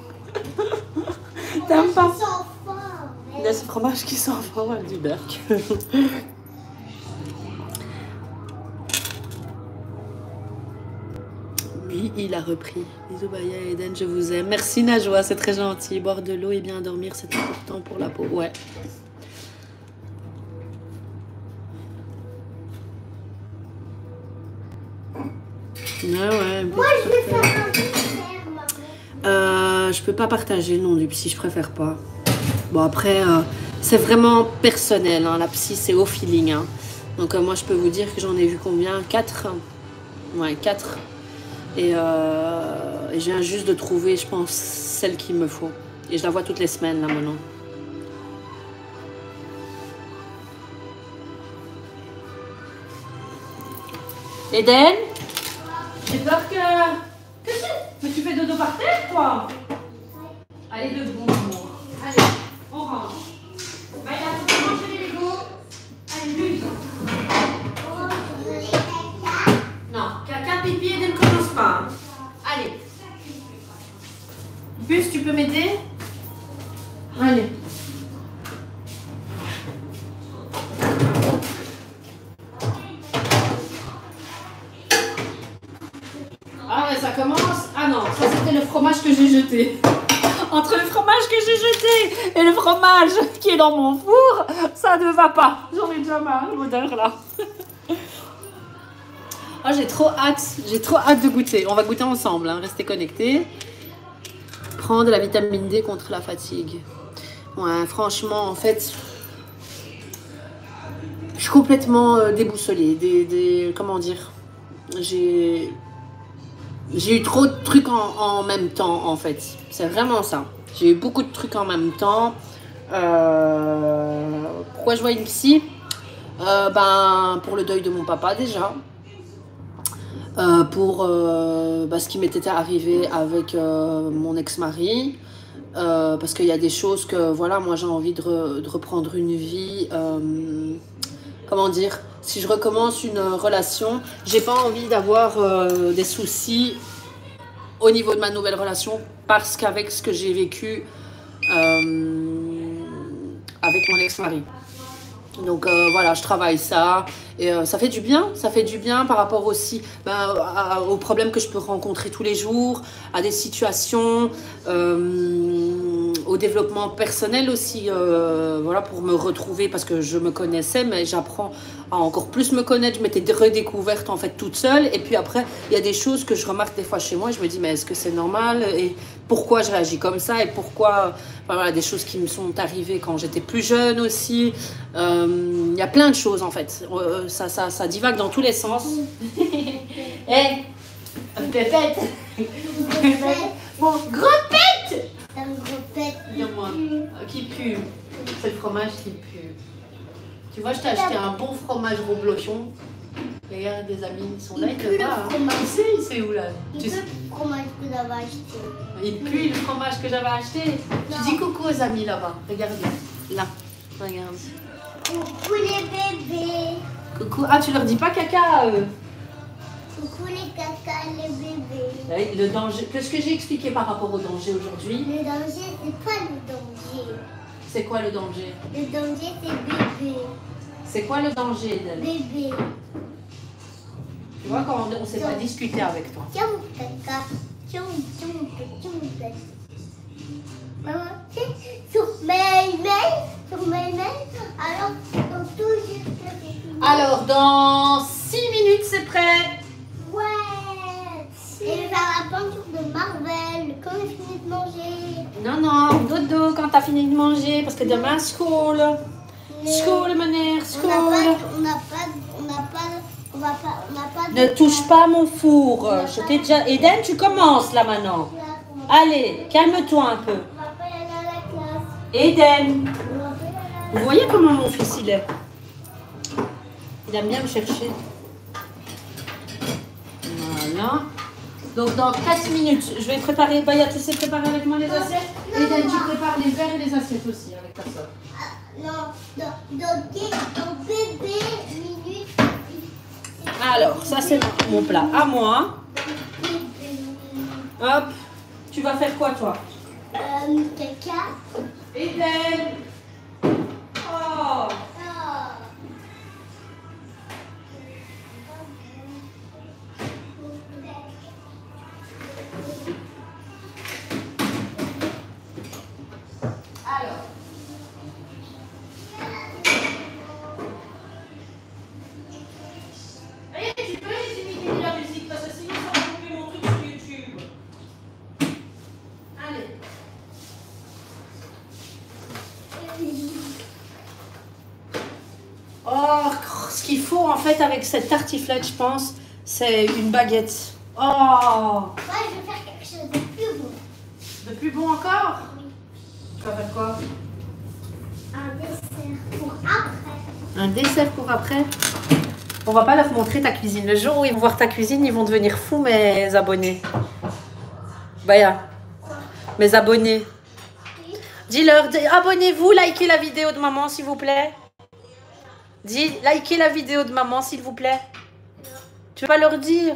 T'aimes pas? Il y a ce fromage qui sent fort, du berk. Oui, il a repris. Bisous, Baya et Eden, je vous aime. Merci, Najwa, c'est très gentil. Boire de l'eau et bien dormir, c'est important pour la peau. Ouais. Ouais. Moi, je vais faire un dessert, maman. Je peux pas partager le nom du psy, je préfère pas. Bon, après, c'est vraiment personnel. Hein. La psy, c'est au feeling. Hein. Donc, moi, je peux vous dire que j'en ai vu combien? 4. Ouais, 4. Et je viens juste de trouver, je pense, celle qu'il me faut. Et je la vois toutes les semaines, là, maintenant. Eden, j'ai peur que... Mais tu fais dodo par terre, toi? Allez, debout, amour. Allez, on range. Maïla, tu peux manger les Legos? Allez, lui. Non, caca, pipi, Eden ne commence pas. Allez. Bus, tu peux m'aider? Allez. Ah ouais, ça commence. Ah non, ça c'était le fromage que j'ai jeté. Entre le fromage que j'ai jeté et le fromage qui est dans mon four, ça ne va pas. J'en ai déjà marre, l'odeur là. Ah, j'ai trop hâte de goûter. On va goûter ensemble, hein. Restez connectés. Prendre la vitamine D contre la fatigue. Ouais, franchement, en fait, je suis complètement déboussolée. Comment dire, j'ai eu trop de trucs en même temps, en fait. C'est vraiment ça. J'ai eu beaucoup de trucs en même temps. Pourquoi je vois une psy? Pour le deuil de mon papa, déjà. Pour ce qui m'était arrivé avec mon ex-mari. Parce qu'il y a des choses que, voilà, moi j'ai envie de reprendre une vie. Comment dire? Si je recommence une relation, j'ai pas envie d'avoir des soucis au niveau de ma nouvelle relation, parce qu'avec ce que j'ai vécu avec mon ex-mari. Donc voilà, je travaille ça et ça fait du bien par rapport aussi aux problèmes que je peux rencontrer tous les jours, à des situations, au développement personnel aussi, voilà, pour me retrouver, parce que je me connaissais, mais j'apprends à encore plus me connaître. Je m'étais redécouverte en fait toute seule, et puis après il y a des choses que je remarque des fois chez moi, je me dis mais est-ce que c'est normal, et pourquoi je réagis comme ça, et pourquoi, voilà, des choses qui me sont arrivées quand j'étais plus jeune aussi. Il y a plein de choses en fait, ça divague dans tous les sens. Hé, pépette. Bon, gros pète. Un gros pète Qui pue. C'est le fromage qui pue. Tu vois, je t'ai acheté un bon fromage reblochon. Regarde, des amis, ils sont là, ils te voient. Hein. Il sait où là? Il pue le fromage que j'avais acheté. Il pue le fromage que j'avais acheté. Tu dis coucou aux amis là-bas. Regarde là. Regarde. Coucou les bébés. Coucou. Ah, tu leur dis pas caca à eux? Coucou les caca, les bébés. Le danger. Qu'est-ce que j'ai expliqué par rapport au danger aujourd'hui? Le danger, c'est pas le danger. C'est quoi le danger? Le danger, c'est bébé. C'est quoi le danger, Eden? Bébé. Tu vois, quand on ne sait pas discuter avec toi. Tiens mon caca. Tiens mon caca. Maman, sur mes mails, alors, dans tout juste. Alors, dans 6 minutes, c'est prêt. Ouais. Et je vais faire la peinture de Marvel quand j'ai fini de manger. Non, dodo quand t'as fini de manger, parce que demain, school. School, meneer, school. On n'a pas Ne touche pas mon four. Je t'ai déjà... Eden, tu commences là maintenant. Allez, calme-toi un peu. On va pas y aller à la classe. Eden, On va pas y aller à la vous voyez comment mon fils il est? Il aime bien me chercher. Voilà. Donc dans 4 minutes, je vais préparer. Baya, tu sais préparer avec moi les assiettes? Eden, tu prépares les verres et les assiettes aussi avec ta soeur. Non, dans bébé minute. Alors, ça c'est mon plat à moi. Hop. Tu vas faire quoi toi? Caca. Eden. Oh. Alors. Allez, tu peux les imiter de la musique parce que sinon ça va couper mon truc sur YouTube. Allez. qu'il faut en fait avec cette tartiflette, je pense, c'est une baguette. Oh! Moi, je vais faire quelque chose de plus beau. De plus bon encore? Oui. Tu vas faire quoi? Un dessert pour après. Un dessert pour après? On va pas leur montrer ta cuisine. Le jour où ils vont voir ta cuisine, ils vont devenir fous, mes abonnés. Baya, mes abonnés. Oui. Dis-leur, abonnez-vous, likez la vidéo de maman, s'il vous plaît. Dis, likez la vidéo de maman, s'il vous plaît. Tu veux pas leur dire?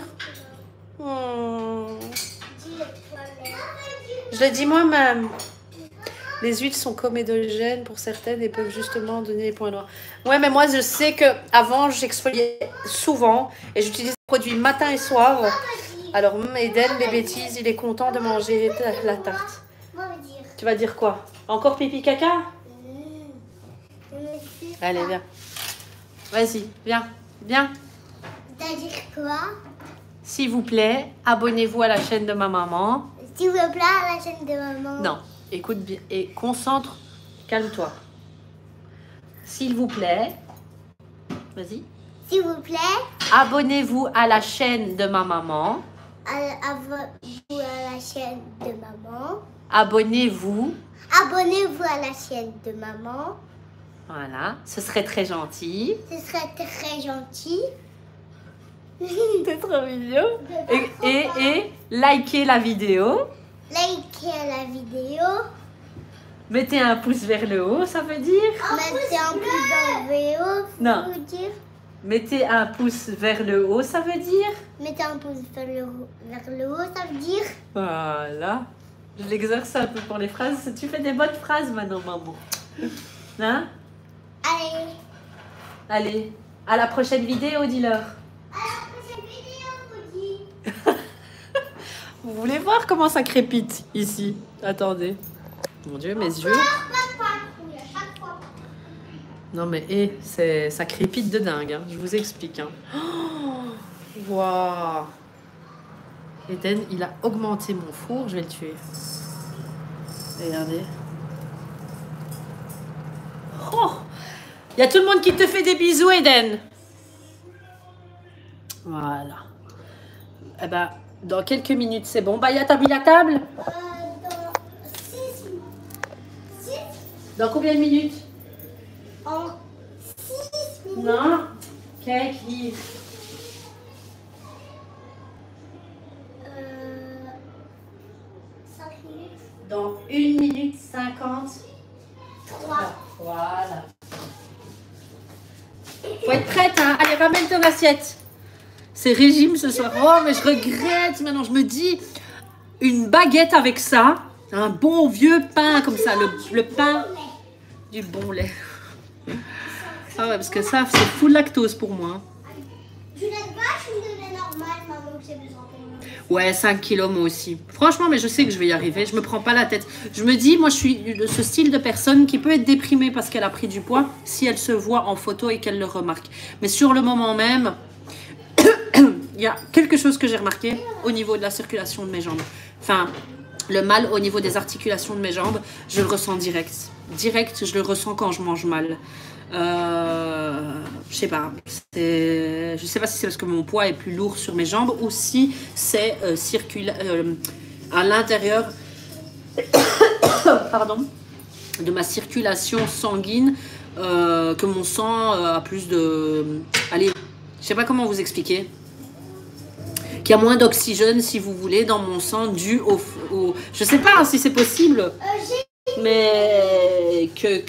Dis-le toi-même. Je le dis moi-même. Les huiles sont comédogènes pour certaines et peuvent justement donner des points noirs. Ouais, mais moi, je sais que avant j'exfoliais souvent et j'utilisais ce produit matin et soir. Alors, Eden, les bêtises, il est content de manger la tarte. Moi, je vais dire. Tu vas dire quoi? Encore pipi caca? Je me suis Allez, pas. viens. Vas-y, viens. Viens. T'as dit quoi? S'il vous plaît, abonnez-vous à la chaîne de ma maman. S'il vous plaît, à la chaîne de maman. Non, écoute bien et concentre. Calme-toi. S'il vous plaît. Vas-y. S'il vous plaît, Abonnez-vous à la chaîne de ma maman. abonnez-vous à la chaîne de maman. Abonnez-vous. Abonnez-vous à la chaîne de maman. Voilà, ce serait très gentil. Ce serait très gentil. C'est trop mignon. Et likez la vidéo. Likez la vidéo. Mettez un pouce vers le haut, ça veut dire. Mettez un pouce dans le vidéo. Non. Vous dire. Mettez un pouce vers le haut, ça veut dire. Mettez un pouce vers le haut, ça veut dire. Voilà. Je l'exerce un peu pour les phrases. Tu fais des bonnes phrases maintenant, maman. Hein? Allez. Allez, à la prochaine vidéo, dis-leur. À la prochaine vidéo, vous dit. Vous voulez voir comment ça crépite ici? Attendez. Mon Dieu, mes yeux. Oui, à chaque fois. Non mais, ça crépite de dingue. Hein. Je vous explique. Hein. Oh, waouh. Eden, il a augmenté mon four. Je vais le tuer. Regardez. Oh, il y a tout le monde qui te fait des bisous, Eden. Voilà. Eh ben, dans quelques minutes, c'est bon. Baya, t'as mis la table? Dans 6 Dans combien de minutes? en 6 minutes. Non. Cake, livre. 5 minutes. Dans 1 minute 50. 3. Voilà. Faut être prête, hein. Allez, ramène ton assiette. C'est régime ce soir. Oh, mais je regrette. Maintenant, je me dis, une baguette avec ça, un bon vieux pain comme ça, le pain du bon lait. Ah ouais, parce que ça, c'est full lactose pour moi. Du lait de vache ou du lait normal, maman, que j'ai besoin pour moi? Ouais, 5 kilos moi aussi. Franchement, mais je sais que je vais y arriver. Je me prends pas la tête. Je me dis, moi, je suis de ce style de personne qui peut être déprimée parce qu'elle a pris du poids si elle se voit en photo et qu'elle le remarque. Mais sur le moment même, il y a quelque chose que j'ai remarqué au niveau de la circulation de mes jambes. Enfin, le mal au niveau des articulations de mes jambes, je le ressens direct. Direct, je le ressens quand je mange mal. Je sais pas. Je sais pas si c'est parce que mon poids est plus lourd sur mes jambes ou si c'est à l'intérieur pardon, de ma circulation sanguine que mon sang a plus de... Allez, je sais pas comment vous expliquer. Qu'il y a moins d'oxygène, si vous voulez, dans mon sang dû au... Je sais pas si c'est possible, mais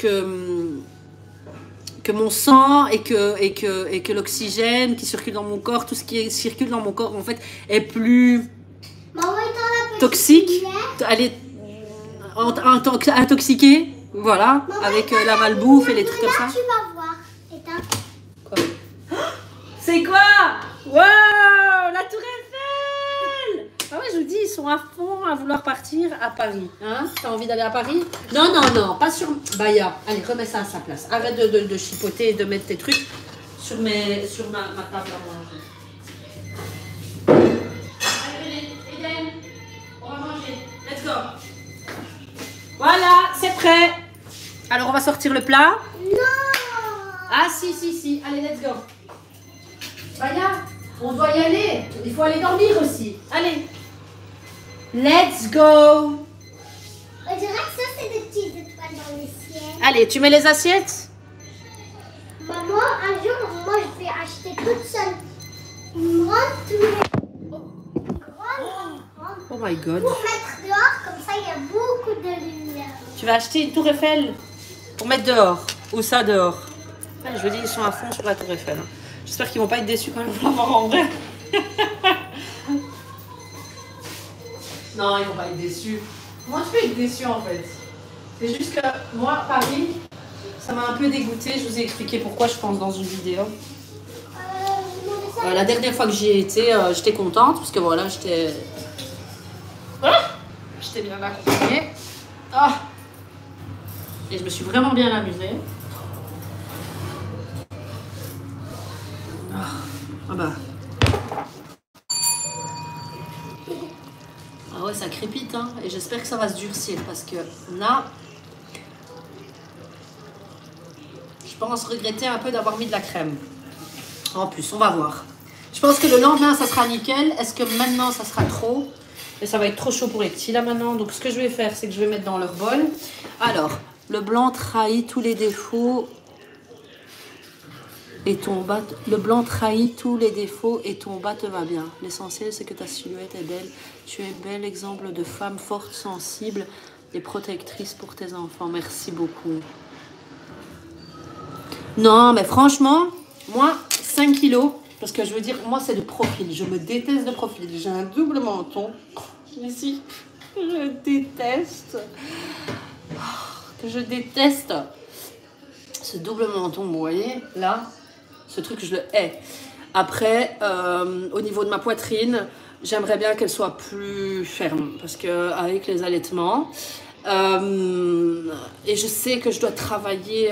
que mon sang et que l'oxygène qui circule dans mon corps, tout ce qui circule dans mon corps, en fait, est plus Maman, éteins la petite toxique, lumière. elle est intoxiquée, voilà, Maman, avec éteins la la malbouffe et les lumière, trucs comme là, ça. Tu vas voir. Éteins. Quoi? C'est quoi? Wow, la Tour Eiffel! Ah ouais, je vous dis, ils sont à fond à vouloir partir à Paris. Hein? T'as envie d'aller à Paris? Non, non, non, pas sur... Baya, allez, remets ça à sa place. Arrête de chipoter et de mettre tes trucs sur ma table à manger. Allez, venez, Eden, on va manger. Let's go. Voilà, c'est prêt. Alors, on va sortir le plat. Non. Ah, si. Allez, let's go. Maya, on doit y aller. Il faut aller dormir aussi. Allez. Let's go. On dirait que ça, c'est des petites étoiles dans le ciel. Allez, tu mets les assiettes? Maman, un jour, moi, je vais acheter toute seule une grande tour. Oh my god. Pour mettre dehors, comme ça, il y a beaucoup de lumière. Tu vas acheter une tour Eiffel pour mettre dehors. Où ça dehors? Ouais, je dis, ils sont à fond sur la tour Eiffel. Hein. J'espère qu'ils vont pas être déçus quand ils vont l'avoir en vrai. Non, ils vont pas être déçus. Moi, je peux être déçue en fait. C'est juste que moi, Paris, ça m'a un peu dégoûtée. Je vous ai expliqué pourquoi, je pense, dans une vidéo. La dernière fois que j'y ai été, j'étais contente parce que voilà, j'étais bien accompagnée. Ah. Et je me suis vraiment bien amusée. Ah bah. Ah ouais, ça crépite, hein. Et j'espère que ça va se durcir parce que là, je pense regretter un peu d'avoir mis de la crème. En plus, on va voir. Je pense que le lendemain, ça sera nickel. Est-ce que maintenant, ça sera trop? Et ça va être trop chaud pour les petits là maintenant. Donc, ce que je vais faire, c'est que je vais mettre dans leur bol. Alors, le blanc trahit tous les défauts. Et ton bas, le blanc trahit tous les défauts et ton bas te va bien. L'essentiel, c'est que ta silhouette est belle. Tu es bel exemple de femme forte, sensible et protectrice pour tes enfants. Merci beaucoup. Non, mais franchement, moi, 5 kilos, parce que je veux dire, moi, c'est de profil. Je me déteste de profil. J'ai un double menton. Ici, je déteste. Que je déteste ce double menton, vous voyez, là. Ce truc, je le hais. Après, au niveau de ma poitrine, j'aimerais bien qu'elle soit plus ferme. Parce qu'avec les allaitements, et je sais que je dois travailler,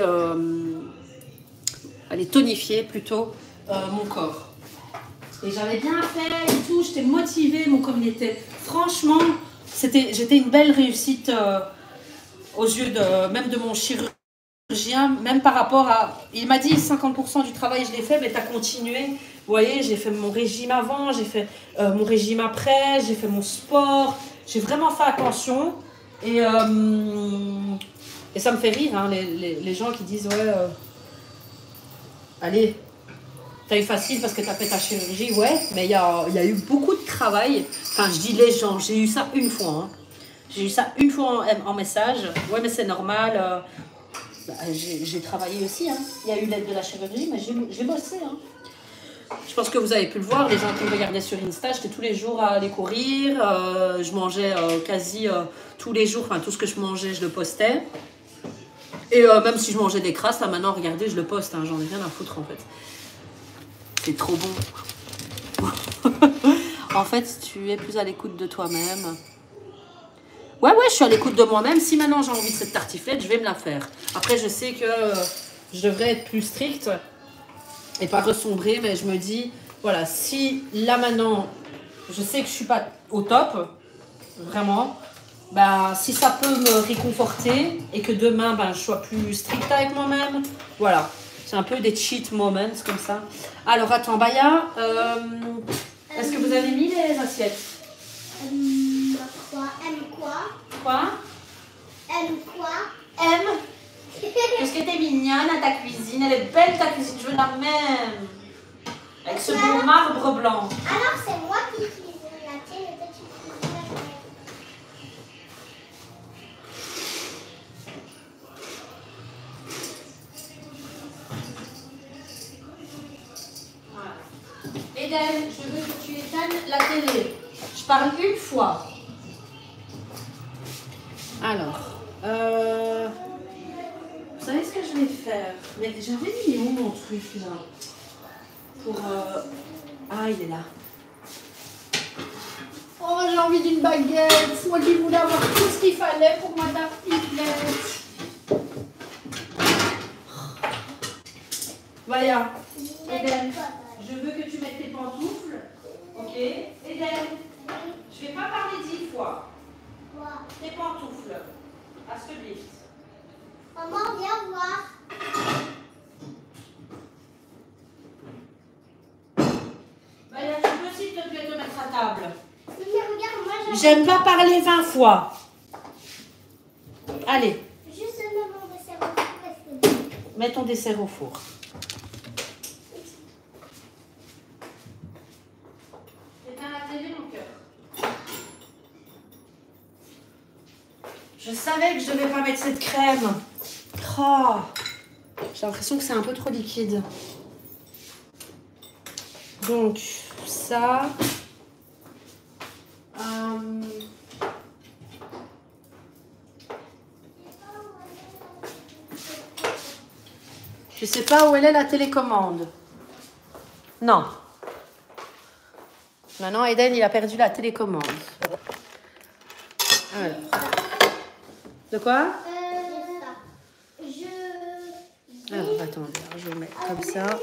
aller tonifier plutôt mon corps. Et j'avais bien fait et tout, j'étais motivée, mon corps il était... Franchement, j'étais une belle réussite aux yeux même de mon chirurgien. Même par rapport à... Il m'a dit 50% du travail, je l'ai fait, mais tu as continué. Vous voyez, j'ai fait mon régime avant, j'ai fait mon régime après, j'ai fait mon sport. J'ai vraiment fait attention. Et ça me fait rire, hein, les gens qui disent, ouais, allez, t'as eu facile parce que t'as fait ta chirurgie. Ouais, mais il y a eu beaucoup de travail. Enfin, je dis les gens, j'ai eu ça une fois. Hein. J'ai eu ça une fois en message. Ouais, mais c'est normal. Bah, j'ai travaillé aussi, hein. Il y a eu l'aide de la chirurgie, mais j'ai bossé. Hein. Je pense que vous avez pu le voir, les gens qui me regardaient sur Insta, j'étais tous les jours à aller courir, je mangeais quasi tous les jours, enfin tout ce que je mangeais, je le postais. Et même si je mangeais des crasses, là maintenant, regardez, je le poste, hein, j'en ai rien à foutre en fait. C'est trop bon. En fait, tu es plus à l'écoute de toi-même. Ouais, je suis à l'écoute de moi-même. Si maintenant j'ai envie de cette tartiflette, je vais me la faire. Après, je sais que je devrais être plus stricte et pas ressombrer, mais je me dis, voilà, si là maintenant, je sais que je suis pas au top, vraiment, ben, si ça peut me réconforter et que demain, ben, je sois plus stricte avec moi-même, voilà. C'est un peu des cheat moments comme ça. Alors, attends, Baya, est-ce que vous avez mis les assiettes? Quoi? M quoi? Quoi? M quoi? M. Qu'est-ce que t'es mignonne à ta cuisine? Elle est belle ta cuisine, je veux la même. Avec ce beau marbre blanc. Alors c'est moi qui cuisine la tienne et toi tu cuisines la mienne. Voilà. Eden, je veux que tu éteignes la télé. Je parle une fois. Alors, vous savez ce que je vais faire? Mais j'avais mis où mon truc là? Pour. Ah, il est là. Oh, j'ai envie d'une baguette. Moi qui voulais avoir tout ce qu'il fallait pour ma tartiflette. Voilà. Eden, je veux que tu mettes tes pantoufles. Ok? Eden, je vais pas parler 10 fois. Tes pantoufles. À ce lift. Maman, viens voir. table. Mais regarde, moi j'ai J'aime pas parler 20 fois. Allez, juste mon dessert au four parce que... mets ton dessert au four. Éteins la télé, mon cœur. Je savais que je devais pas mettre cette crème. Oh, j'ai l'impression que c'est un peu trop liquide. Donc, ça... Je sais pas où elle est la télécommande. Non. Maintenant, Eden, il a perdu la télécommande. Alors. De quoi? Alors, attendez, je vais mettre comme ça.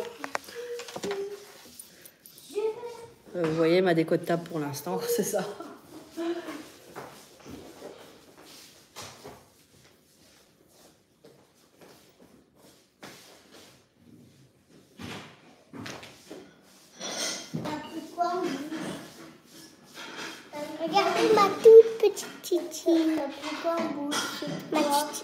Vous voyez ma déco de table pour l'instant, c'est ça. Regardez ma toute petite titi. Ma titi.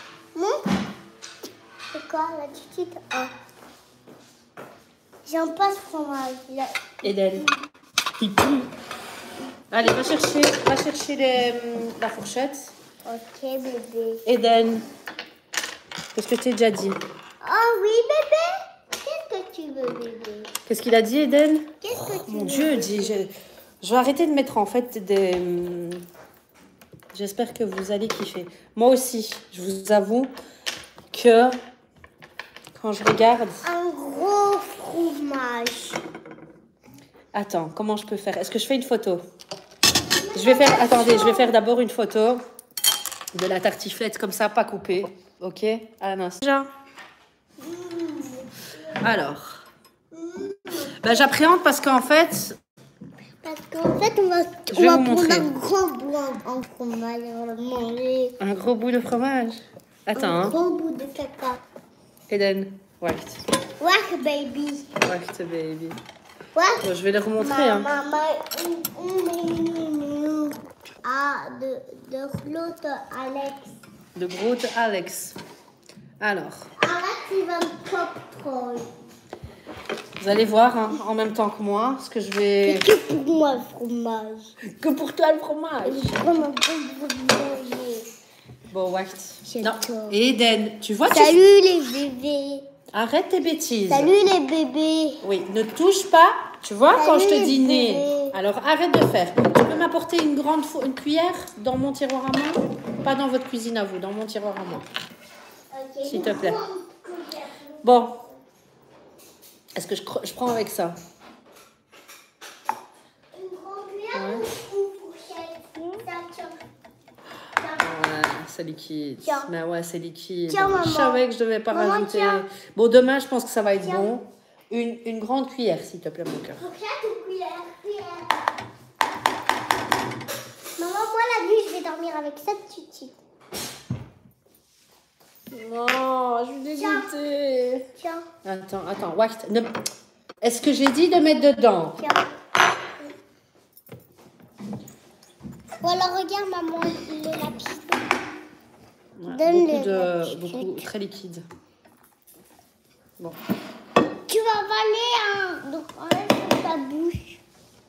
C'est quoi la titi? Oh. J'aime pas ce fromage. Eden. Il pue. Allez, va chercher la fourchette. Ok, bébé. Eden. Qu'est-ce que tu as déjà dit? Oh oui, bébé. Qu'est-ce que tu veux, bébé? Qu'est-ce qu'il a dit, Eden? Qu'est-ce que tu Mon veux? Dieu, je vais arrêter de mettre en fait des... J'espère que vous allez kiffer. Moi aussi, je vous avoue que quand je regarde... Un gros fromage. Attends, comment je peux faire? Est-ce que je fais une photo? Attendez, je vais faire d'abord une photo de la tartiflette comme ça, pas coupée. Ok? Ah non, déjà. Alors. Ben, j'appréhende parce qu'en fait... Parce qu'en fait, on va vais vous prendre montrer. un grand bout en fromage et on va le manger. Un gros bout de fromage. Attends, Un hein. gros bout de caca. Eden. Wacht. Ouais, baby. Wacht, baby. Ouais. Bon, je vais les remontrer, hein. Maman, ah, de l'autre Alex. De Groot Alex. Alors, Alex, il va me pop troll. vous allez voir hein, en même temps que moi ce que je vais... C'est que pour moi le fromage. Que pour toi le fromage. Je prends un peu de manger. Bon, wacht. J'adore. Non. Eden, tu vois... Salut les bébés. Arrête tes bêtises. Salut les bébés. Oui, ne touche pas. Tu vois, Salut, quand je te dis bébé. nez, alors arrête de faire. Tu peux m'apporter une cuillère dans mon tiroir à main? Pas dans votre cuisine à vous, dans mon tiroir à main. Ok. S'il te plaît. Bon. Est-ce que je prends avec ça? Une grande cuillère Ouais. ou une fourchette? Ça, tiens. Ouais, c'est liquide. Tiens. Mais ouais, c'est liquide. Tiens, maman. Je savais que je devais pas Maman, rajouter. tiens. Bon, demain, je pense que ça va être Tiens. bon. Une grande cuillère, s'il te plaît, mon cœur. Fourchette ou cuillère? Maman, moi la nuit, je vais dormir avec cette tutite. Non, je suis dégoûtée. Tiens, Attends. Wacht. Est-ce que j'ai dit de mettre dedans? tiens. Ou alors regarde maman, il est lapis. Ouais, Donne-le. beaucoup, très liquide. Bon. Tu vas avaler un. Donc enlève ta bouche.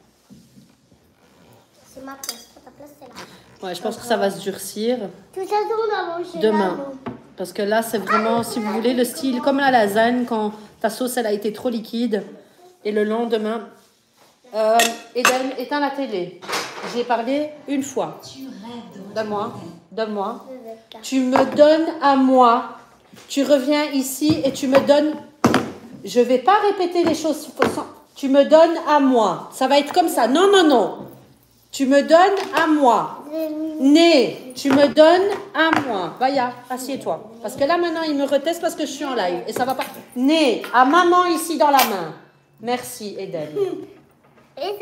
C'est ma place, ta place c'est là. Ouais, je pense que ça va se durcir De toute façon, on a mangé demain. là, donc. Parce que là, c'est vraiment, si vous voulez, le style comme la lasagne, quand ta sauce, elle a été trop liquide. Et le lendemain... Eden, éteins la télé. J'ai parlé une fois. Donne-moi. Tu me donnes à moi. Tu reviens ici et tu me donnes... Je vais pas répéter les choses. Tu me donnes à moi. Ça va être comme ça. Non. Tu me donnes à moi. Né, tu me donnes à moi. Vaya, assieds-toi. Parce que là, maintenant, il me reteste parce que je suis en live. Et ça va pas... Né, à maman ici dans la main. Merci, Eden. Et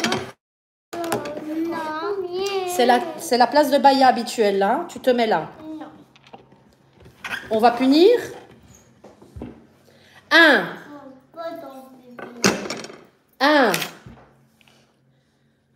C'est la place de Baya habituelle, là. Tu te mets là. Non. On va punir. 1, Pas dans le bébé. 1,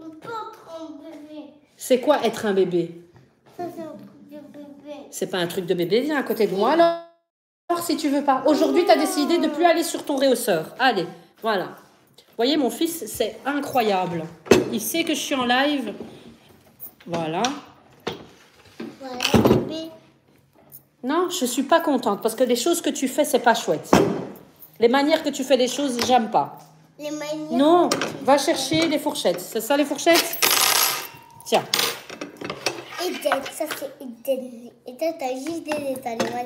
C'est quoi être un bébé? Ça, c'est un truc de bébé. C'est pas un truc de bébé, viens à côté de moi alors. Alors, si tu veux pas. Aujourd'hui, tu as décidé de plus aller sur ton rehausseur. Allez, voilà. Vous voyez, mon fils, c'est incroyable. Il sait que je suis en live. Voilà. Voilà, bébé. Non, je suis pas contente parce que les choses que tu fais, c'est pas chouette. Les manières que tu fais les choses, j'aime pas. Les manières. Non, va chercher les fourchettes. C'est ça les fourchettes? Tiens. Eden, ça c'est Eden. Eden, t'as juste des étoiles. Moi,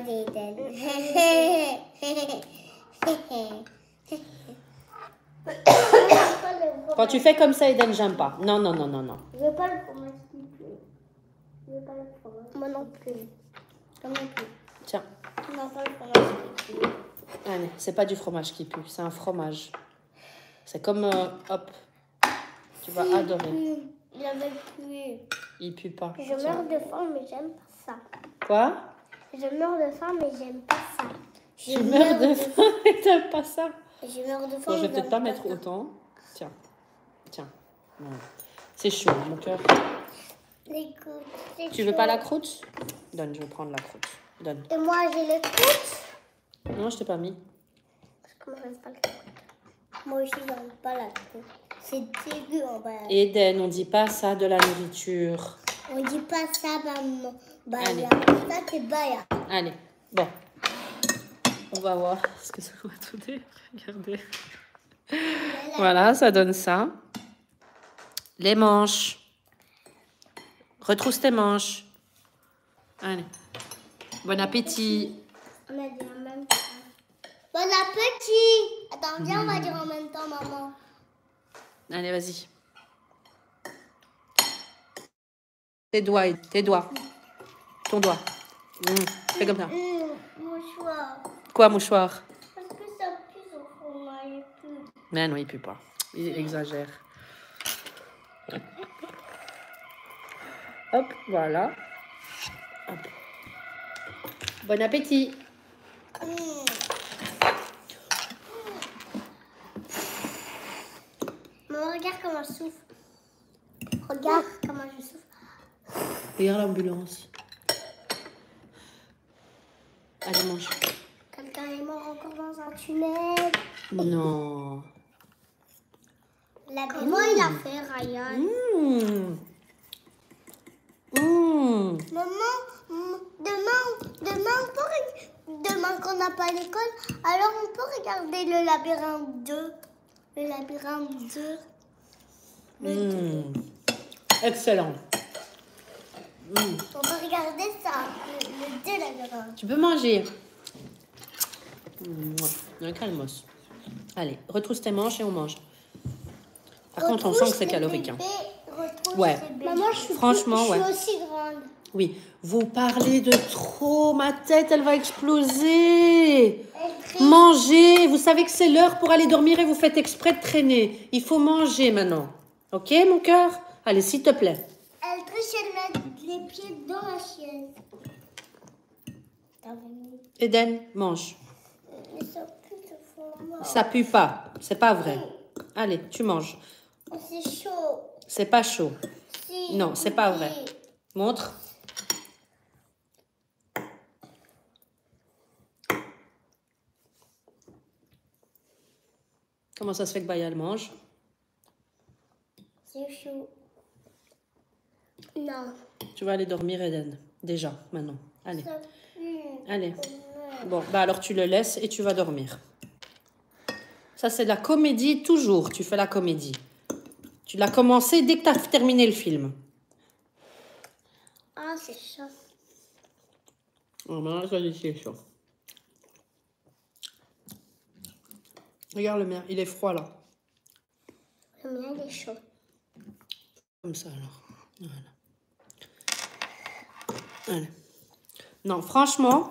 c'est Eden. Quand tu fais comme ça, Eden, j'aime pas. Non, non, non, non, non. Je veux pas le fromage qui pue. Je veux pas le fromage. Moi non plus. Moi non plus. Tiens. Non, pas le fromage qui pue. Allez, c'est pas du fromage qui pue, c'est un fromage. C'est comme, hop, tu vas adorer. Il avait plu. Il pue pas. Je meurs de faim, mais j'aime pas ça. Quoi? Je meurs de faim, mais j'aime pas ça. Tu meurs de faim et t'aimes pas ça? Je meurs de faim. Bon, je vais mais peut-être j'aime pas mettre ça. autant. Tiens, tiens. Voilà. C'est chaud, mon cœur. Écoute, Tu veux pas la croûte? Donne, je vais prendre la croûte. Donne. Et moi, j'ai les croûtes. Non, je t'ai pas mis. Parce que moi, j'aime pas les croûtes. Moi aussi, j'aime pas la croûte. C'est dégueu en bas. Eden, on dit pas ça de la nourriture. On dit pas ça, maman. Baya. Allez. Ça, c'est baya. Allez, bon. On va voir ce que ça va donner. Regardez. Voilà, ça donne ça. Les manches. Retrousse tes manches. Allez. Bon appétit. On a dit en même temps. Bon appétit. Attends, viens, on va dire en même temps, maman. Allez, vas-y. Tes doigts, tes doigts. Ton doigt. Fais comme ça. Mouchoir. Quoi, mouchoir? Parce que ça pue au fromage. Mais non, il pue pas. Il exagère. Hop, voilà. Hop. Bon appétit. Maman, regarde comment je souffle. Regarde comment je souffle. Regarde l'ambulance. Allez, mange. Quelqu'un est mort encore dans un tunnel. Non. Comment il a fait, Ryan? Maman, demain qu'on n'a pas l'école, alors on peut regarder le labyrinthe 2. Le labyrinthe 2. Excellent. On peut regarder ça, le 2 labyrinthe. Tu peux manger. Un calmos. Allez, retrousse tes manches et on mange. Par contre, on sent que c'est calorique. Hein. Ouais. Maman, Franchement, je ouais. suis aussi grande. Oui. Vous parlez de trop. Ma tête, elle va exploser. Mangez. Vous savez que c'est l'heure pour aller dormir et vous faites exprès de traîner. Il faut manger maintenant. Ok, mon cœur? Allez, s'il te plaît. Elle triche, elle met les pieds dans la chaise. Eden, mange. Mais ça pue de fromage. Ça pue pas. C'est pas vrai. Allez, tu manges. C'est chaud. C'est pas chaud. Si. Non, c'est pas vrai. Montre. Comment ça se fait que Baya le mange? C'est chaud. Non. Tu vas aller dormir, Eden. Déjà, maintenant. Allez. Ça pue. Allez. Bon, bah alors tu le laisses et tu vas dormir. Ça, c'est de la comédie, toujours. Tu fais la comédie. Tu l'as commencé dès que tu as terminé le film. Ah, c'est chaud. Oh, maintenant, ça, c'est chaud. Regarde le mien, il est froid, là. Le mien, il est chaud. Comme ça, alors. Voilà. Allez. Non, franchement,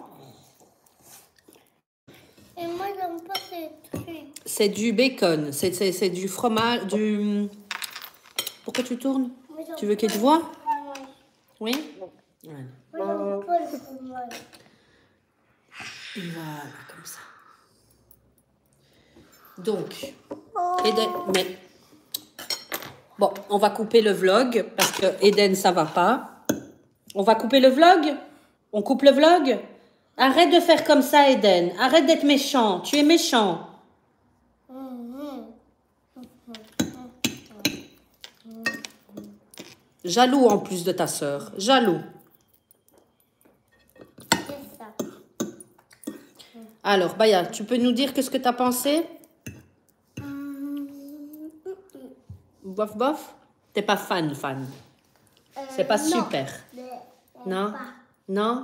Et moi, j'aime pas ces trucs. c'est du bacon. C'est du fromage, du... Pourquoi tu tournes? Moi, j'aime Tu veux qu'il pas te le voie? fromage. Oui? Voilà. Moi, j'aime pas le fromage. Voilà, comme ça. Donc, Oh. mais Bon, on va couper le vlog parce que Eden, ça va pas. On va couper le vlog? On coupe le vlog? Arrête de faire comme ça, Eden. Arrête d'être méchant. Tu es méchant. Jaloux en plus de ta sœur. Jaloux. C'est ça. Alors, Baya, tu peux nous dire qu'est-ce que tu as pensé? Bof, bof? T'es pas fan. C'est pas non. super. Non? Non?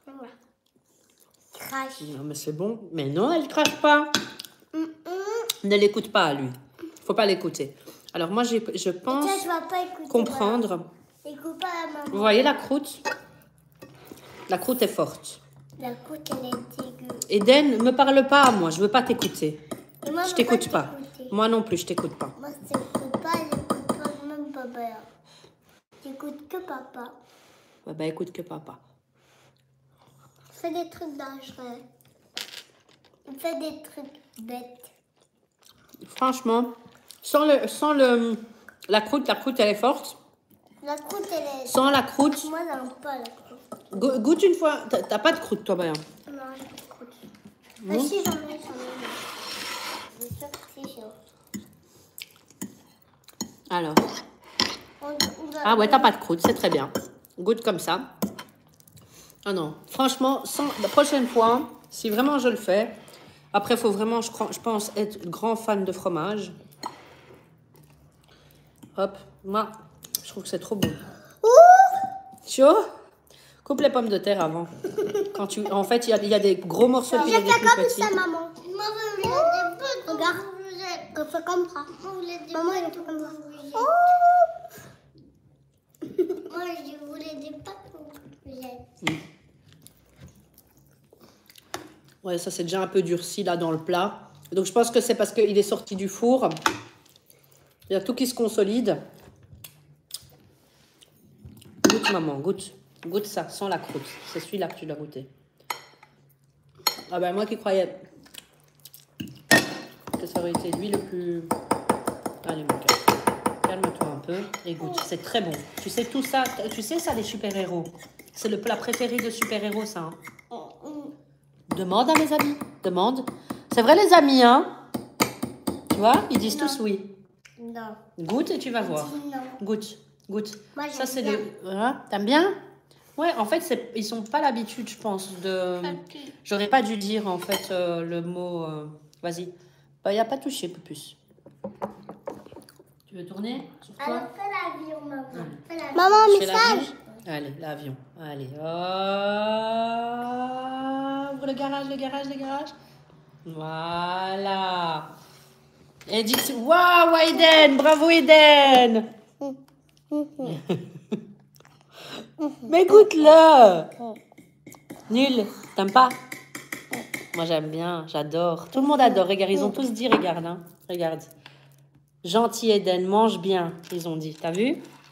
Crash. Non, mais c'est bon. Mais non, elle crache pas. Ne l'écoute pas, lui. Faut pas l'écouter. Alors, moi, je pense Ça, je vais pas écouter. comprendre. Voilà. Écoute pas la maman. Vous voyez la croûte? La croûte est forte. La croûte, elle est dégueu. Eden, me parle pas à moi. Je veux pas t'écouter. Et moi, Je veux t'écoute pas. t'écouter. Moi non plus, je t'écoute pas. Moi, je t'écoute pas, j'écoute pas même papa. J'écoute que papa. Bah, écoute que papa. Fais des trucs dangereux. Fais des trucs bêtes. Franchement, la croûte elle est forte. La croûte, elle est... Sans la croûte, Moi, j'aime pas la croûte. goûte une fois. T'as pas de croûte, toi, Baya? Non, j'ai pas de croûte. Non. Ah, si, j'en ai. C'est sûr que c'est chaud. Alors. On va- Ah ouais, t'as pas de croûte, c'est très bien. Goûte comme ça. Ah non, franchement, la prochaine fois, si vraiment je le fais, après, il faut vraiment, je pense, être grand fan de fromage. Hop, moi, je trouve que c'est trop bon. Chaud? Coupe les pommes de terre avant. En fait, il y a des gros morceaux puis il y a des Fais plus comme petits. ça, maman. Moi, je voulais des boules. Regarde. On fait comme ça. Maman, elle fait comme ça. Moi, je voulais des pâtes. Ouais, ça c'est déjà un peu durci là dans le plat. Donc je pense que c'est parce qu'il est sorti du four. Il y a tout qui se consolide. Goûte maman, goûte. Goûte ça, sans la croûte. C'est celui-là que tu dois goûter. Ah ben moi qui croyais que ça aurait été lui le plus... Allez mon cœur, calme-toi un peu et goûte. C'est très bon. Tu sais tout ça, tu sais ça les super-héros. C'est le plat préféré de super-héros ça. Hein. Demande à mes amis, demande. C'est vrai les amis, hein? Tu vois, ils disent tous oui. Non. Goûte et tu vas voir. Non. Goûte, goûte. Moi, Ça c'est j'aime le... Hein? T'aimes bien? Ouais, en fait, ils sont pas l'habitude, je pense, de... J'aurais pas dû dire, en fait, le mot... Vas-y. Bah, y a pas touché, Pupus. Tu veux tourner sur toi? Alors, fais l'avion, maman. Fais l'avion. Je Maman, fais l'avion. Allez, l'avion. Allez. Ouvre le garage, le garage, le garage. Voilà. Et dis... Waouh, Eden! Bravo, Eden! Mais goûte-le! Nul, t'aimes pas? Moi j'aime bien, j'adore. Tout le monde adore, regarde, ils ont tous dit, regarde, hein. Regarde. Gentil Eden, mange bien, ils ont dit, t'as vu?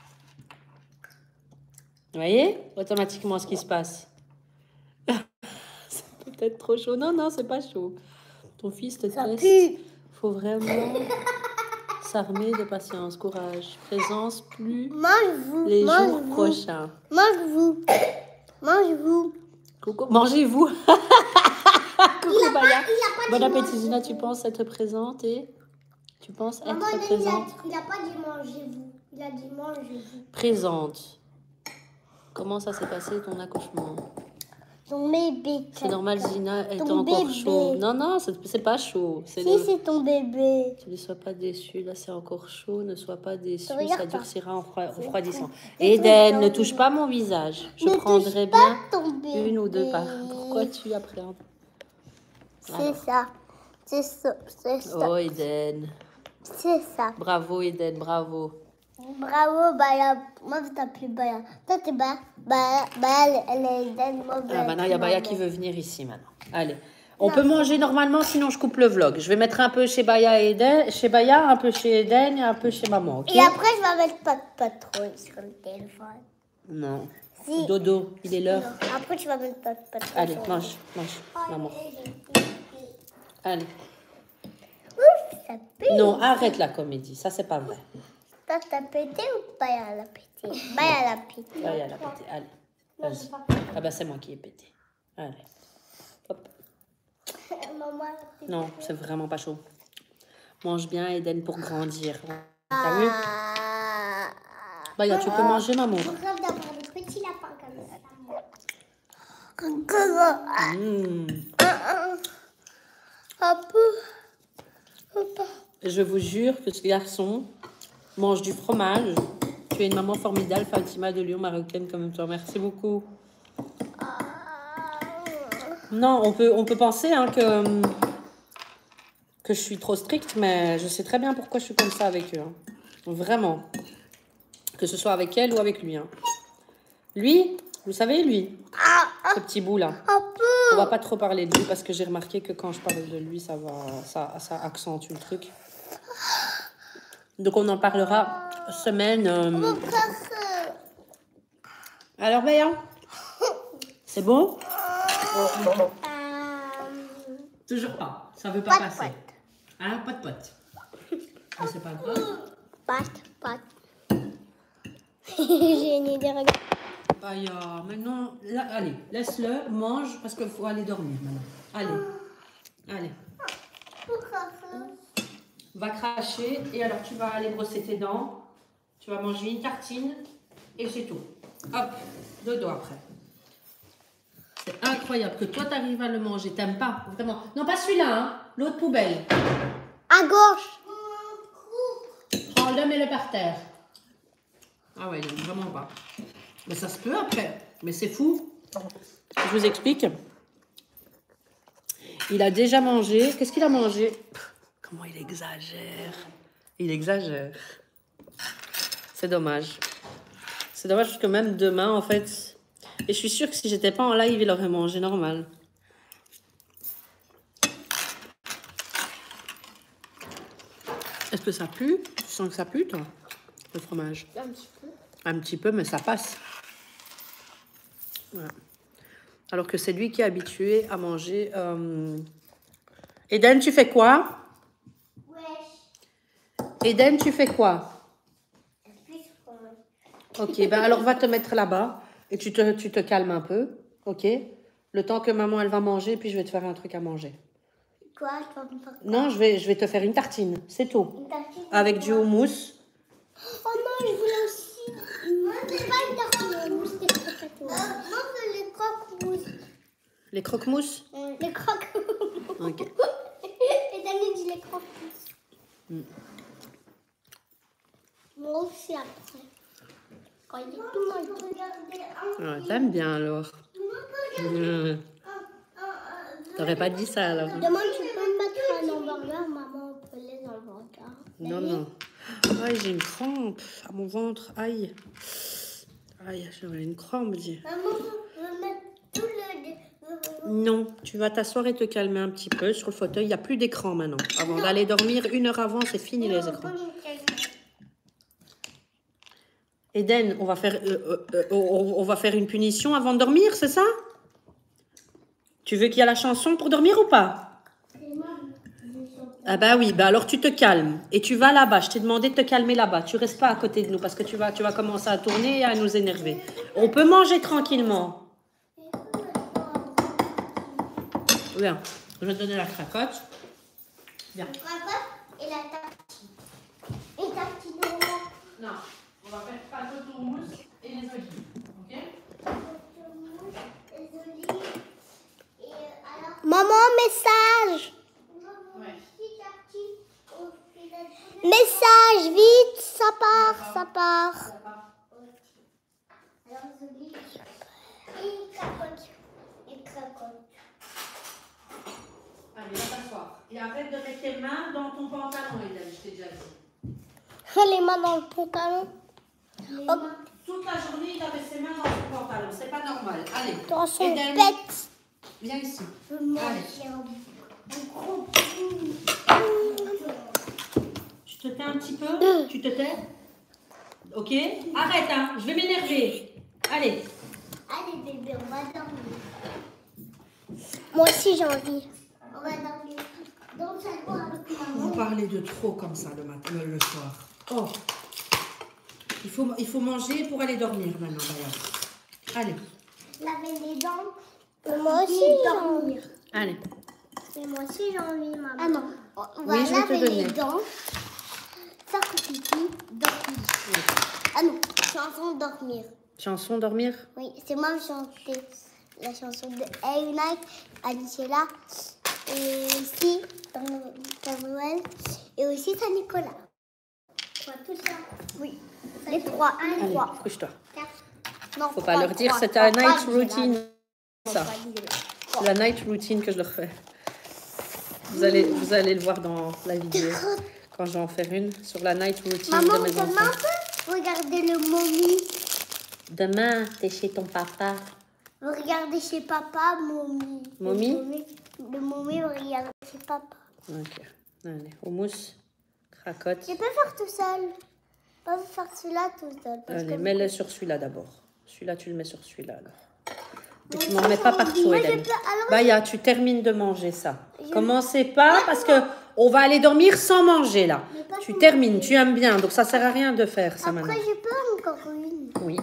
Vous voyez? Automatiquement ce qui se passe. C'est peut-être trop chaud. Non, non, c'est pas chaud. Ton fils te teste. Faut vraiment s'armer de patience, courage, présence, plus Mange-vous. les jours Mange-vous. prochains. Mange-vous. Mange-vous. Coucou, mangez-vous. Coucou Baya. Bon appétit, Zina, tu penses être présente et tu penses être Maman, présente? il a pas dit mangez-vous. Il a dit mangez-vous. Présente. Comment ça s'est passé ton accouchement? Ton bébé. C'est normal, Zina est Ton encore bébé. chaud. Non, non, c'est pas chaud. Si, c'est ton bébé. Tu ne sois pas déçu, là c'est encore chaud, ne sois pas déçu, Regarde ça pas. durcira en refroidissant. C'est Eden, tout ne ton touche bébé. pas mon visage. Je Ne prendrai touche pas bien ton bébé. une ou deux par. Pourquoi tu appréhendes? C'est ça. C'est ça. C'est ça. Oh Eden. C'est ça. Bravo Eden, bravo. Bravo, Baya. Moi, je t'appelle Baya. Toi, t'es Baya. Baya, elle est Eden. Moi, Ah, maintenant, il y a Baya qui veut. veut venir ici maintenant. Allez. On peut manger normalement, sinon je coupe le vlog. Je vais mettre un peu chez Baya et Eden, chez Baya, un peu chez Eden et un peu chez maman, ok? Et après, je vais mettre pas de patrouille sur le téléphone. Non. Si. Dodo, il est l'heure. Après, tu vas mettre pas de patrouille. Allez, sur le mange, maman. Allez. Ouf, ça pue. Non, arrête la comédie, ça c'est pas vrai. Toi, t'as pété ou pas elle a pété? Bah, elle a pété. Là, il y a la pété. Allez, Non, vas-y. c'est pas Ah bah, c'est moi qui ai pété. Allez. Hop. Maman, elle a pété. Non, c'est vraiment pas chaud. Mange bien, Eden, pour grandir. T'as vu? Bah, tu peux manger, maman. Je rêve d'avoir des petits lapins comme ça. Je vous jure que ce garçon mange du fromage. Tu es une maman formidable, Fatima de Lyon, marocaine comme toi. Merci beaucoup. Non, on peut penser hein, que je suis trop stricte, mais je sais très bien pourquoi je suis comme ça avec eux. Hein. Vraiment. Que ce soit avec elle ou avec lui. Hein. Lui, vous savez, lui, ce petit bout là. On va pas trop parler de lui parce que j'ai remarqué que quand je parle de lui, ça accentue le truc. Donc on en parlera semaine. Alors Béa, c'est bon? Toujours pas. Ça veut pas passer. Hein, pas de pote. Mais c'est pas grave. Pâte. J'ai une idée, regarde. Maintenant, là, allez, laisse-le, mange parce qu'il faut aller dormir maintenant. Allez. Va cracher et alors tu vas aller brosser tes dents. Tu vas manger une tartine et c'est tout. Hop, dodo après. C'est incroyable que toi t'arrives à le manger. T'aimes pas, vraiment. Non, pas celui-là, hein. L'autre poubelle. À gauche. Prends-le, mets-le par terre. Ah ouais, non, vraiment pas. Mais ça se peut après. Mais c'est fou. Je vous explique. Il a déjà mangé. Qu'est-ce qu'il a mangé? Comment il exagère. Il exagère. C'est dommage. C'est dommage parce que même demain, en fait... Et je suis sûre que si j'étais pas en live, il aurait mangé normal. Est-ce que ça pue? Tu sens que ça pue, toi, le fromage? Un petit peu. Un petit peu, mais ça passe. Voilà. Alors que c'est lui qui est habitué à manger. Eden, tu fais quoi? Wesh. Eden, tu fais quoi? Ok, ben alors va te mettre là-bas et tu te calmes un peu, ok? Le temps que maman, elle va manger, puis je vais te faire un truc à manger. Quoi? Tu vas me faire quoi? Non, je vais te faire une tartine, c'est tout. Une tartine? Avec du houmous. Oh non, je voulais aussi. Moi, c'est pas une tartine au mousse, c'est pas moi, c'est les croque-mousses. Les croque-mousse? Les croque-mousses. Ok. Et Dani dit les croque-mousses. Moi aussi après. Quand il est tout le monde. T'aimes bien alors. T'aurais pas dit ça alors. Demain, tu peux me mettre un hamburger, maman, on peut les hamburgers. Non. Aïe, j'ai une crampe à mon ventre. Aïe, j'aurais une crampe, dis. Maman, je veux mettre tout le... Non, tu vas t'asseoir et te calmer un petit peu sur le fauteuil. Il n'y a plus d'écran maintenant. Avant d'aller dormir, 1 heure avant, c'est fini les écrans. Eden, on va faire une punition avant de dormir, c'est ça? Tu veux qu'il y ait la chanson pour dormir ou pas? Ah bah oui, bah alors tu te calmes. Et tu vas là-bas, je t'ai demandé de te calmer là-bas. Tu restes pas à côté de nous parce que tu vas commencer à tourner et à nous énerver. On peut manger tranquillement. Viens, je vais te donner la cracotte. Viens. La cracotte et la tartine. Et tartine au roi. Non, on va faire cracotte au mousse et les olives. Ok? Maman, message. Ouais. Message, vite, ça part. Et cracotte. Allez, va t'asseoir. Et arrête de mettre tes mains dans ton pantalon, Eden, je t'ai déjà dit. Les mains dans le pantalon. Toute la journée, il avait ses mains dans son pantalon. C'est pas normal. Allez, Dans son Eden, pet. viens ici. Allez. Tu te tais un petit peu? Tu te tais? Ok? Arrête, hein. Je vais m'énerver. Allez. Allez bébé, on va dormir. Moi aussi j'ai envie. On va dormir dans le salon avec maman. Vous parlez de trop comme ça le soir. Oh, Il faut manger pour aller dormir maintenant, d'ailleurs. Allez. Laver les dents. Moi aussi, j'ai envie. Allez. Et moi aussi, j'ai envie, maman. Ah non. On va Oui, je vais te laver les donner. dents. Faire pipi, dormir. Oui. Ah non, chanson dormir. Chanson dormir? Oui, c'est moi qui chantais la chanson de Hey Night, Anicella, et aussi Père Noël, et aussi Saint-Nicolas. Quoi, tout ça? Oui. Les trois, les Allez, trois. couche-toi. Non, Faut pas leur dire, c'est un night routine. Ça. C'est la night routine que je leur fais. Vous allez le voir dans la vidéo quand je vais en faire une sur la night routine Maman, de mes demain, enfants. on peut regarder le momie. Demain, t'es chez ton papa. Regardez chez papa, momie. Momie? Le momie, regarde chez papa. Ok. Allez, houmous, cracotte. Je peux faire tout seul. Pas faire celui-là tout seul. parce Allez, que- mets-le sur celui-là d'abord. Celui-là, tu le mets sur celui-là alors. Et tu m'en mets pas partout, Moi, Hélène. je peux- alors, Baya, tu termines de manger ça. Commencez pas parce que on va aller dormir sans manger là. Mais pas Tu sans termines, tu aimes bien, donc ça sert à rien de faire ça Après, maintenant. je peux encore une. Oui.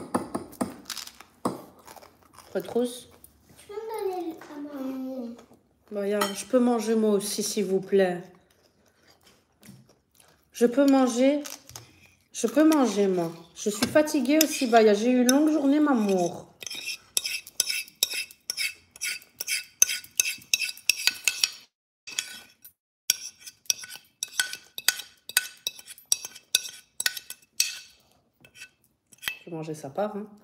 Retrousse. Tu peux me donner à maman? Baya, je peux manger moi aussi, s'il vous plaît. Je peux manger. Je peux manger moi. Je suis fatiguée aussi, Baya. J'ai eu une longue journée, m'amour. Je vais manger sa part. Hein.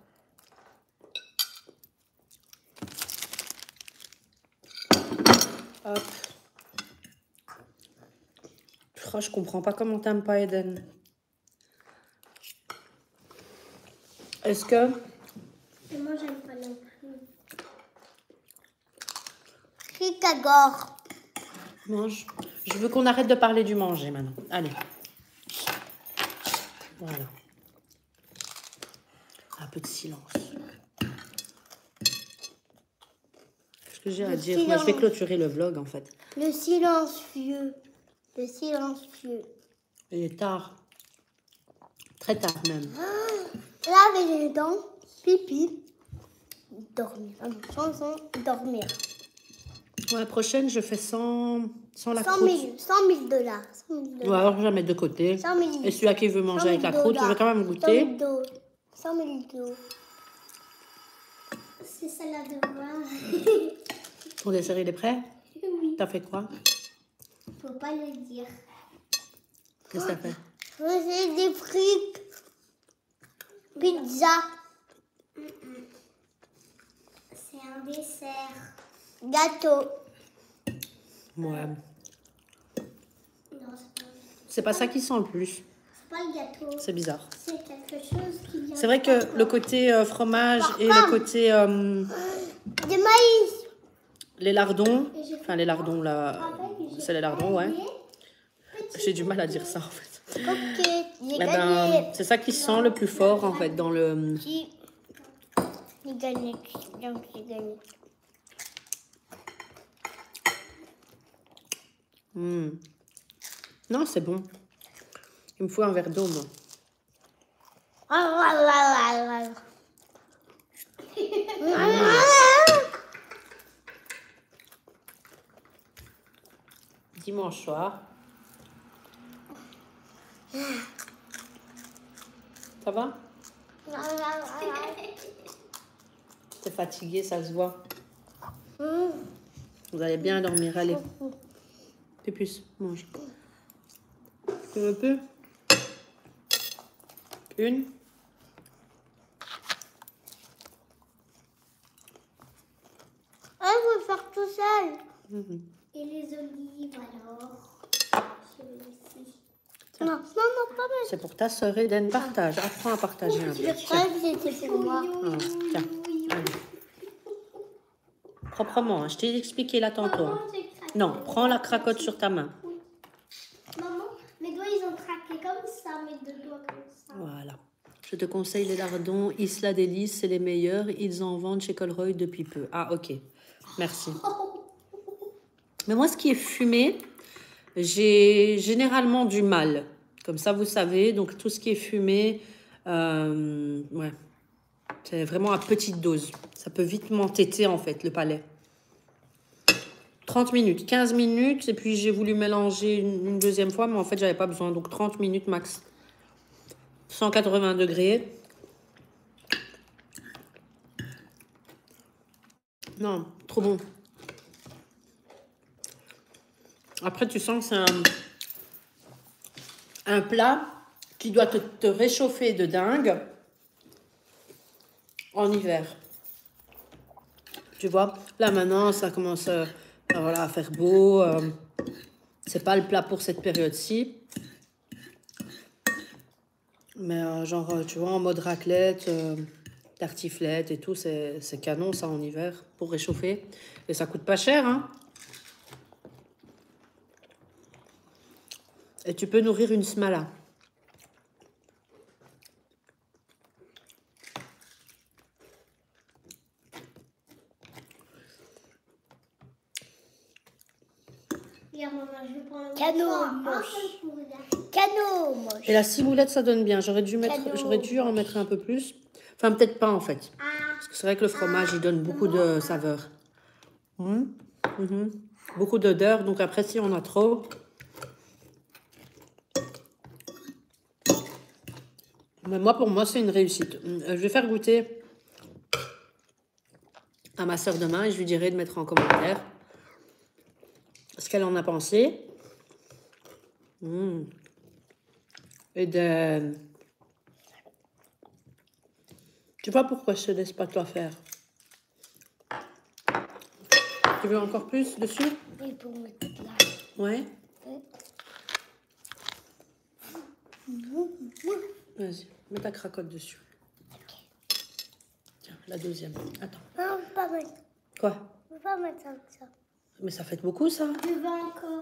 Hop. Oh, je comprends pas comment t'aimes pas Eden. Est-ce que... Et moi, j'aime pas non plus. Chicago. Mange. Je veux qu'on arrête de parler du manger maintenant. Allez. Voilà. Un peu de silence. Qu'est-ce que j'ai à dire? Moi, je vais clôturer le vlog en fait. Le silencieux. Le silencieux. Il est tard. Très tard même. Laver les dents. Pipi. Dormir. Ah non, chanson, dormir. Ouais, prochaine, je fais sans la 100 croûte. 000, 100 000 dollars. 100 000 Ou dollars. alors, je vais la mettre de côté. 100 000. Et celui-là qui veut manger avec la croûte, je vais quand même goûter. 100 000 dollars. C'est ça la devoir. Ton dessert, il est prêt? Oui. T'as fait quoi? Faut pas le dire. Qu'est-ce que t'as fait? C'est des frites. Pizza. C'est un dessert. Gâteau. Ouais. Non, C'est pas ça qui sent le plus. c'est pas le gâteau. C'est bizarre. C'est quelque chose qui vient. C'est vrai que le côté fromage et le côté Des maïs. les lardons, enfin les lardons là, c'est les lardons, ouais. J'ai du mal à dire ça en fait. Ok, j'ai Eh gagné. ben, c'est ça qui sent le plus fort en fait dans le. J'ai gagné. Donc j'ai gagné. Non, c'est bon. Il me faut un verre d'eau, moi. Dimanche soir. Ça va? T'es fatigué, ça se voit. Vous allez bien dormir, allez. Pépus, mange. Tu veux un peu? Une. Ah, je veux faire tout seul. Et les olives alors? Non, non, non, pas mal. C'est pour ta sœur Eden. Partage. Apprends à partager un peu. Je crois que c'était pour moi. Ah, tiens. Allez. Proprement, hein. Je t'ai expliqué là tantôt. Hein. Non, prends la cracotte sur ta main. Maman, mes doigts ils ont craqué comme ça, mes deux doigts comme ça. Voilà. Je te conseille les lardons Isla Délice, c'est les meilleurs. Ils en vendent chez Colruyt depuis peu. Ah, ok. Merci. Mais moi, ce qui est fumé, j'ai généralement du mal. Comme ça, vous savez. Donc, tout ce qui est fumé, Ouais, c'est vraiment à petite dose. Ça peut vite m'entêter en fait, le palais. 30 minutes, 15 minutes, et puis j'ai voulu mélanger une deuxième fois, mais en fait, j'avais pas besoin. Donc 30 minutes max. 180 degrés. Non, trop bon. Après, tu sens que c'est un plat qui doit te réchauffer de dingue en hiver. Tu vois, là maintenant, ça commence voilà, à faire beau. C'est pas le plat pour cette période-ci. Mais genre, tu vois, en mode raclette, tartiflette et tout, c'est canon ça en hiver pour réchauffer. Et ça coûte pas cher, hein. Et tu peux nourrir une smala. Canot moche. Canot moche. Et la ciboulette, ça donne bien. J'aurais dû en mettre un peu plus. Enfin, peut-être pas en fait. Parce que c'est vrai que le fromage, il donne beaucoup de saveur. Beaucoup d'odeur. Donc après, si on a trop... Mais moi, pour moi, c'est une réussite. Je vais faire goûter à ma soeur demain et je lui dirai de mettre en commentaire ce qu'elle en a pensé. Et de... Tu vois pourquoi je te laisse pas toi faire? Tu veux encore plus dessus? Oui, pour mettre là. Ouais. Vas-y, mets ta cracotte dessus. Tiens, la deuxième. Attends. Non, on peut pas mettre. Quoi? On peut pas mettre ça. Mais ça fait beaucoup, ça. Je veux encore.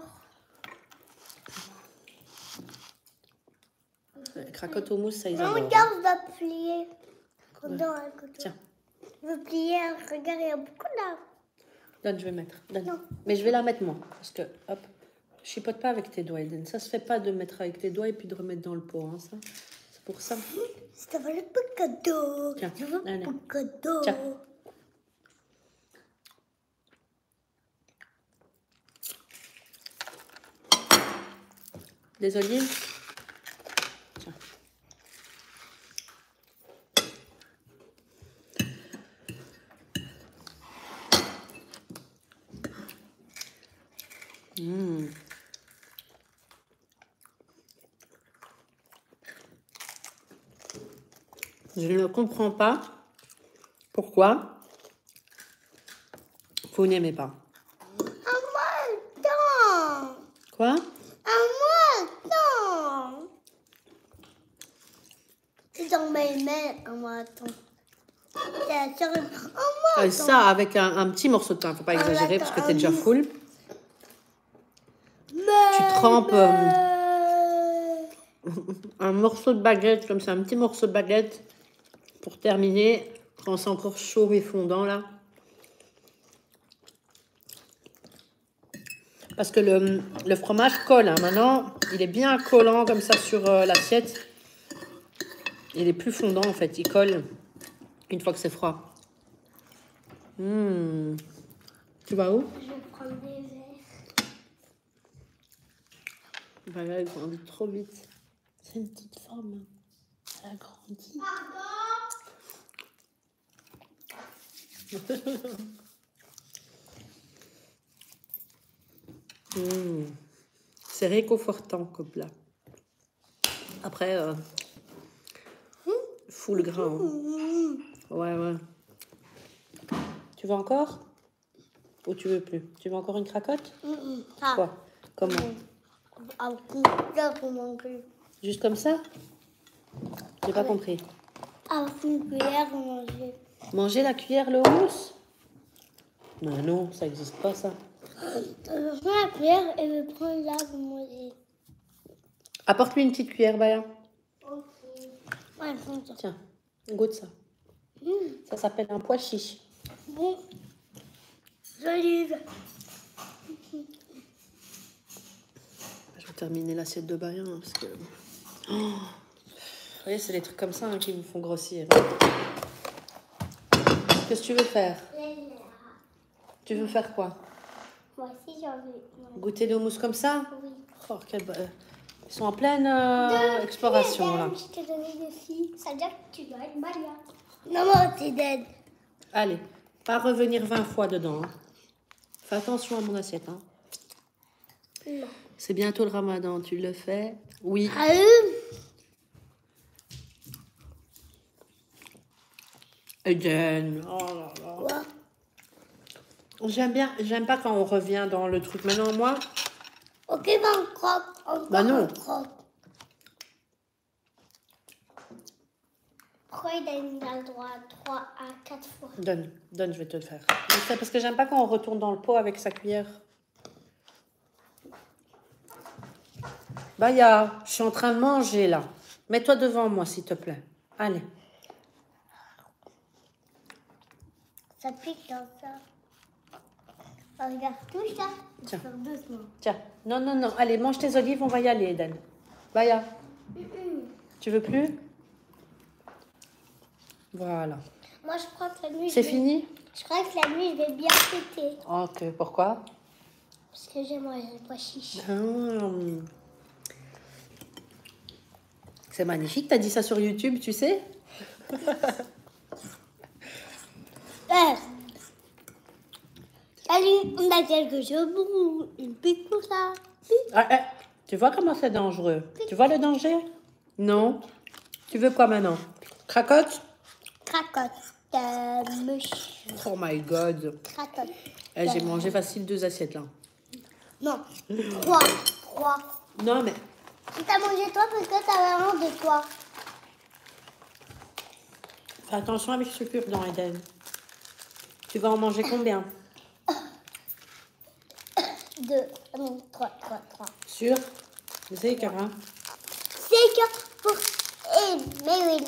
Cracotte au mousse, ça, ils Non, adorent. regarde, on va plier. Ouais. Dans un couteau. Tiens, Je veux plier. Regarde, il y a beaucoup là. donne, je vais mettre. Donne. Non. Mais je vais la mettre moi. Parce que, hop, je chipote pas avec tes doigts, Eden. Ça se fait pas de mettre avec tes doigts et puis de remettre dans le pot, hein, ça. C'est pour ça. Ça va le cadeau. Tiens, Je veux allez. le cadeau. Tiens. Des olives. Tiens. Je ne comprends pas pourquoi vous n'aimez pas. À moi, attends. Quoi? À moi, attends. C'est dans mes mains. À moi, attends. C'est la sœur. À moi, Et ça, avec un petit morceau de pain. Faut pas exagérer parce que t'es déjà full. Tu trempes un morceau de baguette, comme ça, un petit morceau de baguette pour terminer. Quand c'est encore chaud et fondant, là. Parce que le fromage colle. Hein. Maintenant, il est bien collant comme ça sur l'assiette. Il est plus fondant, en fait. Il colle une fois que c'est froid. Tu vas où? Je vais prendre des verres. Voilà, elle grandit trop vite. C'est une petite forme. Elle a grandi. C'est réconfortant comme plat. Après, full gras. Hein. Ouais. Tu veux encore? Ou tu veux plus? Tu veux encore une cracotte? Quoi? Comment? Là, pour manger. Juste comme ça? J'ai pas compris. Avec une cuillère, pour manger. Manger la cuillère, le houmous? Non, ça n'existe pas, ça. Je prends la cuillère et je prends là pour manger. Apporte-lui une petite cuillère, Baya. Ok. Ouais, prends ça. Tiens, goûte ça. Ça s'appelle un pois chiche. Bon. J'olive. Je vais terminer l'assiette de Baya, parce que... Oh, voyez, c'est des trucs comme ça hein, qui vous font grossir. Qu'est-ce que tu veux faire? Tu veux faire quoi? Moi aussi, j'ai envie. Goûter de mousse comme ça? Oui. Oh, ils sont en pleine exploration là. Je t'ai donné des filles. Ça veut dire que tu dois être Maya. Non, t'es dead. Allez, pas revenir 20 fois dedans. Hein. Fais attention à mon assiette. Hein. Non. C'est bientôt le ramadan, tu le fais? Oui. Ah, Eden, oh là là. Quoi? J'aime pas quand on revient dans le truc. Maintenant, moi, Ok, ben on croque. Encore Bah non. on croque. Pourquoi il a le droit à 3 à 4 fois? donne, je vais te le faire. C'est parce que j'aime pas quand on retourne dans le pot avec sa cuillère. Baya, je suis en train de manger là. Mets-toi devant moi, s'il te plaît. Allez. Ça pique dans ça. Oh, regarde, touche ça. Tiens. Faire doucement. Tiens, non, non, non. Allez, mange tes olives, on va y aller, Eden. Baya, tu veux plus? Voilà. Moi, je crois que la nuit. C'est fini? Je crois que la nuit, je vais bien péter. Ok, pourquoi? Parce que j'ai mangé le pois chiche. C'est magnifique, t'as dit ça sur YouTube, tu sais? Allez, on a quelque chose pour une pique pour ça. Ah, tu vois comment c'est dangereux? Tu vois le danger? Non. Tu veux quoi maintenant? Cracotte? Cracotte. Mouche. Oh my god. Cracotte. J'ai mangé facile 2 assiettes là. Non. 3. Non mais Tu t'as mangé toi parce que t'avais vraiment de toi. fais attention avec ce cure-dent, Eden. Tu vas en manger combien? 2. Non, 3. Sûr? C'est Cara? C'est que pour Maywin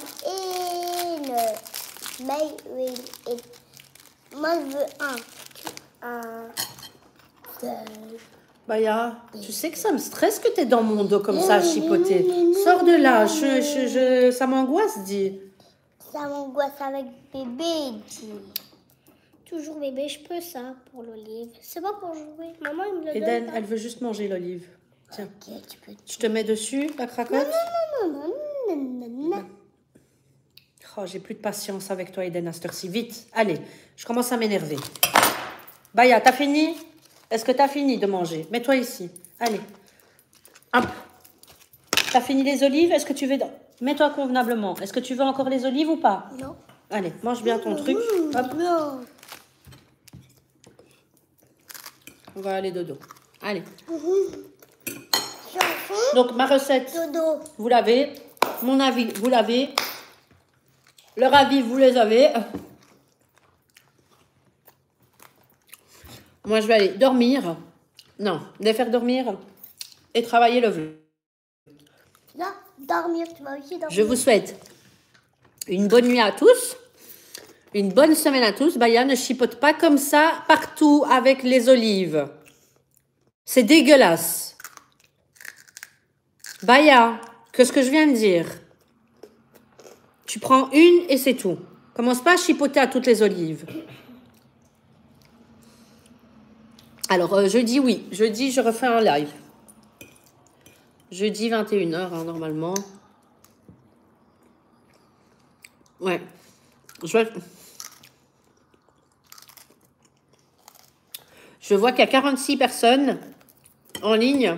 et moi je veux un 2. Baya, tu sais que ça me stresse que t'es dans mon dos comme ça à chipoter. Sors de là, ça m'angoisse, dis. Ça m'angoisse avec bébé, dit. Toujours bébé, je peux ça pour l'olive. C'est pas pour jouer. Maman, il me le Eden, donne. elle veut juste manger l'olive. Tiens, Ok, tu peux. je te mets dessus la cracotte. Non. Oh, j'ai plus de patience avec toi, Eden, à cette heure-ci. Vite, allez, je commence à m'énerver. Baya, t'as fini? Est-ce que t'as fini de manger? Mets-toi ici. Allez. Hop. T'as fini les olives? Est-ce que tu veux... Mets-toi convenablement. Est-ce que tu veux encore les olives ou pas? Non. Allez, mange bien ton truc. Hop. Non. On va aller dodo. Allez. Chanson. Donc, ma recette, Dodo. vous l'avez. Mon avis, vous l'avez. Leur avis, vous les avez. Moi, je vais aller dormir. Non, les faire dormir et travailler le vlog. Là, dormir, tu vas aussi dormir. Je vous souhaite une bonne nuit à tous. Une bonne semaine à tous. Baya, ne chipote pas comme ça partout avec les olives. C'est dégueulasse. Baya, qu'est-ce que je viens de dire? Tu prends une et c'est tout. Commence pas à chipoter à toutes les olives. Alors, jeudi, oui. Jeudi, je refais un live. Jeudi, 21h, hein, normalement. Ouais. Je vois qu'il y a 46 personnes en ligne.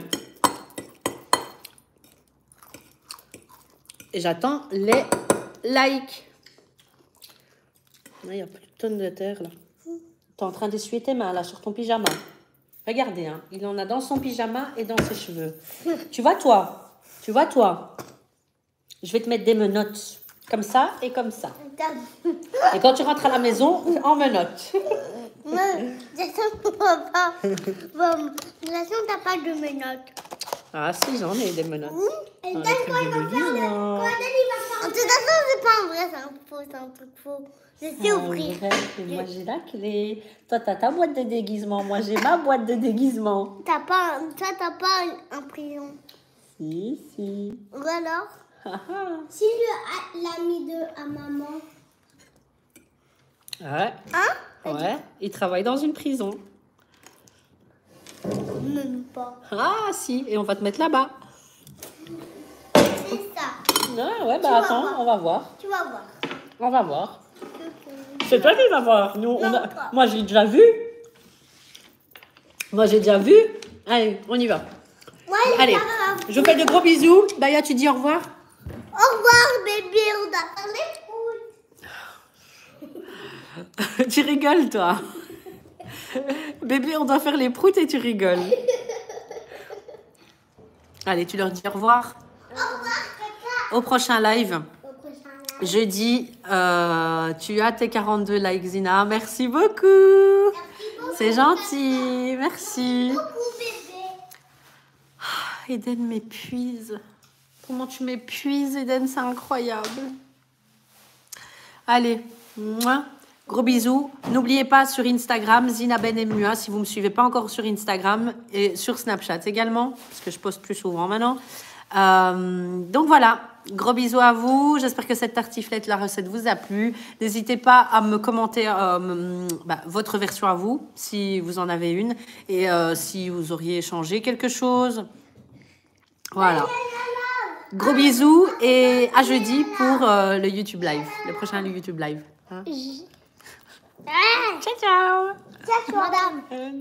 Et j'attends les likes. Il y a plus de tonnes de terre, là. Tu es en train d'essuyer tes mains, là, sur ton pyjama. Regardez, hein, il en a dans son pyjama et dans ses cheveux. Tu vois, toi? Tu vois, toi? Je vais te mettre des menottes. Comme ça et comme ça. Et quand tu rentres à la maison, en menottes. Papa. Bon, t'as pas de menottes. Ah si, j'en ai des menottes. Et Ah, Dan, les quoi, il va trucs de faire Lily, le... hein. Quoi, Dan, il va faire... De toute façon, c'est pas un vrai, c'est un faux, c'est un truc faux. Je sais ouvrir. Moi, j'ai la clé. Toi, t'as ta boîte de déguisement. Moi, j'ai ma boîte de déguisement. Toi, t'as pas un prison. Si, si. Ou alors, Si lui l'a mis à maman. Ouais. Hein? Ouais, il travaille dans une prison. Même pas. Ah, si, et on va te mettre là-bas. C'est ça. Ah, ouais, Tu bah vas attends, voir. on va voir. Tu vas voir. On va voir. C'est toi qui vas voir. Nous, Non, toi. Moi, j'ai déjà vu. Moi, j'ai déjà vu. Allez, on y va. Ouais, Allez, je vous fais de gros bisous. Baya, tu dis au revoir. Au revoir, bébé. On attend les poules. Tu rigoles, toi. Bébé, on doit faire les proutes et tu rigoles. Allez, tu leur dis au revoir. Au revoir, caca. Au prochain live. Au prochain live. Jeudi, tu as tes 42 likes, Zina. Merci beaucoup. Merci beaucoup. C'est gentil. Merci. Beaucoup, bébé. Eden m'épuise. Comment tu m'épuises, Eden, c'est incroyable. Allez, mouah. Gros bisous. N'oubliez pas sur Instagram, Zina Ben Mua, si vous ne me suivez pas encore sur Instagram et sur Snapchat également, parce que je poste plus souvent maintenant. Donc voilà, gros bisous à vous. J'espère que cette tartiflette, la recette vous a plu. N'hésitez pas à me commenter votre version à vous, si vous en avez une, et si vous auriez changé quelque chose. Voilà. Gros bisous et à jeudi pour le YouTube Live, le prochain YouTube Live. Hein? Ciao, ciao. Ciao, madame.